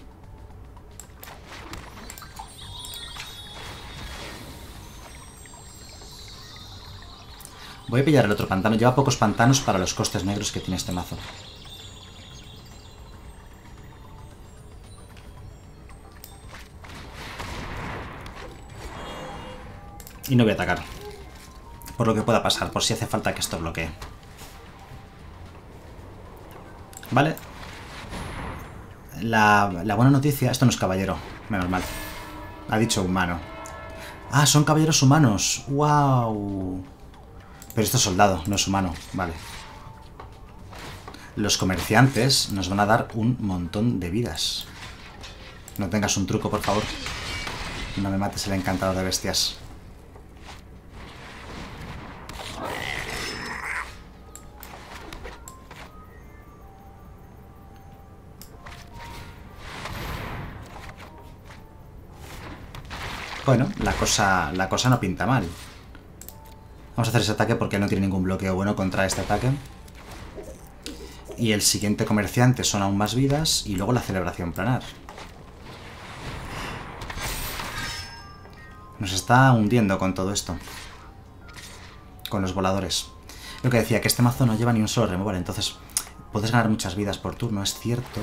Voy a pillar el otro pantano. Lleva pocos pantanos para los costes negros que tiene este mazo. Y no voy a atacar. Por lo que pueda pasar, por si hace falta que esto bloquee. Vale. La, la buena noticia... Esto no es caballero, menos mal. Ha dicho humano. Ah, son caballeros humanos. ¡Wow! Pero esto es soldado, no es humano. Vale. Los comerciantes nos van a dar un montón de vidas. No tengas un truco, por favor. No me mates el encantador de bestias. Bueno, la cosa, la cosa no pinta mal. Vamos a hacer ese ataque porque no tiene ningún bloqueo bueno contra este ataque. Y el siguiente comerciante son aún más vidas y luego la celebración planar. Nos está hundiendo con todo esto. Con los voladores. Lo que decía, que este mazo no lleva ni un solo removal, entonces puedes ganar muchas vidas por turno, es cierto.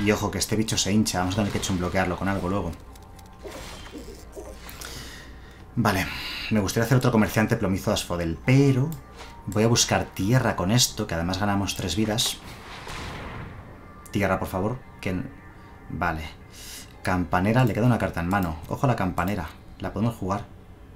Y ojo, que este bicho se hincha. Vamos a tener que hecho un bloquearlo con algo luego. Vale. Me gustaría hacer otro comerciante plomizo de Asphodel, pero voy a buscar tierra con esto, que además ganamos tres vidas. Tierra, por favor. Que... Vale. Campanera, le queda una carta en mano. Ojo a la campanera. La podemos jugar.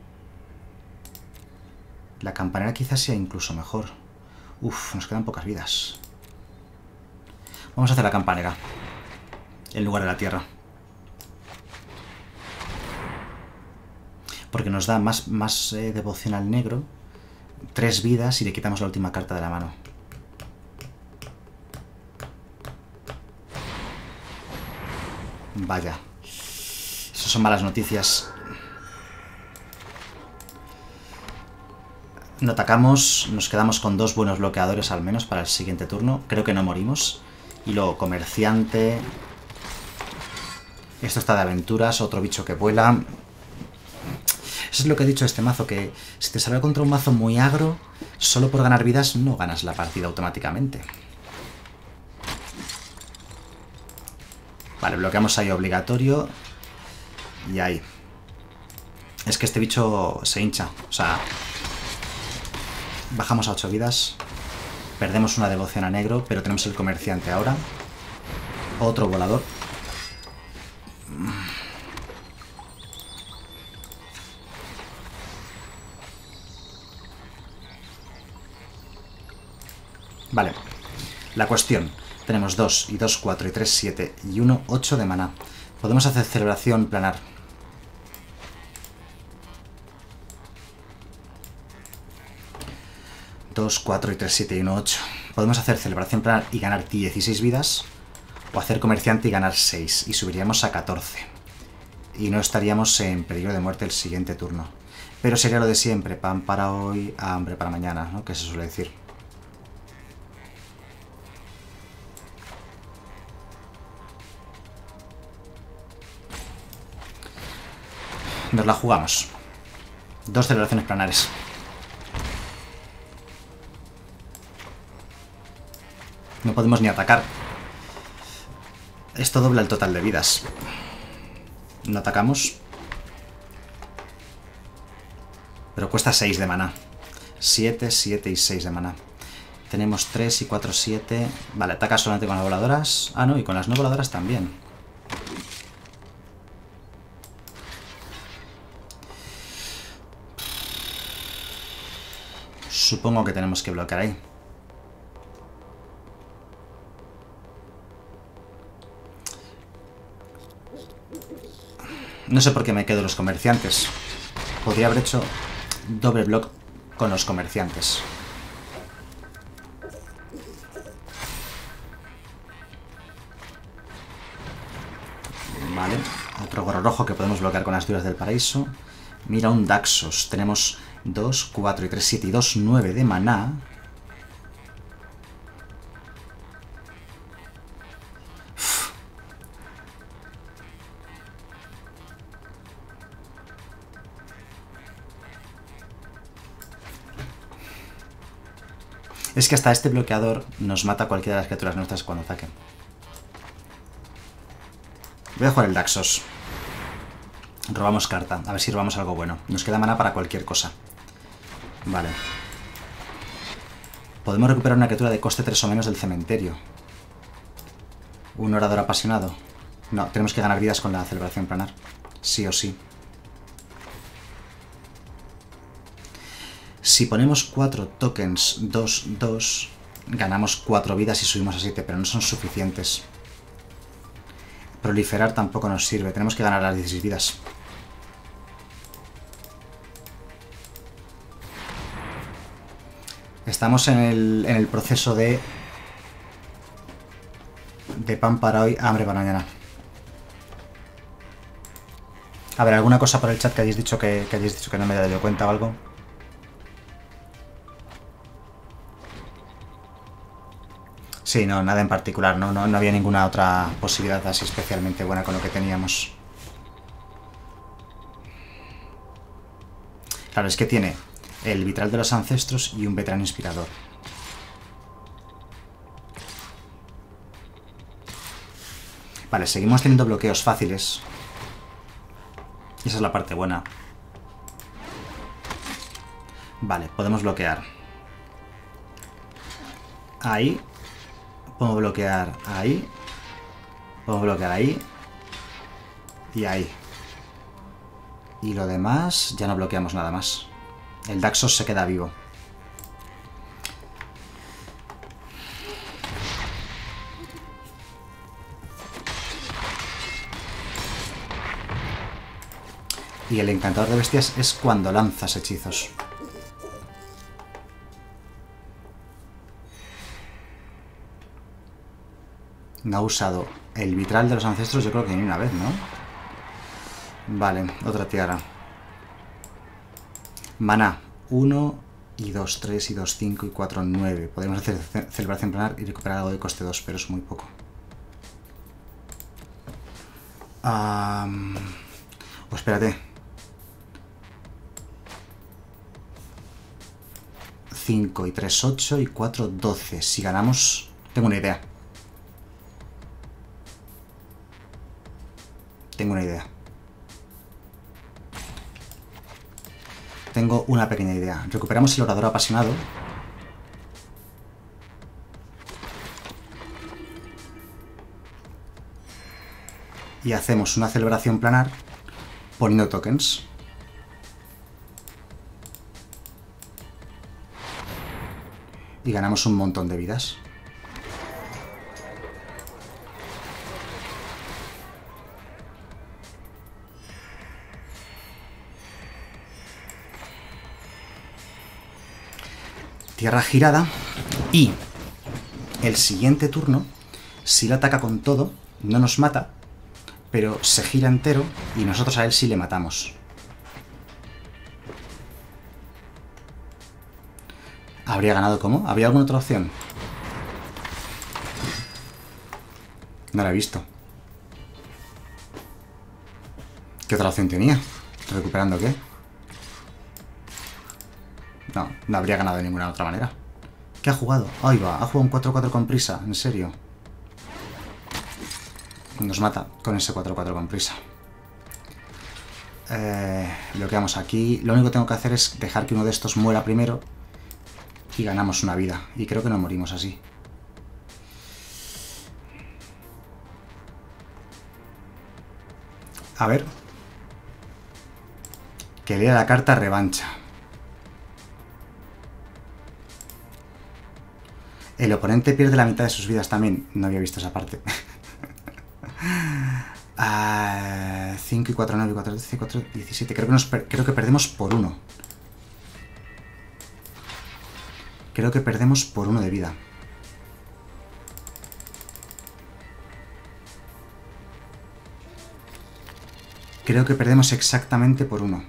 La campanera quizás sea incluso mejor. Uf, nos quedan pocas vidas. Vamos a hacer la campanera en lugar de la tierra. Porque nos da más, más eh, devoción al negro. Tres vidas y le quitamos la última carta de la mano. Vaya. Eso son malas noticias. No atacamos, nos quedamos con dos buenos bloqueadores al menos para el siguiente turno. Creo que no morimos. Y luego comerciante. Esto está de aventuras, otro bicho que vuela. Eso es lo que he dicho de este mazo, que si te sale contra un mazo muy agro, solo por ganar vidas no ganas la partida automáticamente. Vale, bloqueamos ahí obligatorio. Y ahí. Es que este bicho se hincha, o sea... Bajamos a ocho vidas. Perdemos una devoción a negro, pero tenemos el comerciante ahora. Otro volador. Vale. La cuestión. Tenemos dos y dos, cuatro y tres, siete y uno, ocho de maná. Podemos hacer celebración planar. dos, cuatro y tres, siete y uno, ocho. Podemos hacer celebración planar y ganar dieciséis vidas. O hacer comerciante y ganar seis. Y subiríamos a catorce. Y no estaríamos en peligro de muerte el siguiente turno. Pero sería lo de siempre. Pan para hoy, hambre para mañana, ¿no? Que se suele decir. Nos la jugamos. Dos celebraciones planares. No podemos ni atacar. Esto dobla el total de vidas. No atacamos. Pero cuesta seis de maná. siete, siete y seis de maná. Tenemos tres y cuatro, siete. Vale, ataca solamente con las voladoras. Ah, no, y con las no voladoras también. Supongo que tenemos que bloquear ahí. No sé por qué me quedo los comerciantes. Podría haber hecho doble block con los comerciantes. Vale. Otro gorro rojo que podemos bloquear con las duras del paraíso. Mira un Daxos. Tenemos dos, cuatro y tres, siete y dos, nueve de maná. Es que hasta este bloqueador nos mata a cualquiera de las criaturas nuestras cuando ataquen. Voy a jugar el Daxos. Robamos carta. A ver si robamos algo bueno. Nos queda mana para cualquier cosa. Vale. Podemos recuperar una criatura de coste tres o menos del cementerio. Un orador apasionado. No, tenemos que ganar vidas con la celebración planar. Sí o sí. Si ponemos cuatro tokens dos, dos, ganamos cuatro vidas y subimos a siete, pero no son suficientes. Proliferar tampoco nos sirve, tenemos que ganar las dieciséis vidas. Estamos en el, en el proceso de... De pan para hoy, hambre para mañana. A ver, ¿alguna cosa por el chat que hayáis dicho que, que hayáis dicho que no me haya dado cuenta o algo? Sí, no, nada en particular, no, no, no había ninguna otra posibilidad así especialmente buena con lo que teníamos. Claro, es que tiene el vitral de los ancestros y un veterano inspirador. Vale, seguimos teniendo bloqueos fáciles. Y esa es la parte buena. Vale, podemos bloquear. Ahí. Podemos bloquear ahí. Podemos bloquear ahí. Y ahí. Y lo demás, ya no bloqueamos nada más. El Daxos se queda vivo. Y el encantador de bestias es cuando lanzas hechizos. No ha usado el vitral de los ancestros, yo creo que ni una vez, ¿no? Vale, otra tiara. Maná, uno y dos, tres y dos, cinco y cuatro, nueve. Podemos hacer celebración planar y recuperar algo de coste dos, pero es muy poco. Um, oh, espérate. cinco y tres, ocho y cuatro, doce. Si ganamos... Tengo una idea. Tengo una idea. Tengo una pequeña idea. Recuperamos el orador apasionado. Y hacemos una celebración planar poniendo tokens. Y ganamos un montón de vidas. Tierra girada. Y el siguiente turno, si lo ataca con todo, no nos mata, pero se gira entero y nosotros a él sí le matamos. ¿Habría ganado cómo? ¿Habría alguna otra opción? No la he visto. ¿Qué otra opción tenía? ¿Recuperando qué? No, no habría ganado de ninguna otra manera. ¿Qué ha jugado? Ahí va, ha jugado un cuatro cuatro con prisa, en serio. Nos mata con ese cuatro cuatro con prisa. Eh, bloqueamos aquí. Lo único que tengo que hacer es dejar que uno de estos muera primero. Y ganamos una vida. Y creo que no morimos así. A ver. Que lea la carta revancha. El oponente pierde la mitad de sus vidas también. No había visto esa parte. uh, cinco y cuatro, nueve y cuatro, doce, cuatro, diecisiete. Creo que, nos per creo que perdemos por uno. Creo que perdemos por uno de vida. Creo que perdemos exactamente por uno.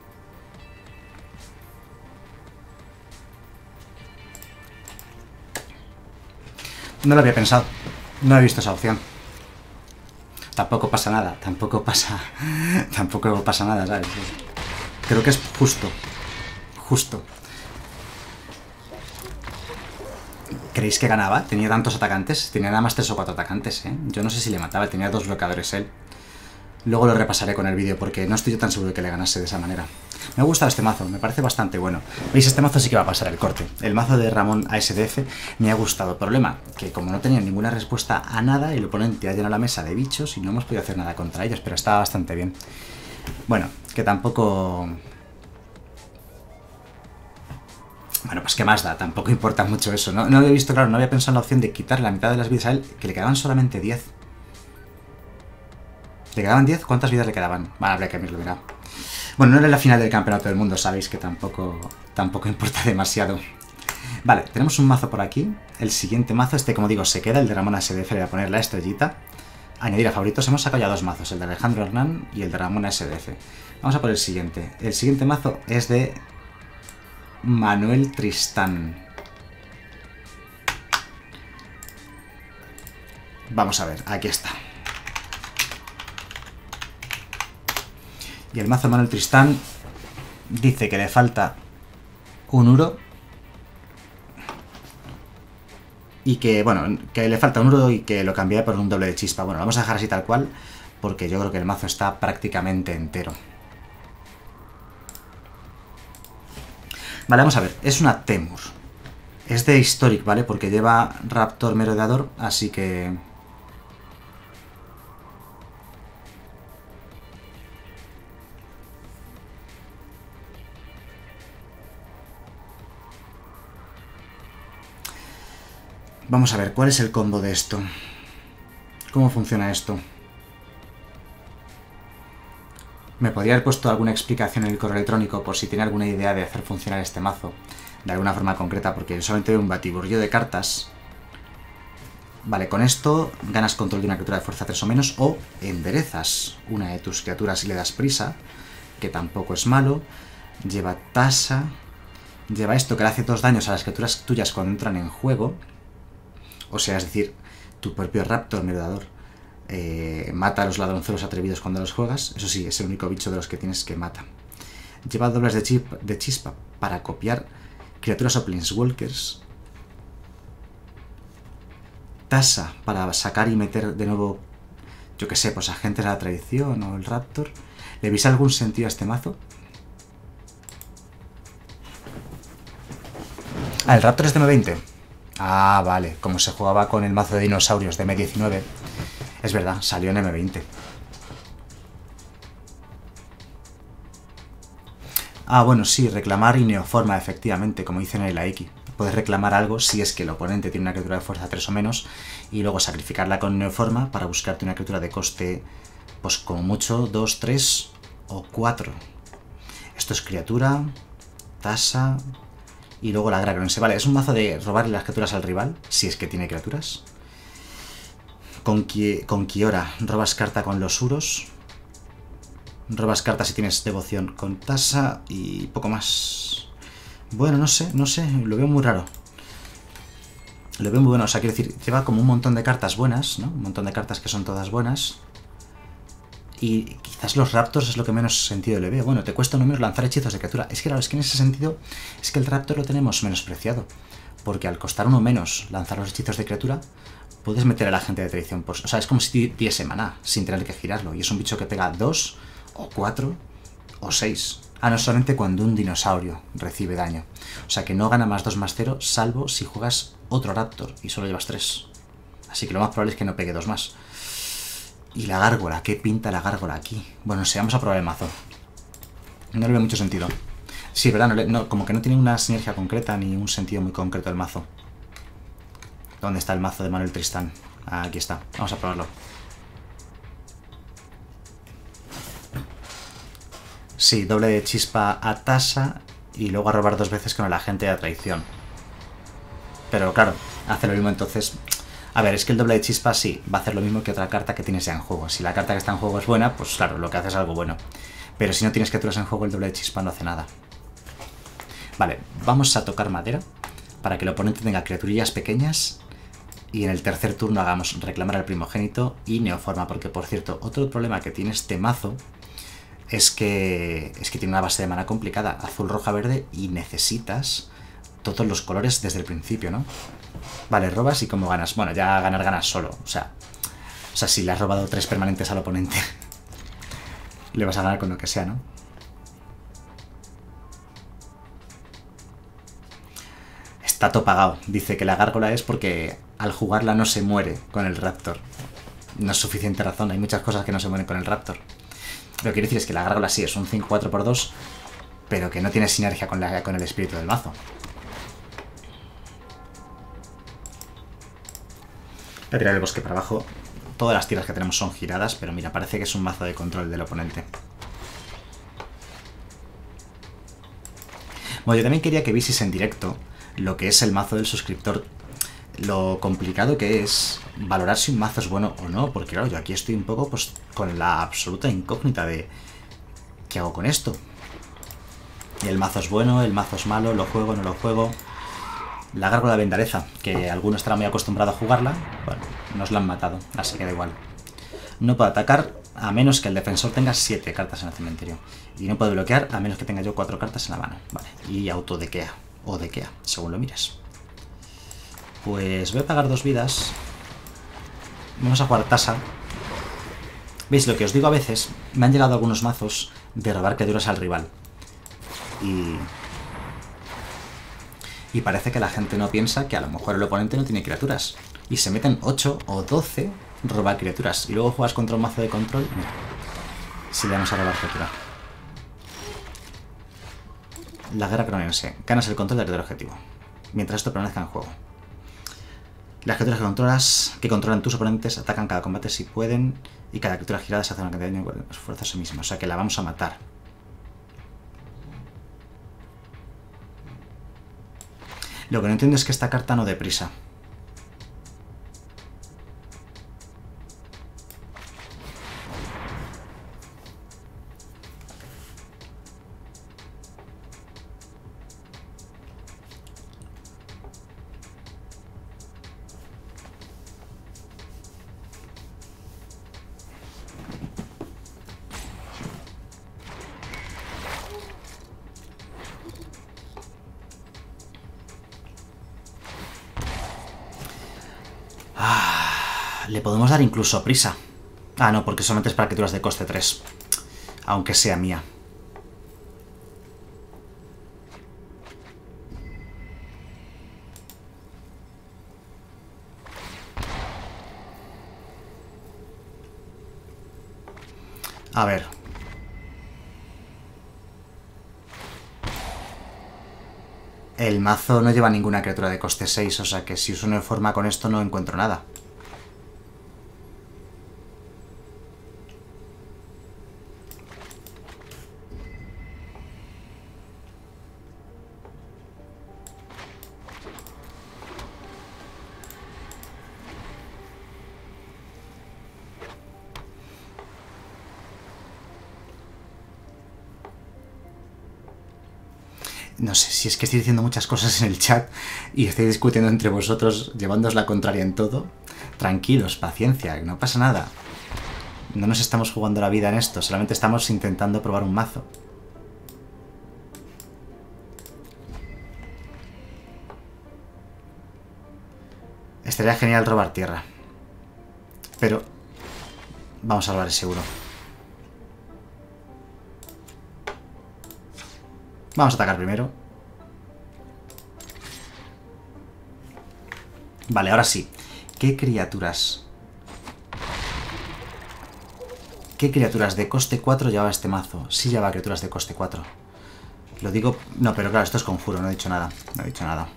No lo había pensado. No he visto esa opción. Tampoco pasa nada. Tampoco pasa... Tampoco pasa nada, ¿sabes? Creo que es justo. Justo. ¿Creéis que ganaba? Tenía tantos atacantes. Tenía nada más tres o cuatro atacantes, ¿eh? Yo no sé si le mataba. Tenía dos bloqueadores él. Luego lo repasaré con el vídeo porque no estoy yo tan seguro de que le ganase de esa manera. Me ha gustado este mazo, me parece bastante bueno. ¿Veis? Este mazo sí que va a pasar el corte. El mazo de Ramón A S D F me ha gustado. El problema, que como no tenía ninguna respuesta a nada, el oponente ha llenado la mesa de bichos y no hemos podido hacer nada contra ellos, pero estaba bastante bien. Bueno, que tampoco... Bueno, pues qué más da, tampoco importa mucho eso. No, no había visto, claro, no había pensado en la opción de quitar la mitad de las vidas a él, que le quedaban solamente diez. ¿Le quedaban diez? ¿Cuántas vidas le quedaban? Vale, habría que mirarlo, mirad. Bueno, no era la final del campeonato del mundo, sabéis que tampoco, tampoco importa demasiado. Vale, tenemos un mazo por aquí. El siguiente mazo, este como digo, se queda, el de Ramón A S D F, le voy a poner la estrellita. Añadir a favoritos, hemos sacado ya dos mazos, el de Alejandro Hernán y el de Ramón A S D F. Vamos a por el siguiente. El siguiente mazo es de Manuel Tristán. Vamos a ver, aquí está. Y el mazo Manuel Tristán dice que le falta un Uro Y que, bueno, que le falta un uro y que lo cambié por un doble de chispa. Bueno, vamos a dejar así tal cual, porque yo creo que el mazo está prácticamente entero. Vale, vamos a ver. Es una Temur. Es de Historic, ¿vale? Porque lleva Raptor Merodeador, así que... Vamos a ver, ¿cuál es el combo de esto? ¿Cómo funciona esto? Me podría haber puesto alguna explicación en el correo electrónico por si tiene alguna idea de hacer funcionar este mazo de alguna forma concreta, porque solamente veo un batiburrillo de cartas. Vale, con esto ganas control de una criatura de fuerza tres o menos, o enderezas una de tus criaturas y le das prisa, que tampoco es malo. Lleva tasa, lleva esto que le hace dos daños a las criaturas tuyas cuando entran en juego. O sea, es decir, tu propio Raptor Merodeador eh, mata a los ladronzuelos atrevidos cuando los juegas. Eso sí, es el único bicho de los que tienes que mata. Lleva dobles de, chip, de chispa para copiar criaturas o planeswalkers. Tasa para sacar y meter de nuevo, yo que sé, pues agentes de la tradición o el Raptor. ¿Le veis algún sentido a este mazo? Ah, el Raptor es de M veinte. Ah, vale, como se jugaba con el mazo de dinosaurios de M diecinueve. Es verdad, salió en M veinte. Ah, bueno, sí, reclamar y neoforma, efectivamente, como dicen en el Aiki. Puedes reclamar algo si es que el oponente tiene una criatura de fuerza tres o menos y luego sacrificarla con neoforma para buscarte una criatura de coste, pues como mucho, dos, tres o cuatro. Esto es criatura, tasa... Y luego la Gragrance. Vale, es un mazo de robarle las criaturas al rival, si es que tiene criaturas. Con, Ki con Kiora robas carta con los Uros. Robas carta si tienes devoción con tasa y poco más. Bueno, no sé, no sé, lo veo muy raro. Lo veo muy bueno, o sea, quiero decir, lleva como un montón de cartas buenas, ¿no? Un montón de cartas que son todas buenas. Y quizás los Raptors es lo que menos sentido le veo. Bueno, te cuesta no menos lanzar hechizos de criatura. Es que claro, es que en ese sentido es que el Raptor lo tenemos menospreciado. Porque al costar uno menos lanzar los hechizos de criatura, puedes meter a la gente de tradición. Pues, o sea, es como si diese maná sin tener que girarlo. Y es un bicho que pega dos, o cuatro, o seis. Ah, no, solamente cuando un dinosaurio recibe daño. O sea que no gana más dos más cero, salvo si juegas otro Raptor y solo llevas tres. Así que lo más probable es que no pegue dos más. Y la gárgola, ¿qué pinta la gárgola aquí? Bueno, no sé, vamos a probar el mazo. No le veo mucho sentido. Sí, ¿verdad? No le, no, como que no tiene una sinergia concreta ni un sentido muy concreto el mazo. ¿Dónde está el mazo de Manuel Tristán? Ah, aquí está. Vamos a probarlo. Sí, doble de chispa a tasa y luego a robar dos veces con el agente de la traición. Pero claro, hace lo mismo entonces... A ver, es que el doble de chispa sí, va a hacer lo mismo que otra carta que tienes ya en juego. Si la carta que está en juego es buena, pues claro, lo que hace es algo bueno. Pero si no tienes criaturas en juego, el doble de chispa no hace nada. Vale, vamos a tocar madera para que el oponente tenga criaturillas pequeñas y en el tercer turno hagamos reclamar al primogénito y neoforma. Porque, por cierto, otro problema que tiene este mazo es que, es que tiene una base de mana complicada, azul, roja, verde, y necesitas todos los colores desde el principio, ¿no? Vale, robas y ¿cómo ganas? Bueno, ya ganar ganas solo. O sea, o sea, si le has robado tres permanentes al oponente, le vas a ganar con lo que sea, ¿no? Está todo pagado. Dice que la gárgola es porque al jugarla no se muere con el Raptor. No es suficiente razón. Hay muchas cosas que no se mueren con el Raptor. Lo que quiero decir es que la gárgola sí es un cinco cuatro por dos, pero que no tiene sinergia con, la, con el espíritu del mazo. Voy a tirar el bosque para abajo. Todas las tiras que tenemos son giradas, pero mira, parece que es un mazo de control del oponente. Bueno, yo también quería que vieseis en directo lo que es el mazo del suscriptor. Lo complicado que es valorar si un mazo es bueno o no, porque claro, yo aquí estoy un poco pues con la absoluta incógnita de ¿qué hago con esto? El mazo es bueno, el mazo es malo, lo juego, no lo juego... La gárgola de Vendareza, que alguno estará muy acostumbrado a jugarla, bueno, nos la han matado, así que da igual. No puedo atacar a menos que el defensor tenga siete cartas en el cementerio. Y no puedo bloquear a menos que tenga yo cuatro cartas en la mano. Vale, y autodequea, o dequea, según lo mires. Pues voy a pagar dos vidas. Vamos a jugar tasa. ¿Veis? Lo que os digo a veces, me han llegado algunos mazos de robar criaturas al rival. Y... Y parece que la gente no piensa que a lo mejor el oponente no tiene criaturas. Y se meten ocho o doce robar criaturas. Y luego juegas contra un mazo de control. Mira, si le vamos a robar criatura. La guerra cronense. Ganas el control del criatura objetivo. Mientras esto permanezca en juego. Las criaturas que controlas, que controlan tus oponentes, atacan cada combate si pueden. Y cada criatura girada se hace una cantidad de daño con esfuerzo a sí misma. O sea que la vamos a matar. Lo que no entiendo es que esta carta no dé prisa. Le podemos dar incluso prisa. Ah, no, porque solamente es para criaturas de coste tres. Aunque sea mía. A ver. El mazo no lleva ninguna criatura de coste seis, o sea que si uso una forma con esto no encuentro nada. No sé, si es que estoy diciendo muchas cosas en el chat y estoy discutiendo entre vosotros, llevándoos la contraria en todo. Tranquilos, paciencia, no pasa nada. No nos estamos jugando la vida en esto, solamente estamos intentando probar un mazo. Estaría genial robar tierra. Pero vamos a robar ese seguro. Vamos a atacar primero. Vale, ahora sí. ¿Qué criaturas? ¿Qué criaturas de coste cuatro llevaba este mazo? Sí llevaba criaturas de coste cuatro. Lo digo... No, pero claro, esto es conjuro, no he dicho nada. No he dicho nada.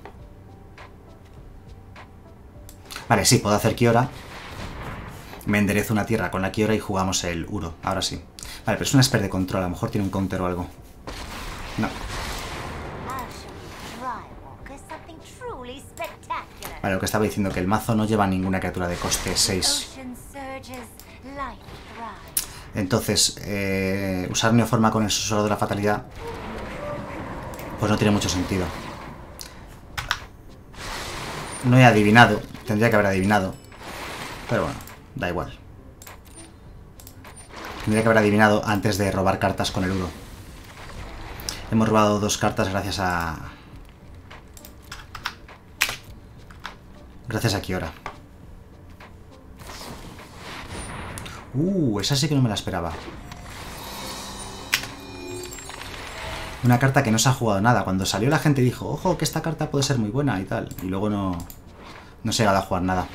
Vale, sí, puedo hacer Kiora. Me enderezo una tierra con la Kiora y jugamos el Uro. Ahora sí. Vale, pero es una esper de control. A lo mejor tiene un counter o algo. No. Vale, lo que estaba diciendo, que el mazo no lleva ninguna criatura de coste seis. Entonces, eh, usar Neoforma con el susurro de la fatalidad pues no tiene mucho sentido. No he adivinado, tendría que haber adivinado. Pero bueno, da igual. Tendría que haber adivinado antes de robar cartas con el Uro. Hemos robado dos cartas gracias a... Gracias a Kiora. Uh, esa sí que no me la esperaba. Una carta que no se ha jugado nada. Cuando salió la gente dijo, ojo, que esta carta puede ser muy buena y tal. Y luego no, no se ha llegado a jugar nada.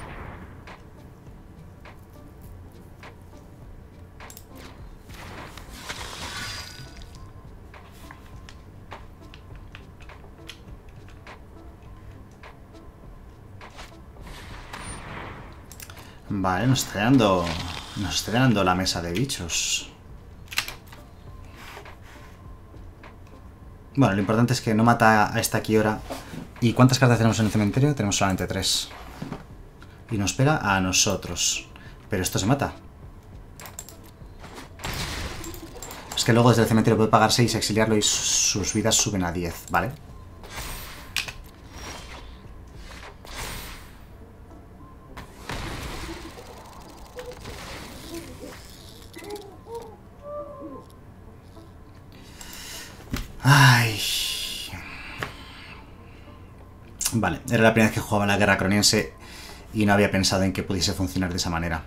Vale, nos está dando... Nos está dando la mesa de bichos. Bueno, lo importante es que no mata a esta Kiora. ¿Y cuántas cartas tenemos en el cementerio? Tenemos solamente tres. Y nos pega a nosotros. Pero esto se mata. Es que luego desde el cementerio puede pagar seis, exiliarlo y sus vidas suben a diez, ¿vale? Vale, era la primera vez que jugaba la guerra croniense y no había pensado en que pudiese funcionar de esa manera.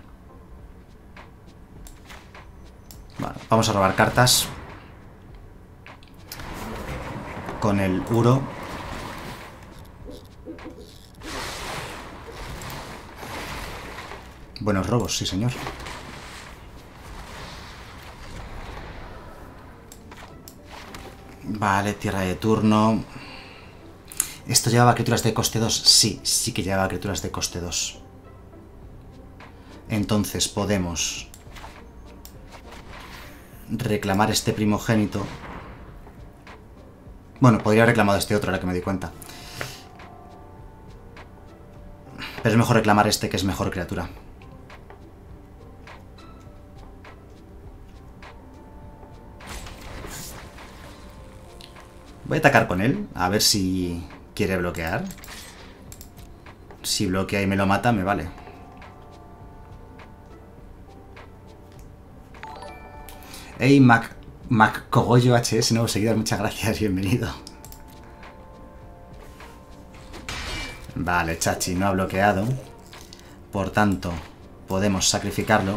Bueno, vamos a robar cartas. Con el Uro. Buenos robos, sí señor. Vale, tierra de turno. ¿Esto llevaba criaturas de coste dos? Sí, sí que llevaba criaturas de coste dos. Entonces podemos reclamar este primogénito. Bueno, podría haber reclamado este otro, ahora que me di cuenta. Pero es mejor reclamar este, que es mejor criatura. Voy a atacar con él, a ver si quiere bloquear. Si bloquea y me lo mata, me vale. Hey, Mac, Mac Cogollo H S, nuevo seguidor, muchas gracias, bienvenido. Vale, Chachi no ha bloqueado. Por tanto, podemos sacrificarlo.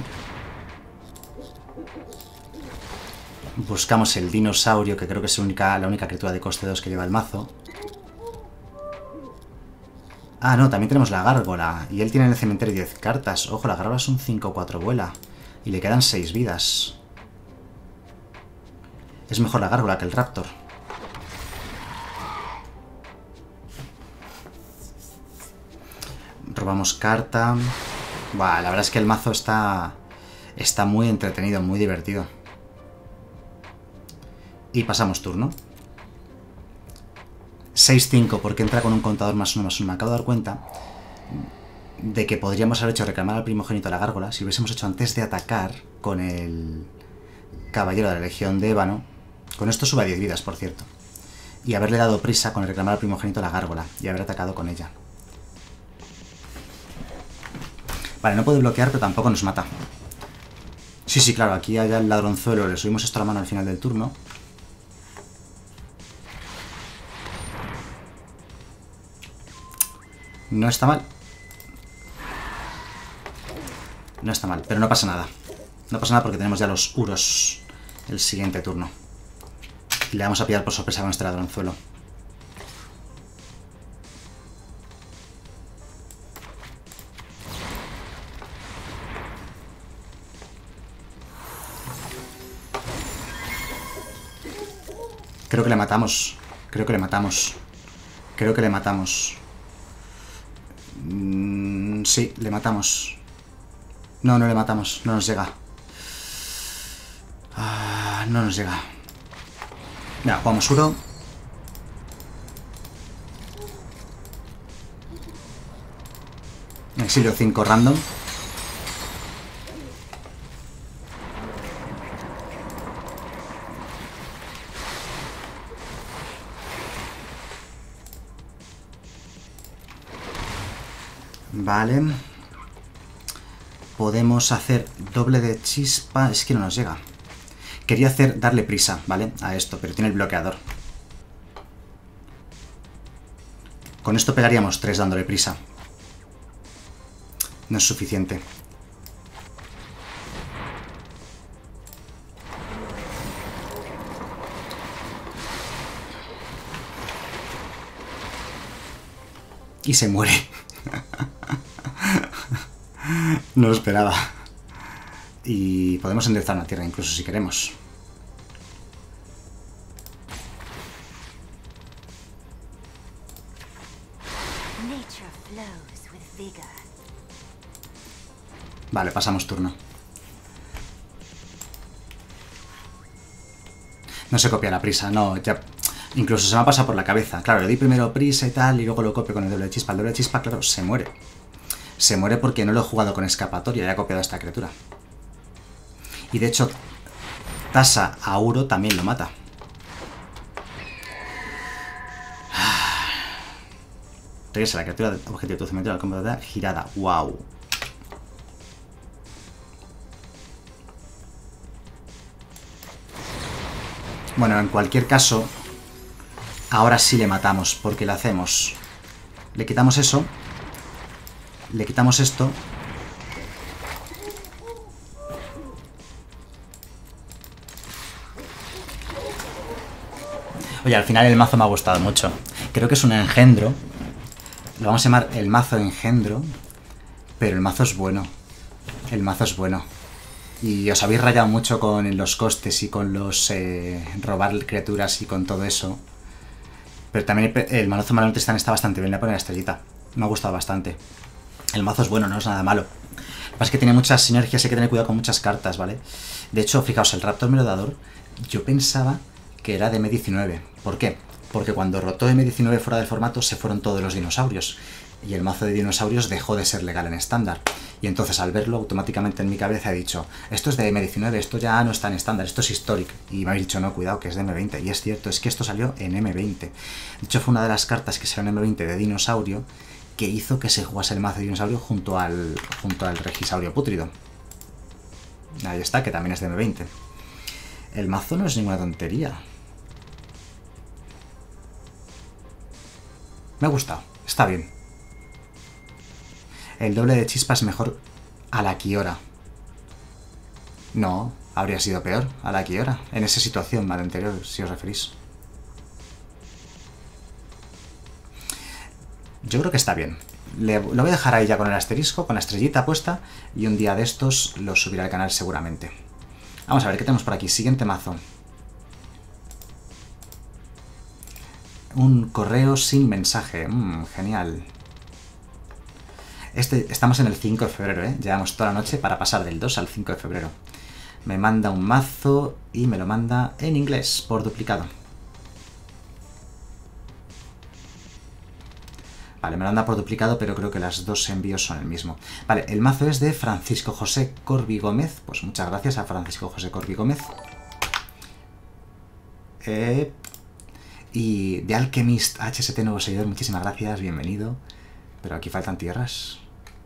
Buscamos el dinosaurio, que creo que es la única, la única criatura de coste dos que lleva el mazo. Ah, no, también tenemos la gárgola. Y él tiene en el cementerio diez cartas. Ojo, la gárgola es un cinco cuatro vuela. Y le quedan seis vidas. Es mejor la gárgola que el raptor. Robamos carta. Buah, la verdad es que el mazo está, está muy entretenido, muy divertido. Y pasamos turno. seis cinco, porque entra con un contador más uno más uno. Me acabo de dar cuenta de que podríamos haber hecho reclamar al primogénito a la gárgola si hubiésemos hecho antes de atacar con el caballero de la Legión de Ébano. Con esto sube a diez vidas, por cierto. Y haberle dado prisa con el reclamar al primogénito a la gárgola y haber atacado con ella. Vale, no puede bloquear, pero tampoco nos mata. Sí, sí, claro, aquí hay el ladronzuelo. Le subimos esto a la mano al final del turno. No está mal. No está mal, pero no pasa nada. No pasa nada porque tenemos ya los Uros el siguiente turno. Y le vamos a pillar por sorpresa con este ladronzuelo. Creo que le matamos. Creo que le matamos. Creo que le matamos. Mm, sí, le matamos. No, no le matamos. No nos llega. Ah, no nos llega. Ya, jugamos Uro. Exilio cinco random. Vale. Podemos hacer doble de chispa. Es que no nos llega. Quería hacer darle prisa, ¿vale? A esto, pero tiene el bloqueador. Con esto pegaríamos tres dándole prisa. No es suficiente. Y se muere. No lo esperaba. Y podemos enderezar una tierra incluso si queremos. Vale, pasamos turno. No se copia la prisa, no, ya... Incluso se me ha pasado por la cabeza. Claro, le di primero prisa y tal, y luego lo copio con el doble de chispa. El doble de chispa, claro, se muere. Se muere porque no lo he jugado con escapatoria, ya he copiado a esta criatura. Y de hecho, tasa a Uro también lo mata. Regresa la criatura de objetivo de tu cementerio al campo de batalla girada. ¡Wow! Bueno, en cualquier caso, ahora sí le matamos, porque le hacemos Le quitamos eso. Le quitamos esto. Oye, al final el mazo me ha gustado mucho. Creo que es un engendro. Lo vamos a llamar el mazo engendro. Pero el mazo es bueno. El mazo es bueno. Y os habéis rayado mucho con los costes y con los eh, robar criaturas y con todo eso. Pero también el mazo Manuel Tristán está bastante bien. Le pone la estrellita. Me ha gustado bastante. El mazo es bueno, no es nada malo. Lo que pasa es que tiene muchas sinergias y hay que tener cuidado con muchas cartas, ¿vale? De hecho, fijaos, el Raptor Merodador, yo pensaba que era de eme diecinueve. ¿Por qué? Porque cuando rotó eme diecinueve fuera del formato se fueron todos los dinosaurios. Y el mazo de dinosaurios dejó de ser legal en estándar. Y entonces al verlo, automáticamente en mi cabeza he dicho, esto es de eme diecinueve, esto ya no está en estándar, esto es Historic. Y me habéis dicho, no, cuidado, que es de eme veinte. Y es cierto, es que esto salió en eme veinte. De hecho, fue una de las cartas que salió en eme veinte de dinosaurio que hizo que se jugase el mazo de dinosaurio junto al, junto al Regisaurio Pútrido. Ahí está, que también es de eme veinte. El mazo no es ninguna tontería. Me ha gustado, está bien. El doble de chispa es mejor a la Kiora. No, habría sido peor a la Kiora. En esa situación, al anterior, si os referís. Yo creo que está bien. Le, lo voy a dejar ahí ya con el asterisco, con la estrellita puesta. Y un día de estos lo subiré al canal seguramente. Vamos a ver, ¿qué tenemos por aquí? Siguiente mazo. Un correo sin mensaje. Mmm, genial. Este, estamos en el cinco de febrero, ¿eh? Llevamos toda la noche para pasar del dos al cinco de febrero. Me manda un mazo y me lo manda en inglés, por duplicado. Vale, me lo manda por duplicado, pero creo que las dos envíos son el mismo. Vale, el mazo es de Francisco José Corbi Gómez. Pues muchas gracias a Francisco José Corbi Gómez. Eh, y de Alchemist H S T, nuevo seguidor, muchísimas gracias, bienvenido. Pero aquí faltan tierras.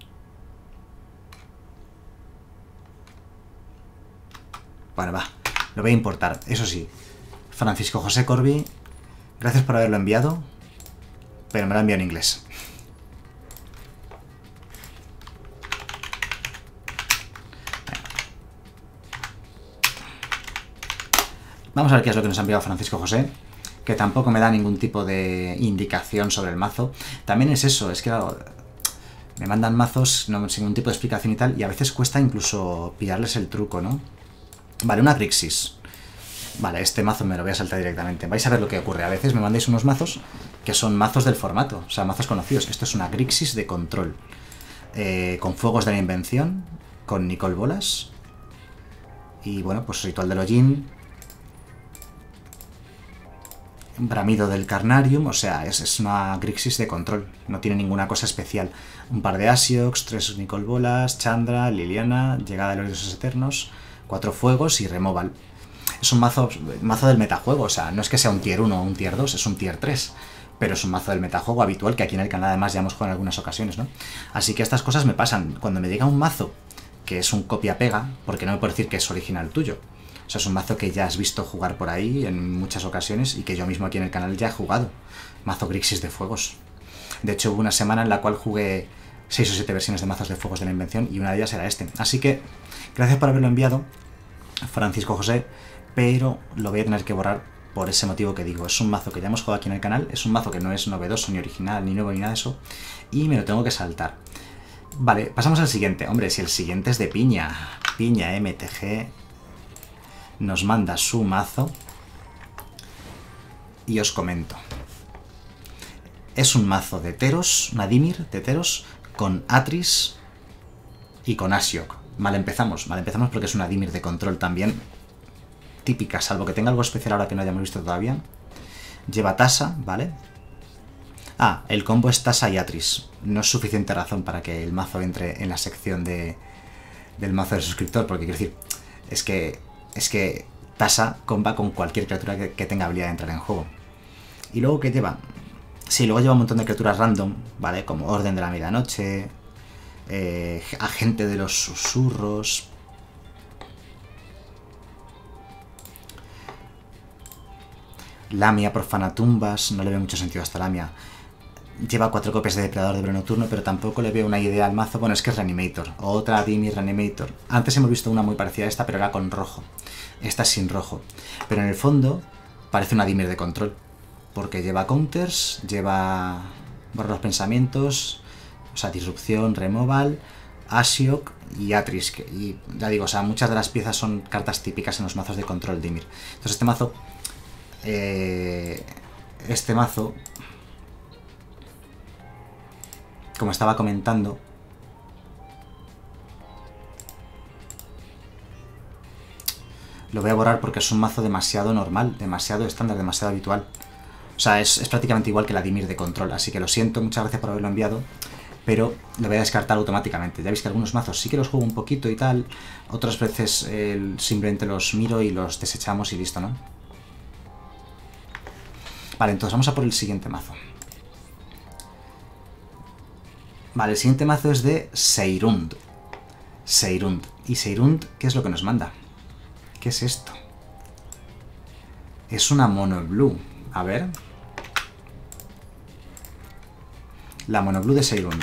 Bueno, va, lo voy a importar. Eso sí, Francisco José Corbi, gracias por haberlo enviado, pero me lo ha enviado en inglés. Vamos a ver qué es lo que nos ha enviado Francisco José, que tampoco me da ningún tipo de indicación sobre el mazo. También es eso, es que me mandan mazos no, sin ningún tipo de explicación y tal, y a veces cuesta incluso pillarles el truco, ¿no? Vale, una Grixis. Vale, este mazo me lo voy a saltar directamente. Vais a ver lo que ocurre. A veces me mandáis unos mazos que son mazos del formato, o sea, mazos conocidos. Esto es una Grixis de control. Eh, con Fuegos de la Invención, con Nicol Bolas. Y bueno, pues Ritual del Hollín. Bramido del Carnarium, o sea, es, es una Grixis de control. No tiene ninguna cosa especial. Un par de Asiox, tres Nicol Bolas, Chandra, Liliana, Llegada de los Dioses Eternos, cuatro Fuegos y Removal. Es un mazo, mazo del metajuego, o sea, no es que sea un tier uno o un tier dos, es un tier tres. Pero es un mazo del metajuego habitual que aquí en el canal además ya hemos jugado en algunas ocasiones, ¿no? Así que estas cosas me pasan. Cuando me llega un mazo que es un copia-pega, porque no me puedo decir que es original tuyo. O sea, es un mazo que ya has visto jugar por ahí en muchas ocasiones y que yo mismo aquí en el canal ya he jugado. Mazo Grixis de Fuegos. De hecho, hubo una semana en la cual jugué seis o siete versiones de mazos de Fuegos de la Invención y una de ellas era este. Así que, gracias por haberlo enviado, Francisco José, pero lo voy a tener que borrar por ese motivo que digo. Es un mazo que ya hemos jugado aquí en el canal, es un mazo que no es novedoso, ni original, ni nuevo, ni nada de eso, y me lo tengo que saltar. Vale, pasamos al siguiente. Hombre, si el siguiente es de Piña. Piña M T G nos manda su mazo y os comento. Es un mazo de Teros, Nadimir de Teros, con Atris y con Asiok. Mal empezamos, mal empezamos porque es un Nadimir de control también. Típica, salvo que tenga algo especial ahora que no hayamos visto todavía. Lleva Tasa, ¿vale? Ah, el combo es Tasa y Atris. No es suficiente razón para que el mazo entre en la sección de, del mazo del suscriptor, porque quiero decir, es que es que Tasa comba con cualquier criatura que, que tenga habilidad de entrar en juego. Y luego, ¿qué lleva? Sí, luego lleva un montón de criaturas random, ¿vale? Como Orden de la Medianoche, eh, Agente de los Susurros. Lamia Profanatumbas, no le veo mucho sentido a esta Lamia. Lleva cuatro copias de Depredador de Bro Nocturno, pero tampoco le veo una idea al mazo. Bueno, es que es Reanimator. Otra Dimir Reanimator. Antes hemos visto una muy parecida a esta, pero era con rojo. Esta es sin rojo. Pero en el fondo parece una Dimir de control. Porque lleva counters, lleva borrar los pensamientos, o sea, disrupción, removal, Asiok y Atrisk. Y ya digo, o sea, muchas de las piezas son cartas típicas en los mazos de control Dimir. Entonces este mazo... Eh, este mazo... Como estaba comentando, lo voy a borrar porque es un mazo demasiado normal, demasiado estándar, demasiado habitual. O sea, es, es prácticamente igual que la Dimir de control, así que lo siento, muchas gracias por haberlo enviado, pero lo voy a descartar automáticamente. Ya veis que algunos mazos sí que los juego un poquito y tal, otras veces eh, simplemente los miro y los desechamos y listo, ¿no? Vale, entonces vamos a por el siguiente mazo. Vale, el siguiente mazo es de Seirund. Seirund. ¿Y Seirund qué es lo que nos manda? ¿Qué es esto? Es una mono blue. A ver. La mono blue de Seirund.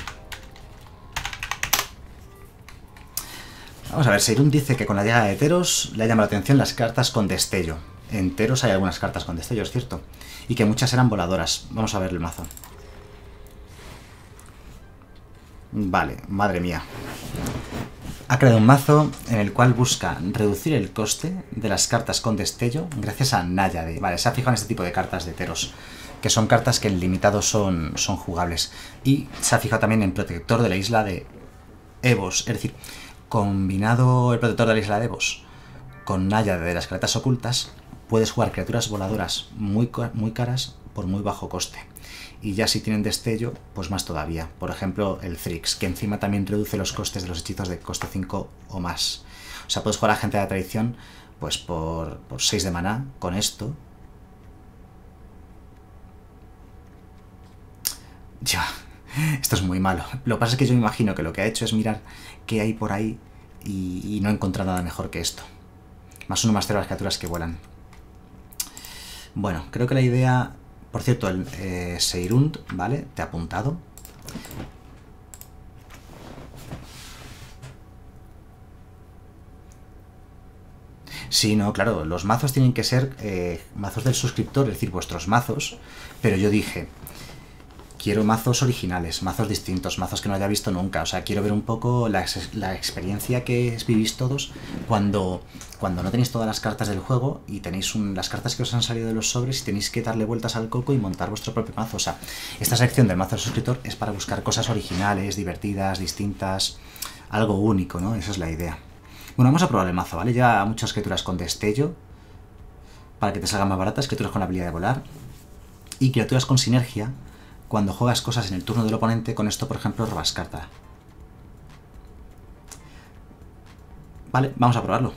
Vamos a ver, Seirund dice que con la llegada de Teros le llama la atención las cartas con destello. En Teros hay algunas cartas con destello, es cierto. Y que muchas eran voladoras. Vamos a ver el mazo. Vale, madre mía. Ha creado un mazo en el cual busca reducir el coste de las cartas con destello gracias a Náyade. Vale, se ha fijado en este tipo de cartas de Teros, que son cartas que en limitado son, son jugables. Y se ha fijado también en Protector de la Isla de Evos. Es decir, combinado el Protector de la Isla de Evos con Náyade de las cartas ocultas, puedes jugar criaturas voladoras muy, muy caras por muy bajo coste. Y ya si tienen destello, pues más todavía. Por ejemplo, el Thrix, que encima también reduce los costes de los hechizos de coste cinco o más. O sea, puedes jugar a Gente de la Tradición pues por, por seis de maná con esto. Ya, esto es muy malo. Lo que pasa es que yo me imagino que lo que ha hecho es mirar qué hay por ahí y, y no encontrar nada mejor que esto. Más uno, más cero las criaturas que vuelan. Bueno, creo que la idea... Por cierto, el eh, Seirund, ¿vale? Te ha apuntado. Sí, no, claro, los mazos tienen que ser eh, mazos del suscriptor, es decir, vuestros mazos. Pero yo dije, quiero mazos originales, mazos distintos, mazos que no haya visto nunca. O sea, quiero ver un poco la, la experiencia que vivís todos cuando, cuando no tenéis todas las cartas del juego y tenéis un, las cartas que os han salido de los sobres y tenéis que darle vueltas al coco y montar vuestro propio mazo. O sea, esta sección del mazo del suscriptor es para buscar cosas originales, divertidas, distintas, algo único, ¿no? Esa es la idea. Bueno, vamos a probar el mazo, ¿vale? Ya muchas criaturas con destello para que te salgan más baratas, criaturas con la habilidad de volar y criaturas con sinergia. Cuando juegas cosas en el turno del oponente, con esto, por ejemplo, robas carta. Vale, vamos a probarlo.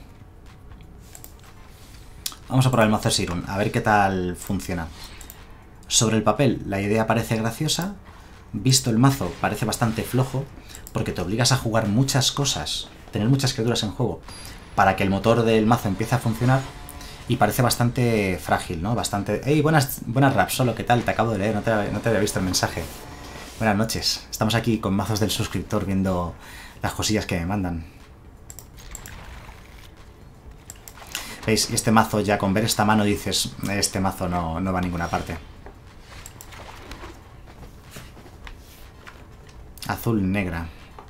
Vamos a probar el mazo de Seirund, a ver qué tal funciona. Sobre el papel, la idea parece graciosa. Visto el mazo, parece bastante flojo, porque te obligas a jugar muchas cosas, tener muchas criaturas en juego, para que el motor del mazo empiece a funcionar. Y parece bastante frágil, ¿no? Bastante... ¡Ey! Buenas, buenas Rapsolo, ¿qué tal? Te acabo de leer, no te, no te había visto el mensaje. Buenas noches. Estamos aquí con mazos del suscriptor viendo las cosillas que me mandan. ¿Veis? Y este mazo, ya con ver esta mano dices, este mazo no, no va a ninguna parte. Azul, negra.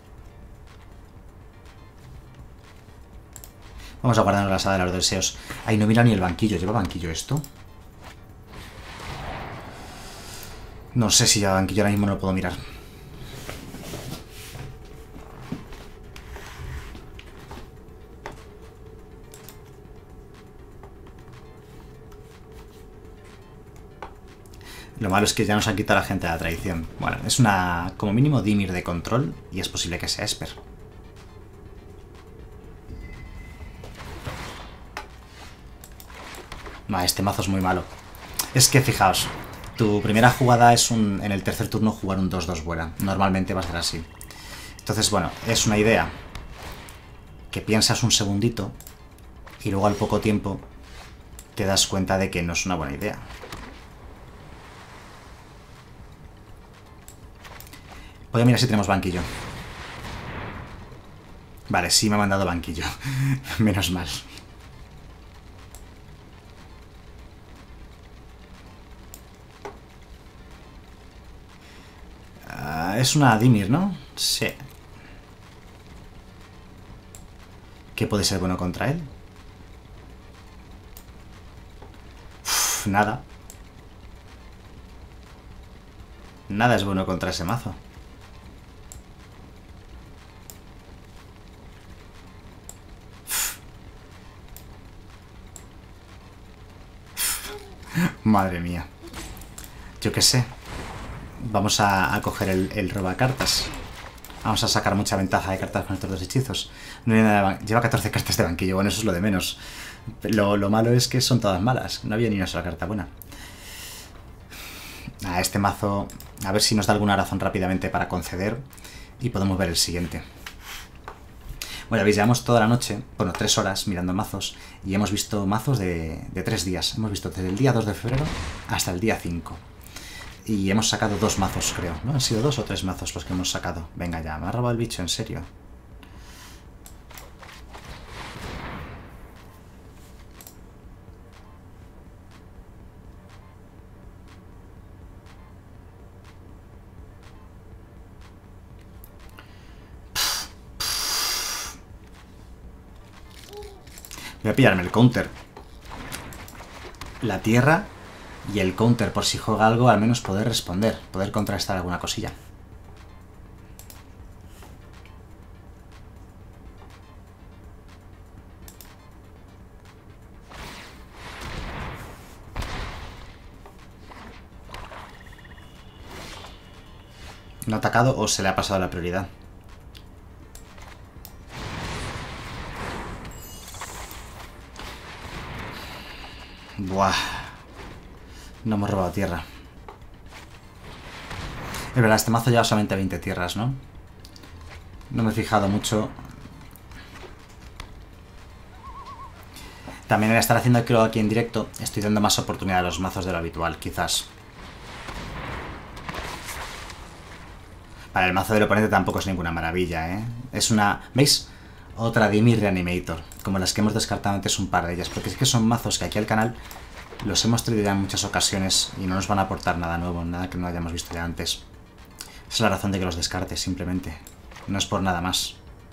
Vamos a guardarnos la sala de los deseos. Ay, no mira ni el banquillo. ¿Lleva banquillo esto? No sé si lleva banquillo, ahora mismo no lo puedo mirar. Lo malo es que ya nos han quitado a la gente de la tradición. Bueno, es una, como mínimo, Dimir de control y es posible que sea Esper. No, este mazo es muy malo. Es que, fijaos, tu primera jugada es un, en el tercer turno jugar un dos dos vuela. Normalmente va a ser así. Entonces, bueno, es una idea que piensas un segundito y luego al poco tiempo te das cuenta de que no es una buena idea. Voy a mirar si tenemos banquillo. Vale, sí me ha mandado banquillo. Menos mal. Uh, es una Dimir, ¿no? Sí. ¿Qué puede ser bueno contra él? Uf, nada. Nada es bueno contra ese mazo. Madre mía. Yo qué sé. Vamos a, a coger el, el robacartas. Vamos a sacar mucha ventaja de cartas con estos dos hechizos. No hay nada de lleva catorce cartas de banquillo. Bueno, eso es lo de menos. Lo, lo malo es que son todas malas. No había ni una sola carta buena. A este mazo, a ver si nos da alguna razón rápidamente para conceder. Y podemos ver el siguiente. Bueno, veis, llevamos toda la noche, bueno, tres horas mirando mazos. Y hemos visto mazos de, de tres días. Hemos visto desde el día dos de febrero hasta el día cinco. Y hemos sacado dos mazos, creo, ¿no? Han sido dos o tres mazos los que hemos sacado. Venga ya, me ha robado el bicho, en serio. Voy a pillarme el counter. La tierra y el counter, por si juega algo, al menos poder responder. Poder contrastar alguna cosilla. ¿No ha atacado o se le ha pasado la prioridad? Buah. No hemos robado tierra. Es verdad, este mazo lleva solamente veinte tierras, ¿no? No me he fijado mucho. También al estar haciendo creo aquí en directo, estoy dando más oportunidad a los mazos de lo habitual, quizás. Para el mazo del oponente tampoco es ninguna maravilla, ¿eh? Es una... ¿Veis? Otra Dimir Reanimator, como las que hemos descartado antes un par de ellas, porque es que son mazos que aquí al canal los hemos traído ya en muchas ocasiones y no nos van a aportar nada nuevo, nada que no hayamos visto ya antes. Esa es la razón de que los descarte, simplemente. No es por nada más.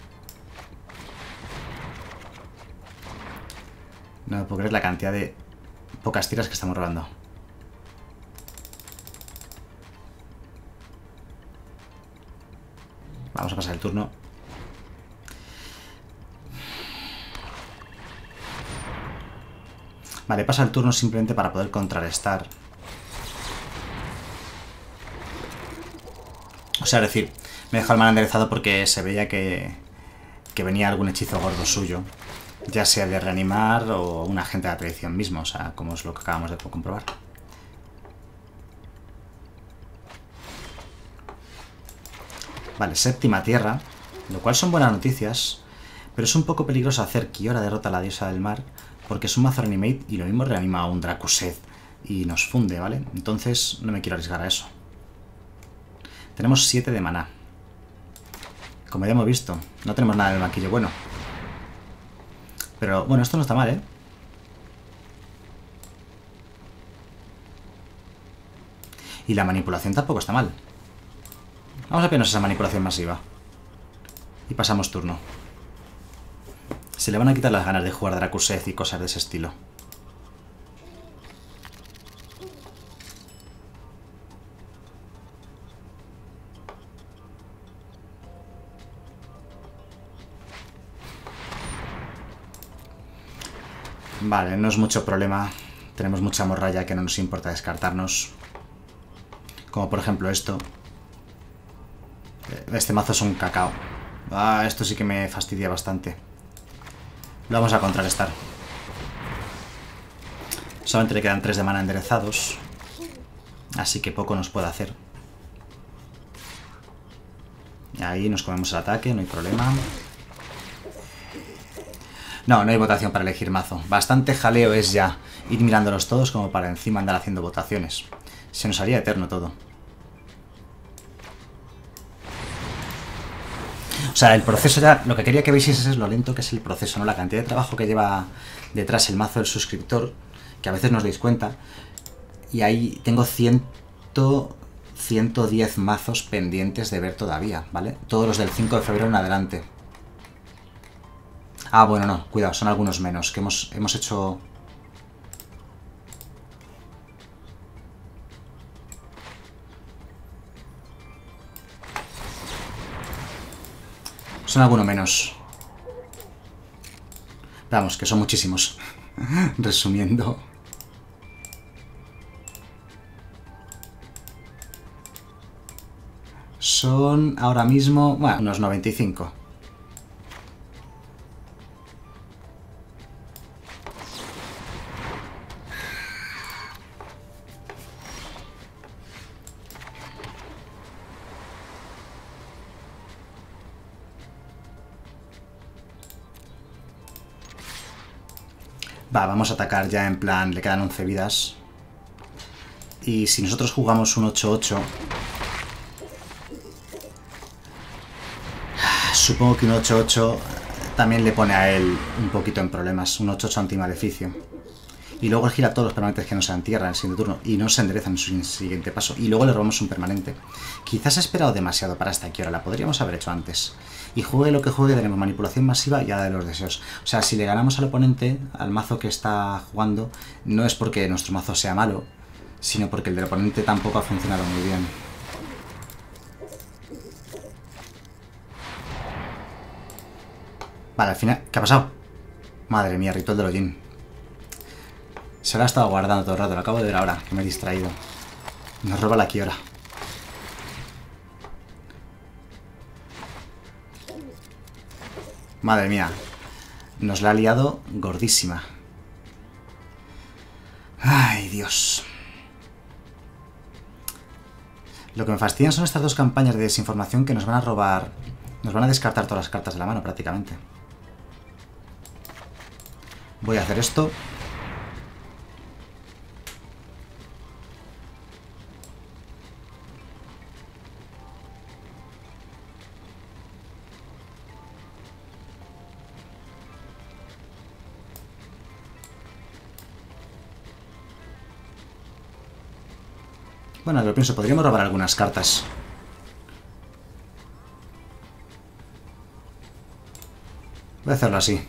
No me puedo creer la cantidad de pocas tiras que estamos robando. Vamos a pasar el turno. Vale, pasa el turno simplemente para poder contrarrestar. O sea, es decir, me he dejado el mana enderezado porque se veía que, que venía algún hechizo gordo suyo. Ya sea de reanimar o un agente de la traición mismo, o sea, como es lo que acabamos de comprobar. Vale, séptima tierra, lo cual son buenas noticias, pero es un poco peligroso hacer Kiora derrota a la diosa del mar, porque es un mazo reanimate y lo mismo reanima a un Drakuseth y nos funde, ¿vale? Entonces no me quiero arriesgar a eso. Tenemos siete de maná. Como ya hemos visto, no tenemos nada en el banquillo bueno. Pero bueno, esto no está mal, ¿eh? Y la manipulación tampoco está mal. Vamos a pillarnos esa manipulación masiva. Y pasamos turno. Se le van a quitar las ganas de jugar Drakuseth y cosas de ese estilo. Vale, no es mucho problema. Tenemos mucha morralla que no nos importa descartarnos. Como por ejemplo esto. Este mazo es un cacao. Ah, esto sí que me fastidia bastante. Lo vamos a contrarrestar. Solamente le quedan tres de mana enderezados. Así que poco nos puede hacer. Y ahí nos comemos el ataque, no hay problema. No, no hay votación para elegir mazo. Bastante jaleo es ya ir mirándolos todos como para encima andar haciendo votaciones. Se nos haría eterno todo. O sea, el proceso ya, lo que quería que veáis es lo lento que es el proceso, ¿no? La cantidad de trabajo que lleva detrás el mazo del suscriptor, que a veces no os dais cuenta. Y ahí tengo ciento, ciento diez mazos pendientes de ver todavía, ¿vale? Todos los del cinco de febrero en adelante. Ah, bueno, no, cuidado, son algunos menos, que hemos, hemos hecho... Son algunos menos. Vamos, que son muchísimos. Resumiendo. Son ahora mismo, bueno, unos noventa y cinco. Va, vamos a atacar ya en plan, le quedan once vidas. Y si nosotros jugamos un ocho ocho... Supongo que un ocho ocho también le pone a él un poquito en problemas. Un ocho ocho anti-maleficio. Y luego él gira todos los permanentes que no sean tierra en el siguiente turno. Y no se enderezan en su siguiente paso. Y luego le robamos un permanente. Quizás he esperado demasiado para esta Kiora. La podríamos haber hecho antes. Y juegue lo que juegue, tenemos manipulación masiva y hada de los deseos. O sea, si le ganamos al oponente, al mazo que está jugando, no es porque nuestro mazo sea malo, sino porque el del oponente tampoco ha funcionado muy bien. Vale, al final... ¿Qué ha pasado? Madre mía, ritual del hollín. Se la ha estado guardando todo el rato, lo acabo de ver ahora, que me he distraído. Nos roba la Kiora. Madre mía. Nos la ha liado gordísima. Ay, Dios. Lo que me fastidian son estas dos campañas de desinformación que nos van a robar... Nos van a descartar todas las cartas de la mano, prácticamente. Voy a hacer esto. Bueno, lo pienso, podríamos robar algunas cartas. Voy a hacerlo así.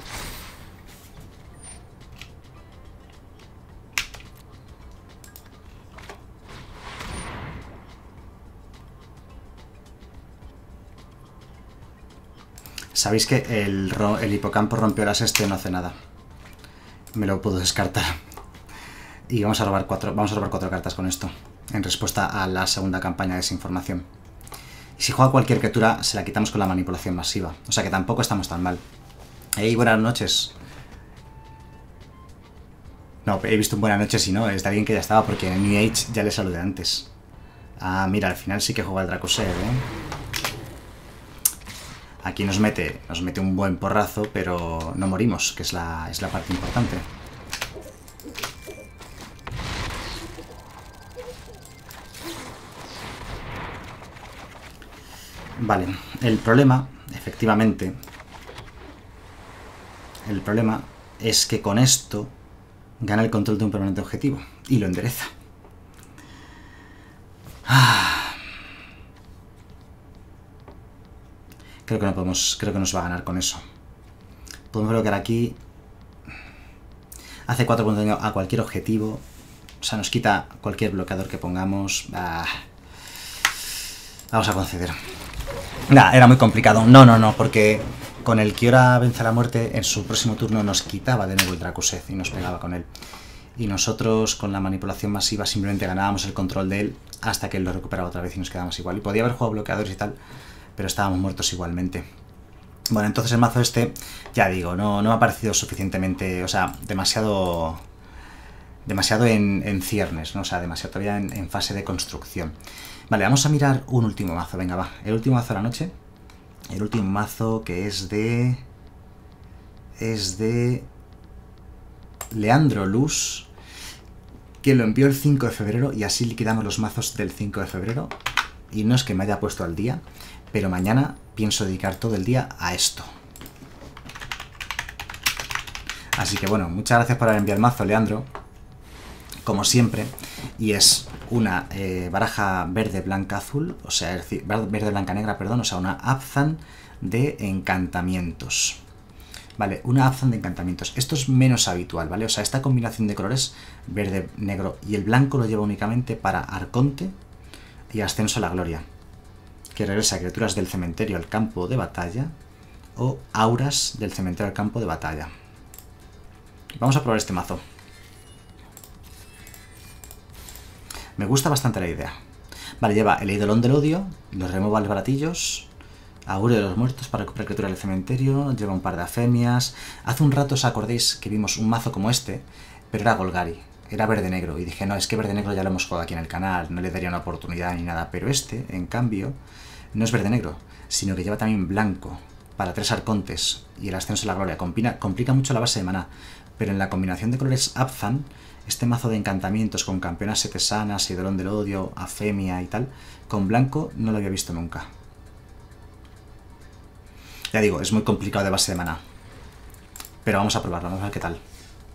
Sabéis que el, el hipocampo rompió las este, no hace nada. Me lo puedo descartar. Y vamos a robar cuatro, vamos a robar cuatro cartas con esto, en respuesta a la segunda campaña de desinformación. Y si juega cualquier criatura, se la quitamos con la manipulación masiva. O sea que tampoco estamos tan mal. Hey, buenas noches. No, he visto un buenas noches y no, está bien que ya estaba, porque en New Age ya le saludé antes. Ah, mira, al final sí que juega el Dracoser, ¿eh? Aquí nos mete, nos mete un buen porrazo, pero no morimos, que es la, es la parte importante. Vale, el problema, efectivamente, el problema es que con esto gana el control de un permanente objetivo y lo endereza. Ah. Creo que no podemos, creo que nos va a ganar con eso. Podemos bloquear aquí. Hace cuatro puntos de daño a cualquier objetivo. O sea, nos quita cualquier bloqueador que pongamos. Ah. Vamos a conceder. Nah, era muy complicado. No, no, no, porque con el Kiora vence a la muerte, en su próximo turno nos quitaba de nuevo el Drakuseth y nos pegaba con él. Y nosotros con la manipulación masiva simplemente ganábamos el control de él hasta que él lo recuperaba otra vez y nos quedábamos igual. Y podía haber jugado bloqueadores y tal, pero estábamos muertos igualmente. Bueno, entonces el mazo este, ya digo, no, no me ha parecido suficientemente, o sea, demasiado... demasiado en, en ciernes, ¿no? O sea, demasiado todavía en, en fase de construcción. Vale, vamos a mirar un último mazo, venga, va. El último mazo de la noche. El último mazo que es de... Es de... Leandro Luz, que lo envió el cinco de febrero y así liquidamos los mazos del cinco de febrero. Y no es que me haya puesto al día, pero mañana pienso dedicar todo el día a esto. Así que bueno, muchas gracias por haber enviado el mazo, Leandro, como siempre, y es una eh, baraja verde, blanca, azul, o sea, es decir, verde, blanca, negra, perdón, o sea, una Abzan de encantamientos. Vale, una Abzan de encantamientos. Esto es menos habitual, ¿vale? O sea, esta combinación de colores, verde, negro y el blanco, lo lleva únicamente para Arconte y Ascenso a la Gloria, que regresa criaturas del cementerio al campo de batalla, o auras del cementerio al campo de batalla. Vamos a probar este mazo. Me gusta bastante la idea. Vale, lleva el Eidolon del Odio, los removal baratillos, Augurio de los Muertos para recuperar criaturas del cementerio, lleva un par de afemias. Hace un rato os acordéis que vimos un mazo como este, pero era Golgari, era verde-negro, y dije, no, es que verde-negro ya lo hemos jugado aquí en el canal, no le daría una oportunidad ni nada, pero este, en cambio, no es verde-negro, sino que lleva también blanco, para tres arcontes, y el Ascenso a la Gloria. Complica, complica mucho la base de maná, pero en la combinación de colores Abzan, este mazo de encantamientos con campeonas setesanas, Eidolon del Odio, afemia y tal, con blanco no lo había visto nunca. Ya digo, es muy complicado de base de maná. Pero vamos a probarlo, vamos a ver qué tal.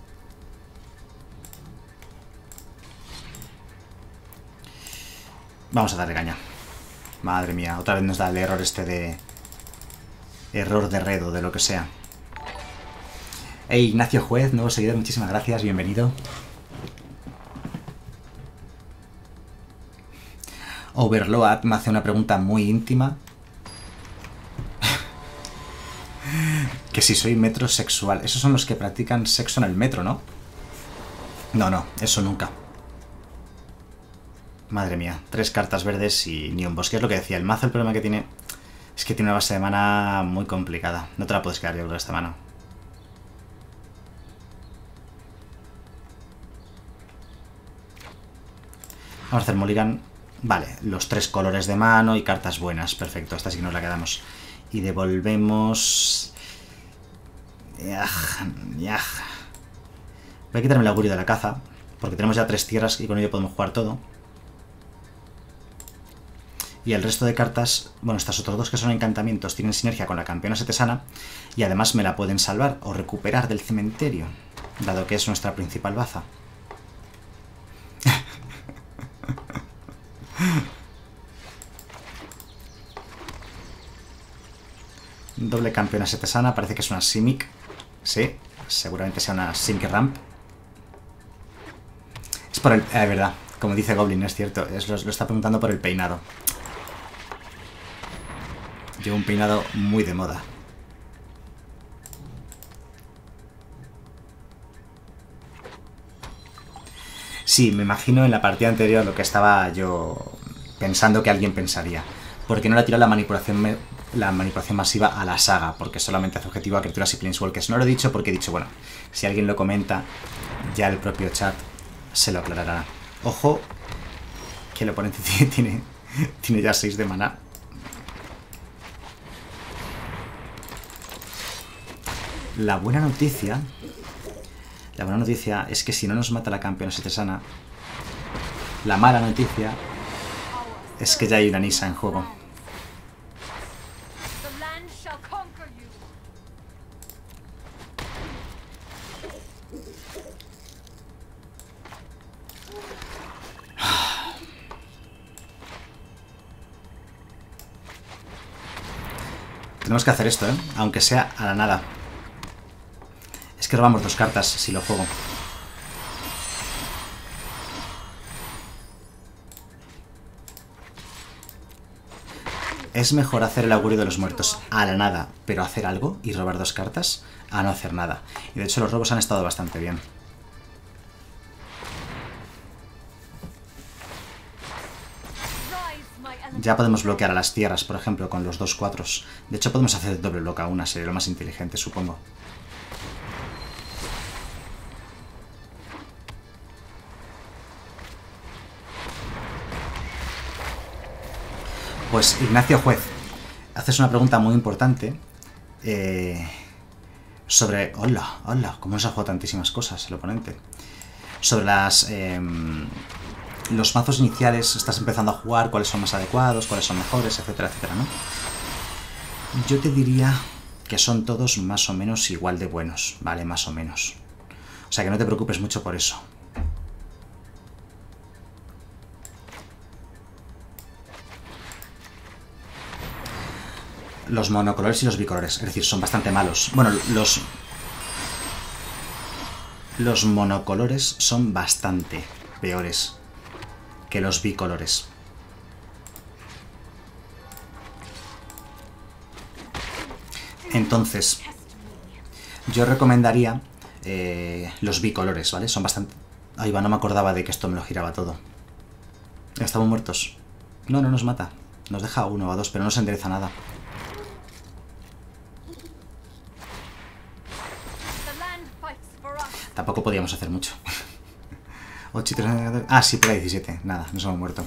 Vamos a darle caña. Madre mía, otra vez nos da el error este de... Error de red o de lo que sea. Hey, Ignacio Juez, nuevo seguidor, muchísimas gracias, bienvenido. Overload me hace una pregunta muy íntima. Que si soy metrosexual. Esos son los que practican sexo en el metro, ¿no? No, no, eso nunca. Madre mía, tres cartas verdes y ni un bosque. Es lo que decía, el mazo, el problema que tiene es que tiene una base de mana muy complicada. No te la puedes quedar yo con esta mano. Vamos a hacer mulligan. Vale, los tres colores de mano y cartas buenas. Perfecto, esta sí que nos la quedamos. Y devolvemos... Yaj, yaj. Voy a quitarme el augurio de la caza, porque tenemos ya tres tierras y con ello podemos jugar todo. Y el resto de cartas, bueno, estas otras dos que son encantamientos tienen sinergia con la campeona setesana y además me la pueden salvar o recuperar del cementerio, dado que es nuestra principal baza. Doble campeona setesana, parece que es una Simic. Sí, seguramente sea una Simic Ramp. Es por el... Es eh, verdad, como dice Goblin, es cierto, es, lo, lo está preguntando por el peinado. Llevo un peinado muy de moda. Sí, me imagino en la partida anterior lo que estaba yo pensando que alguien pensaría. ¿Por qué no le tirado la manipulación, la manipulación masiva a la saga? Porque solamente hace objetivo a criaturas y planeswalkers. No lo he dicho porque he dicho, bueno, si alguien lo comenta, ya el propio chat se lo aclarará. Ojo, que el oponente tiene, tiene ya seis de maná. La buena noticia... La buena noticia es que si no nos mata la campeona setesana, la mala noticia es que ya hay una Nissa en juego. Tenemos que hacer esto, ¿eh? Aunque sea a la nada. Es que robamos dos cartas si lo juego. Es mejor hacer el augurio de los muertos a la nada, pero hacer algo y robar dos cartas, a no hacer nada. Y de hecho los robos han estado bastante bien. Ya podemos bloquear a las tierras, por ejemplo, con los dos cuatros. De hecho podemos hacer doble bloque a una, sería lo más inteligente, supongo. Pues Ignacio Juez, haces una pregunta muy importante eh, sobre... Hola, hola, ¿cómo nos ha jugado tantísimas cosas el oponente? Sobre las... Eh, los mazos iniciales, estás empezando a jugar, cuáles son más adecuados, cuáles son mejores, etcétera, etcétera, ¿no? Yo te diría que son todos más o menos igual de buenos, ¿vale? Más o menos. O sea que no te preocupes mucho por eso. Los monocolores y los bicolores, es decir, son bastante malos. Bueno, los... Los monocolores son bastante peores que los bicolores. Entonces, yo recomendaría eh, los bicolores, ¿vale? Son bastante... Ahí va, no me acordaba de que esto me lo giraba todo. Estamos muertos. No, no nos mata. Nos deja uno o dos, pero no se endereza nada. Tampoco podíamos hacer mucho. ocho y tres... Ah, sí, por ahí diecisiete. Nada, nos hemos muerto.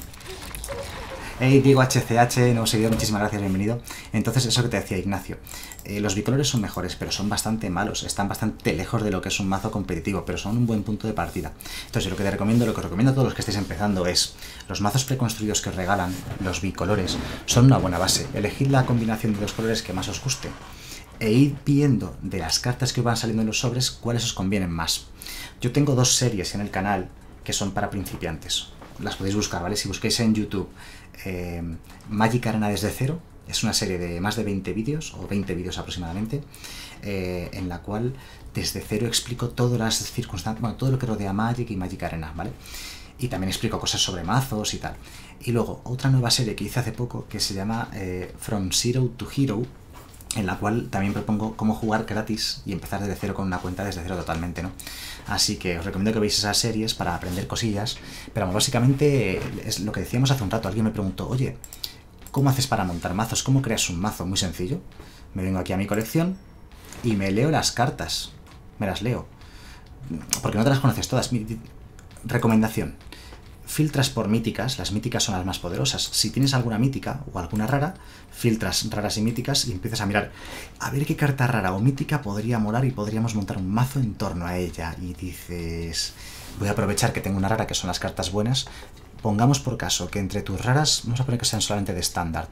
Hey, Diego H C H, nuevo seguidor, muchísimas gracias, bienvenido. Entonces, eso que te decía Ignacio. Eh, los bicolores son mejores, pero son bastante malos. Están bastante lejos de lo que es un mazo competitivo, pero son un buen punto de partida. Entonces, lo que te recomiendo, lo que os recomiendo a todos los que estéis empezando es... Los mazos preconstruidos que os regalan, los bicolores, son una buena base. Elegid la combinación de los colores que más os guste. E id viendo de las cartas que os van saliendo en los sobres cuáles os convienen más. Yo tengo dos series en el canal que son para principiantes. Las podéis buscar, ¿vale? Si busquéis en YouTube eh, Magic Arena desde cero, es una serie de más de veinte vídeos, o veinte vídeos aproximadamente, eh, en la cual desde cero explico todas las circunstancias, bueno, todo lo que rodea Magic y Magic Arena, ¿vale? Y también explico cosas sobre mazos y tal. Y luego, otra nueva serie que hice hace poco, que se llama eh, From Zero to Hero, en la cual también propongo cómo jugar gratis y empezar desde cero con una cuenta desde cero totalmente, ¿no? Así que os recomiendo que veáis esas series para aprender cosillas, pero bueno, básicamente es lo que decíamos hace un rato. Alguien me preguntó, oye, ¿cómo haces para montar mazos? ¿Cómo creas un mazo? Muy sencillo. Me vengo aquí a mi colección y me leo las cartas. Me las leo. Porque no te las conoces todas. Mi recomendación. Filtras por míticas, las míticas son las más poderosas. Si tienes alguna mítica o alguna rara, filtras raras y míticas y empiezas a mirar a ver qué carta rara o mítica podría molar y podríamos montar un mazo en torno a ella. Y dices, voy a aprovechar que tengo una rara que son las cartas buenas. Pongamos por caso que entre tus raras, vamos a poner que sean solamente de estándar.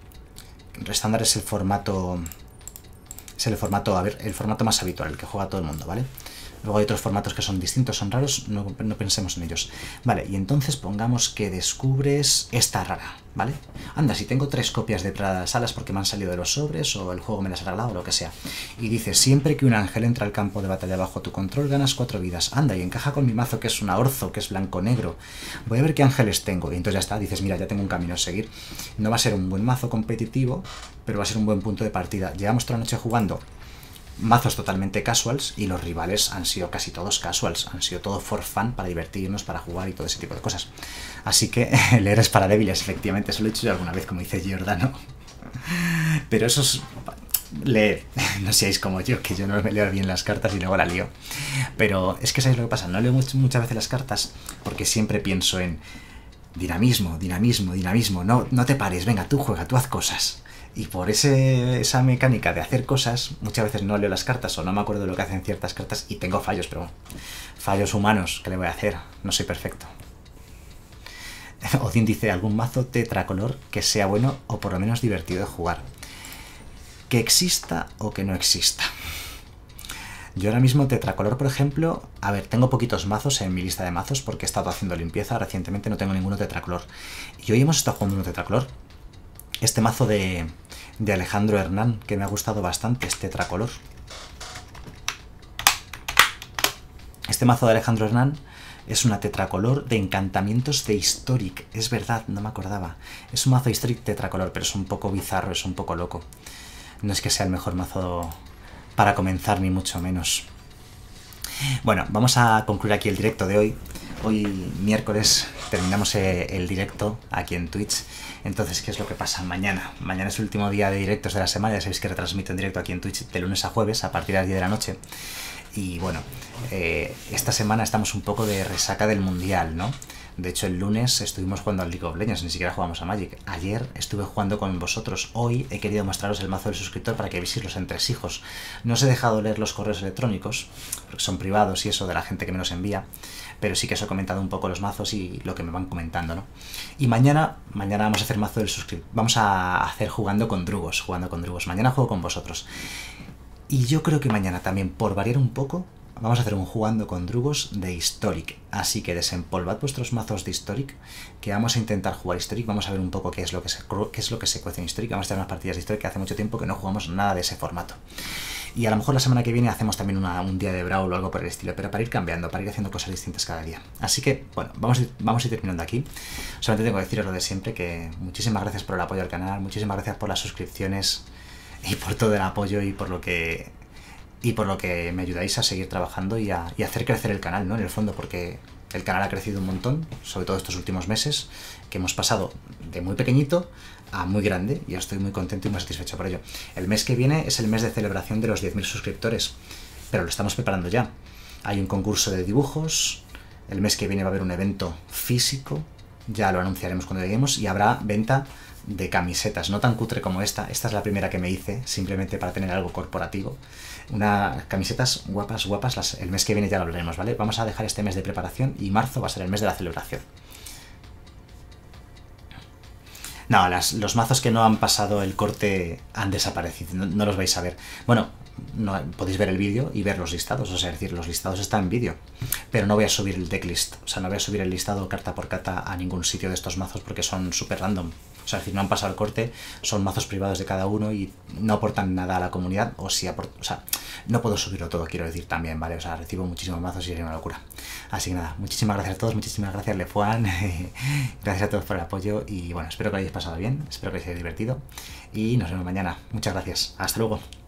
El estándar es el formato, es el formato, a ver, el formato más habitual, el que juega todo el mundo, ¿vale? Luego hay otros formatos que son distintos, son raros, no, no pensemos en ellos. Vale, y entonces pongamos que descubres esta rara, ¿vale? Anda, si tengo tres copias de las alas porque me han salido de los sobres o el juego me las ha regalado o lo que sea. Y dices, siempre que un ángel entra al campo de batalla bajo tu control ganas cuatro vidas. Anda, y encaja con mi mazo que es una orzo, que es blanco-negro. Voy a ver qué ángeles tengo. Y entonces ya está, dices, mira, ya tengo un camino a seguir. No va a ser un buen mazo competitivo, pero va a ser un buen punto de partida. Llevamos toda la noche jugando mazos totalmente casuals y los rivales han sido casi todos casuals, han sido todo for fun, para divertirnos, para jugar y todo ese tipo de cosas. Así que leer es para débiles, efectivamente, eso lo he dicho yo alguna vez, como dice Giordano. Pero eso es... leer, no seáis como yo, que yo no me leo bien las cartas y luego la lío. Pero es que ¿sabéis lo que pasa? No leo much muchas veces las cartas porque siempre pienso en dinamismo, dinamismo, dinamismo, no, no te pares, venga, tú juega, tú haz cosas. Y por ese, esa mecánica de hacer cosas, muchas veces no leo las cartas o no me acuerdo de lo que hacen ciertas cartas y tengo fallos, pero fallos humanos, ¿qué le voy a hacer? No soy perfecto. Odín dice, algún mazo tetracolor que sea bueno o por lo menos divertido de jugar. Que exista o que no exista. Yo ahora mismo tetracolor, por ejemplo, a ver, tengo poquitos mazos en mi lista de mazos porque he estado haciendo limpieza, recientemente no tengo ninguno tetracolor. Y hoy hemos estado jugando uno tetracolor. Este mazo de, de Alejandro Hernán, que me ha gustado bastante, este tetracolor. Este mazo de Alejandro Hernán es una tetracolor de encantamientos de Historic. Es verdad, no me acordaba. Es un mazo Historic tetracolor, pero es un poco bizarro, es un poco loco. No es que sea el mejor mazo para comenzar, ni mucho menos. Bueno, vamos a concluir aquí el directo de hoy. Hoy, miércoles, terminamos el directo aquí en Twitch. Entonces, ¿qué es lo que pasa mañana? Mañana es el último día de directos de la semana. Ya sabéis que retransmito en directo aquí en Twitch de lunes a jueves a partir de las diez de la noche. Y bueno, eh, esta semana estamos un poco de resaca del Mundial, ¿no? De hecho, el lunes estuvimos jugando al League of Legends, ni siquiera jugamos a Magic. Ayer estuve jugando con vosotros. Hoy he querido mostraros el mazo del suscriptor para que veáis los entresijos. No os he dejado leer los correos electrónicos, porque son privados y eso de la gente que me los envía, pero sí que os he comentado un poco los mazos y lo que me van comentando, ¿no? Y mañana, mañana vamos a hacer mazo del suscriptor. Vamos a hacer jugando con drugos, jugando con drugos. Mañana juego con vosotros. Y yo creo que mañana también, por variar un poco, vamos a hacer un jugando con drugos de Historic. Así que desempolvad vuestros mazos de Historic, que vamos a intentar jugar Historic. Vamos a ver un poco qué es lo que se, qué es lo que se cuece en Historic. Vamos a tener unas partidas de Historic que hace mucho tiempo que no jugamos nada de ese formato. Y a lo mejor la semana que viene hacemos también una, un día de Brawl o algo por el estilo, pero para ir cambiando, para ir haciendo cosas distintas cada día. Así que, bueno, vamos a ir, vamos a ir terminando aquí. Solamente tengo que deciros lo de siempre, que muchísimas gracias por el apoyo al canal, muchísimas gracias por las suscripciones y por todo el apoyo y por lo que... y por lo que me ayudáis a seguir trabajando y a, y a hacer crecer el canal, ¿no? En el fondo, porque el canal ha crecido un montón, sobre todo estos últimos meses, que hemos pasado de muy pequeñito a muy grande, y estoy muy contento y muy satisfecho por ello. El mes que viene es el mes de celebración de los diez mil suscriptores, pero lo estamos preparando ya. Hay un concurso de dibujos, el mes que viene va a haber un evento físico, ya lo anunciaremos cuando lleguemos, y habrá venta de camisetas, no tan cutre como esta. Esta es la primera que me hice, simplemente para tener algo corporativo. Unas camisetas guapas, guapas, las, el mes que viene ya lo hablaremos, ¿vale? Vamos a dejar este mes de preparación y marzo va a ser el mes de la celebración. No, las, los mazos que no han pasado el corte han desaparecido, no, no los vais a ver. Bueno, no, podéis ver el vídeo y ver los listados, o sea, es decir, los listados están en vídeo, pero no voy a subir el decklist, o sea, no voy a subir el listado carta por carta a ningún sitio de estos mazos porque son súper random. O sea, es decir, no han pasado el corte, son mazos privados de cada uno y no aportan nada a la comunidad, o si aportan, o sea, no puedo subirlo todo, quiero decir también, ¿vale? O sea, recibo muchísimos mazos y es una locura. Así que nada, muchísimas gracias a todos, muchísimas gracias Lefuan, gracias a todos por el apoyo y bueno, espero que lo hayáis pasado bien, espero que os haya divertido y nos vemos mañana. Muchas gracias, hasta luego.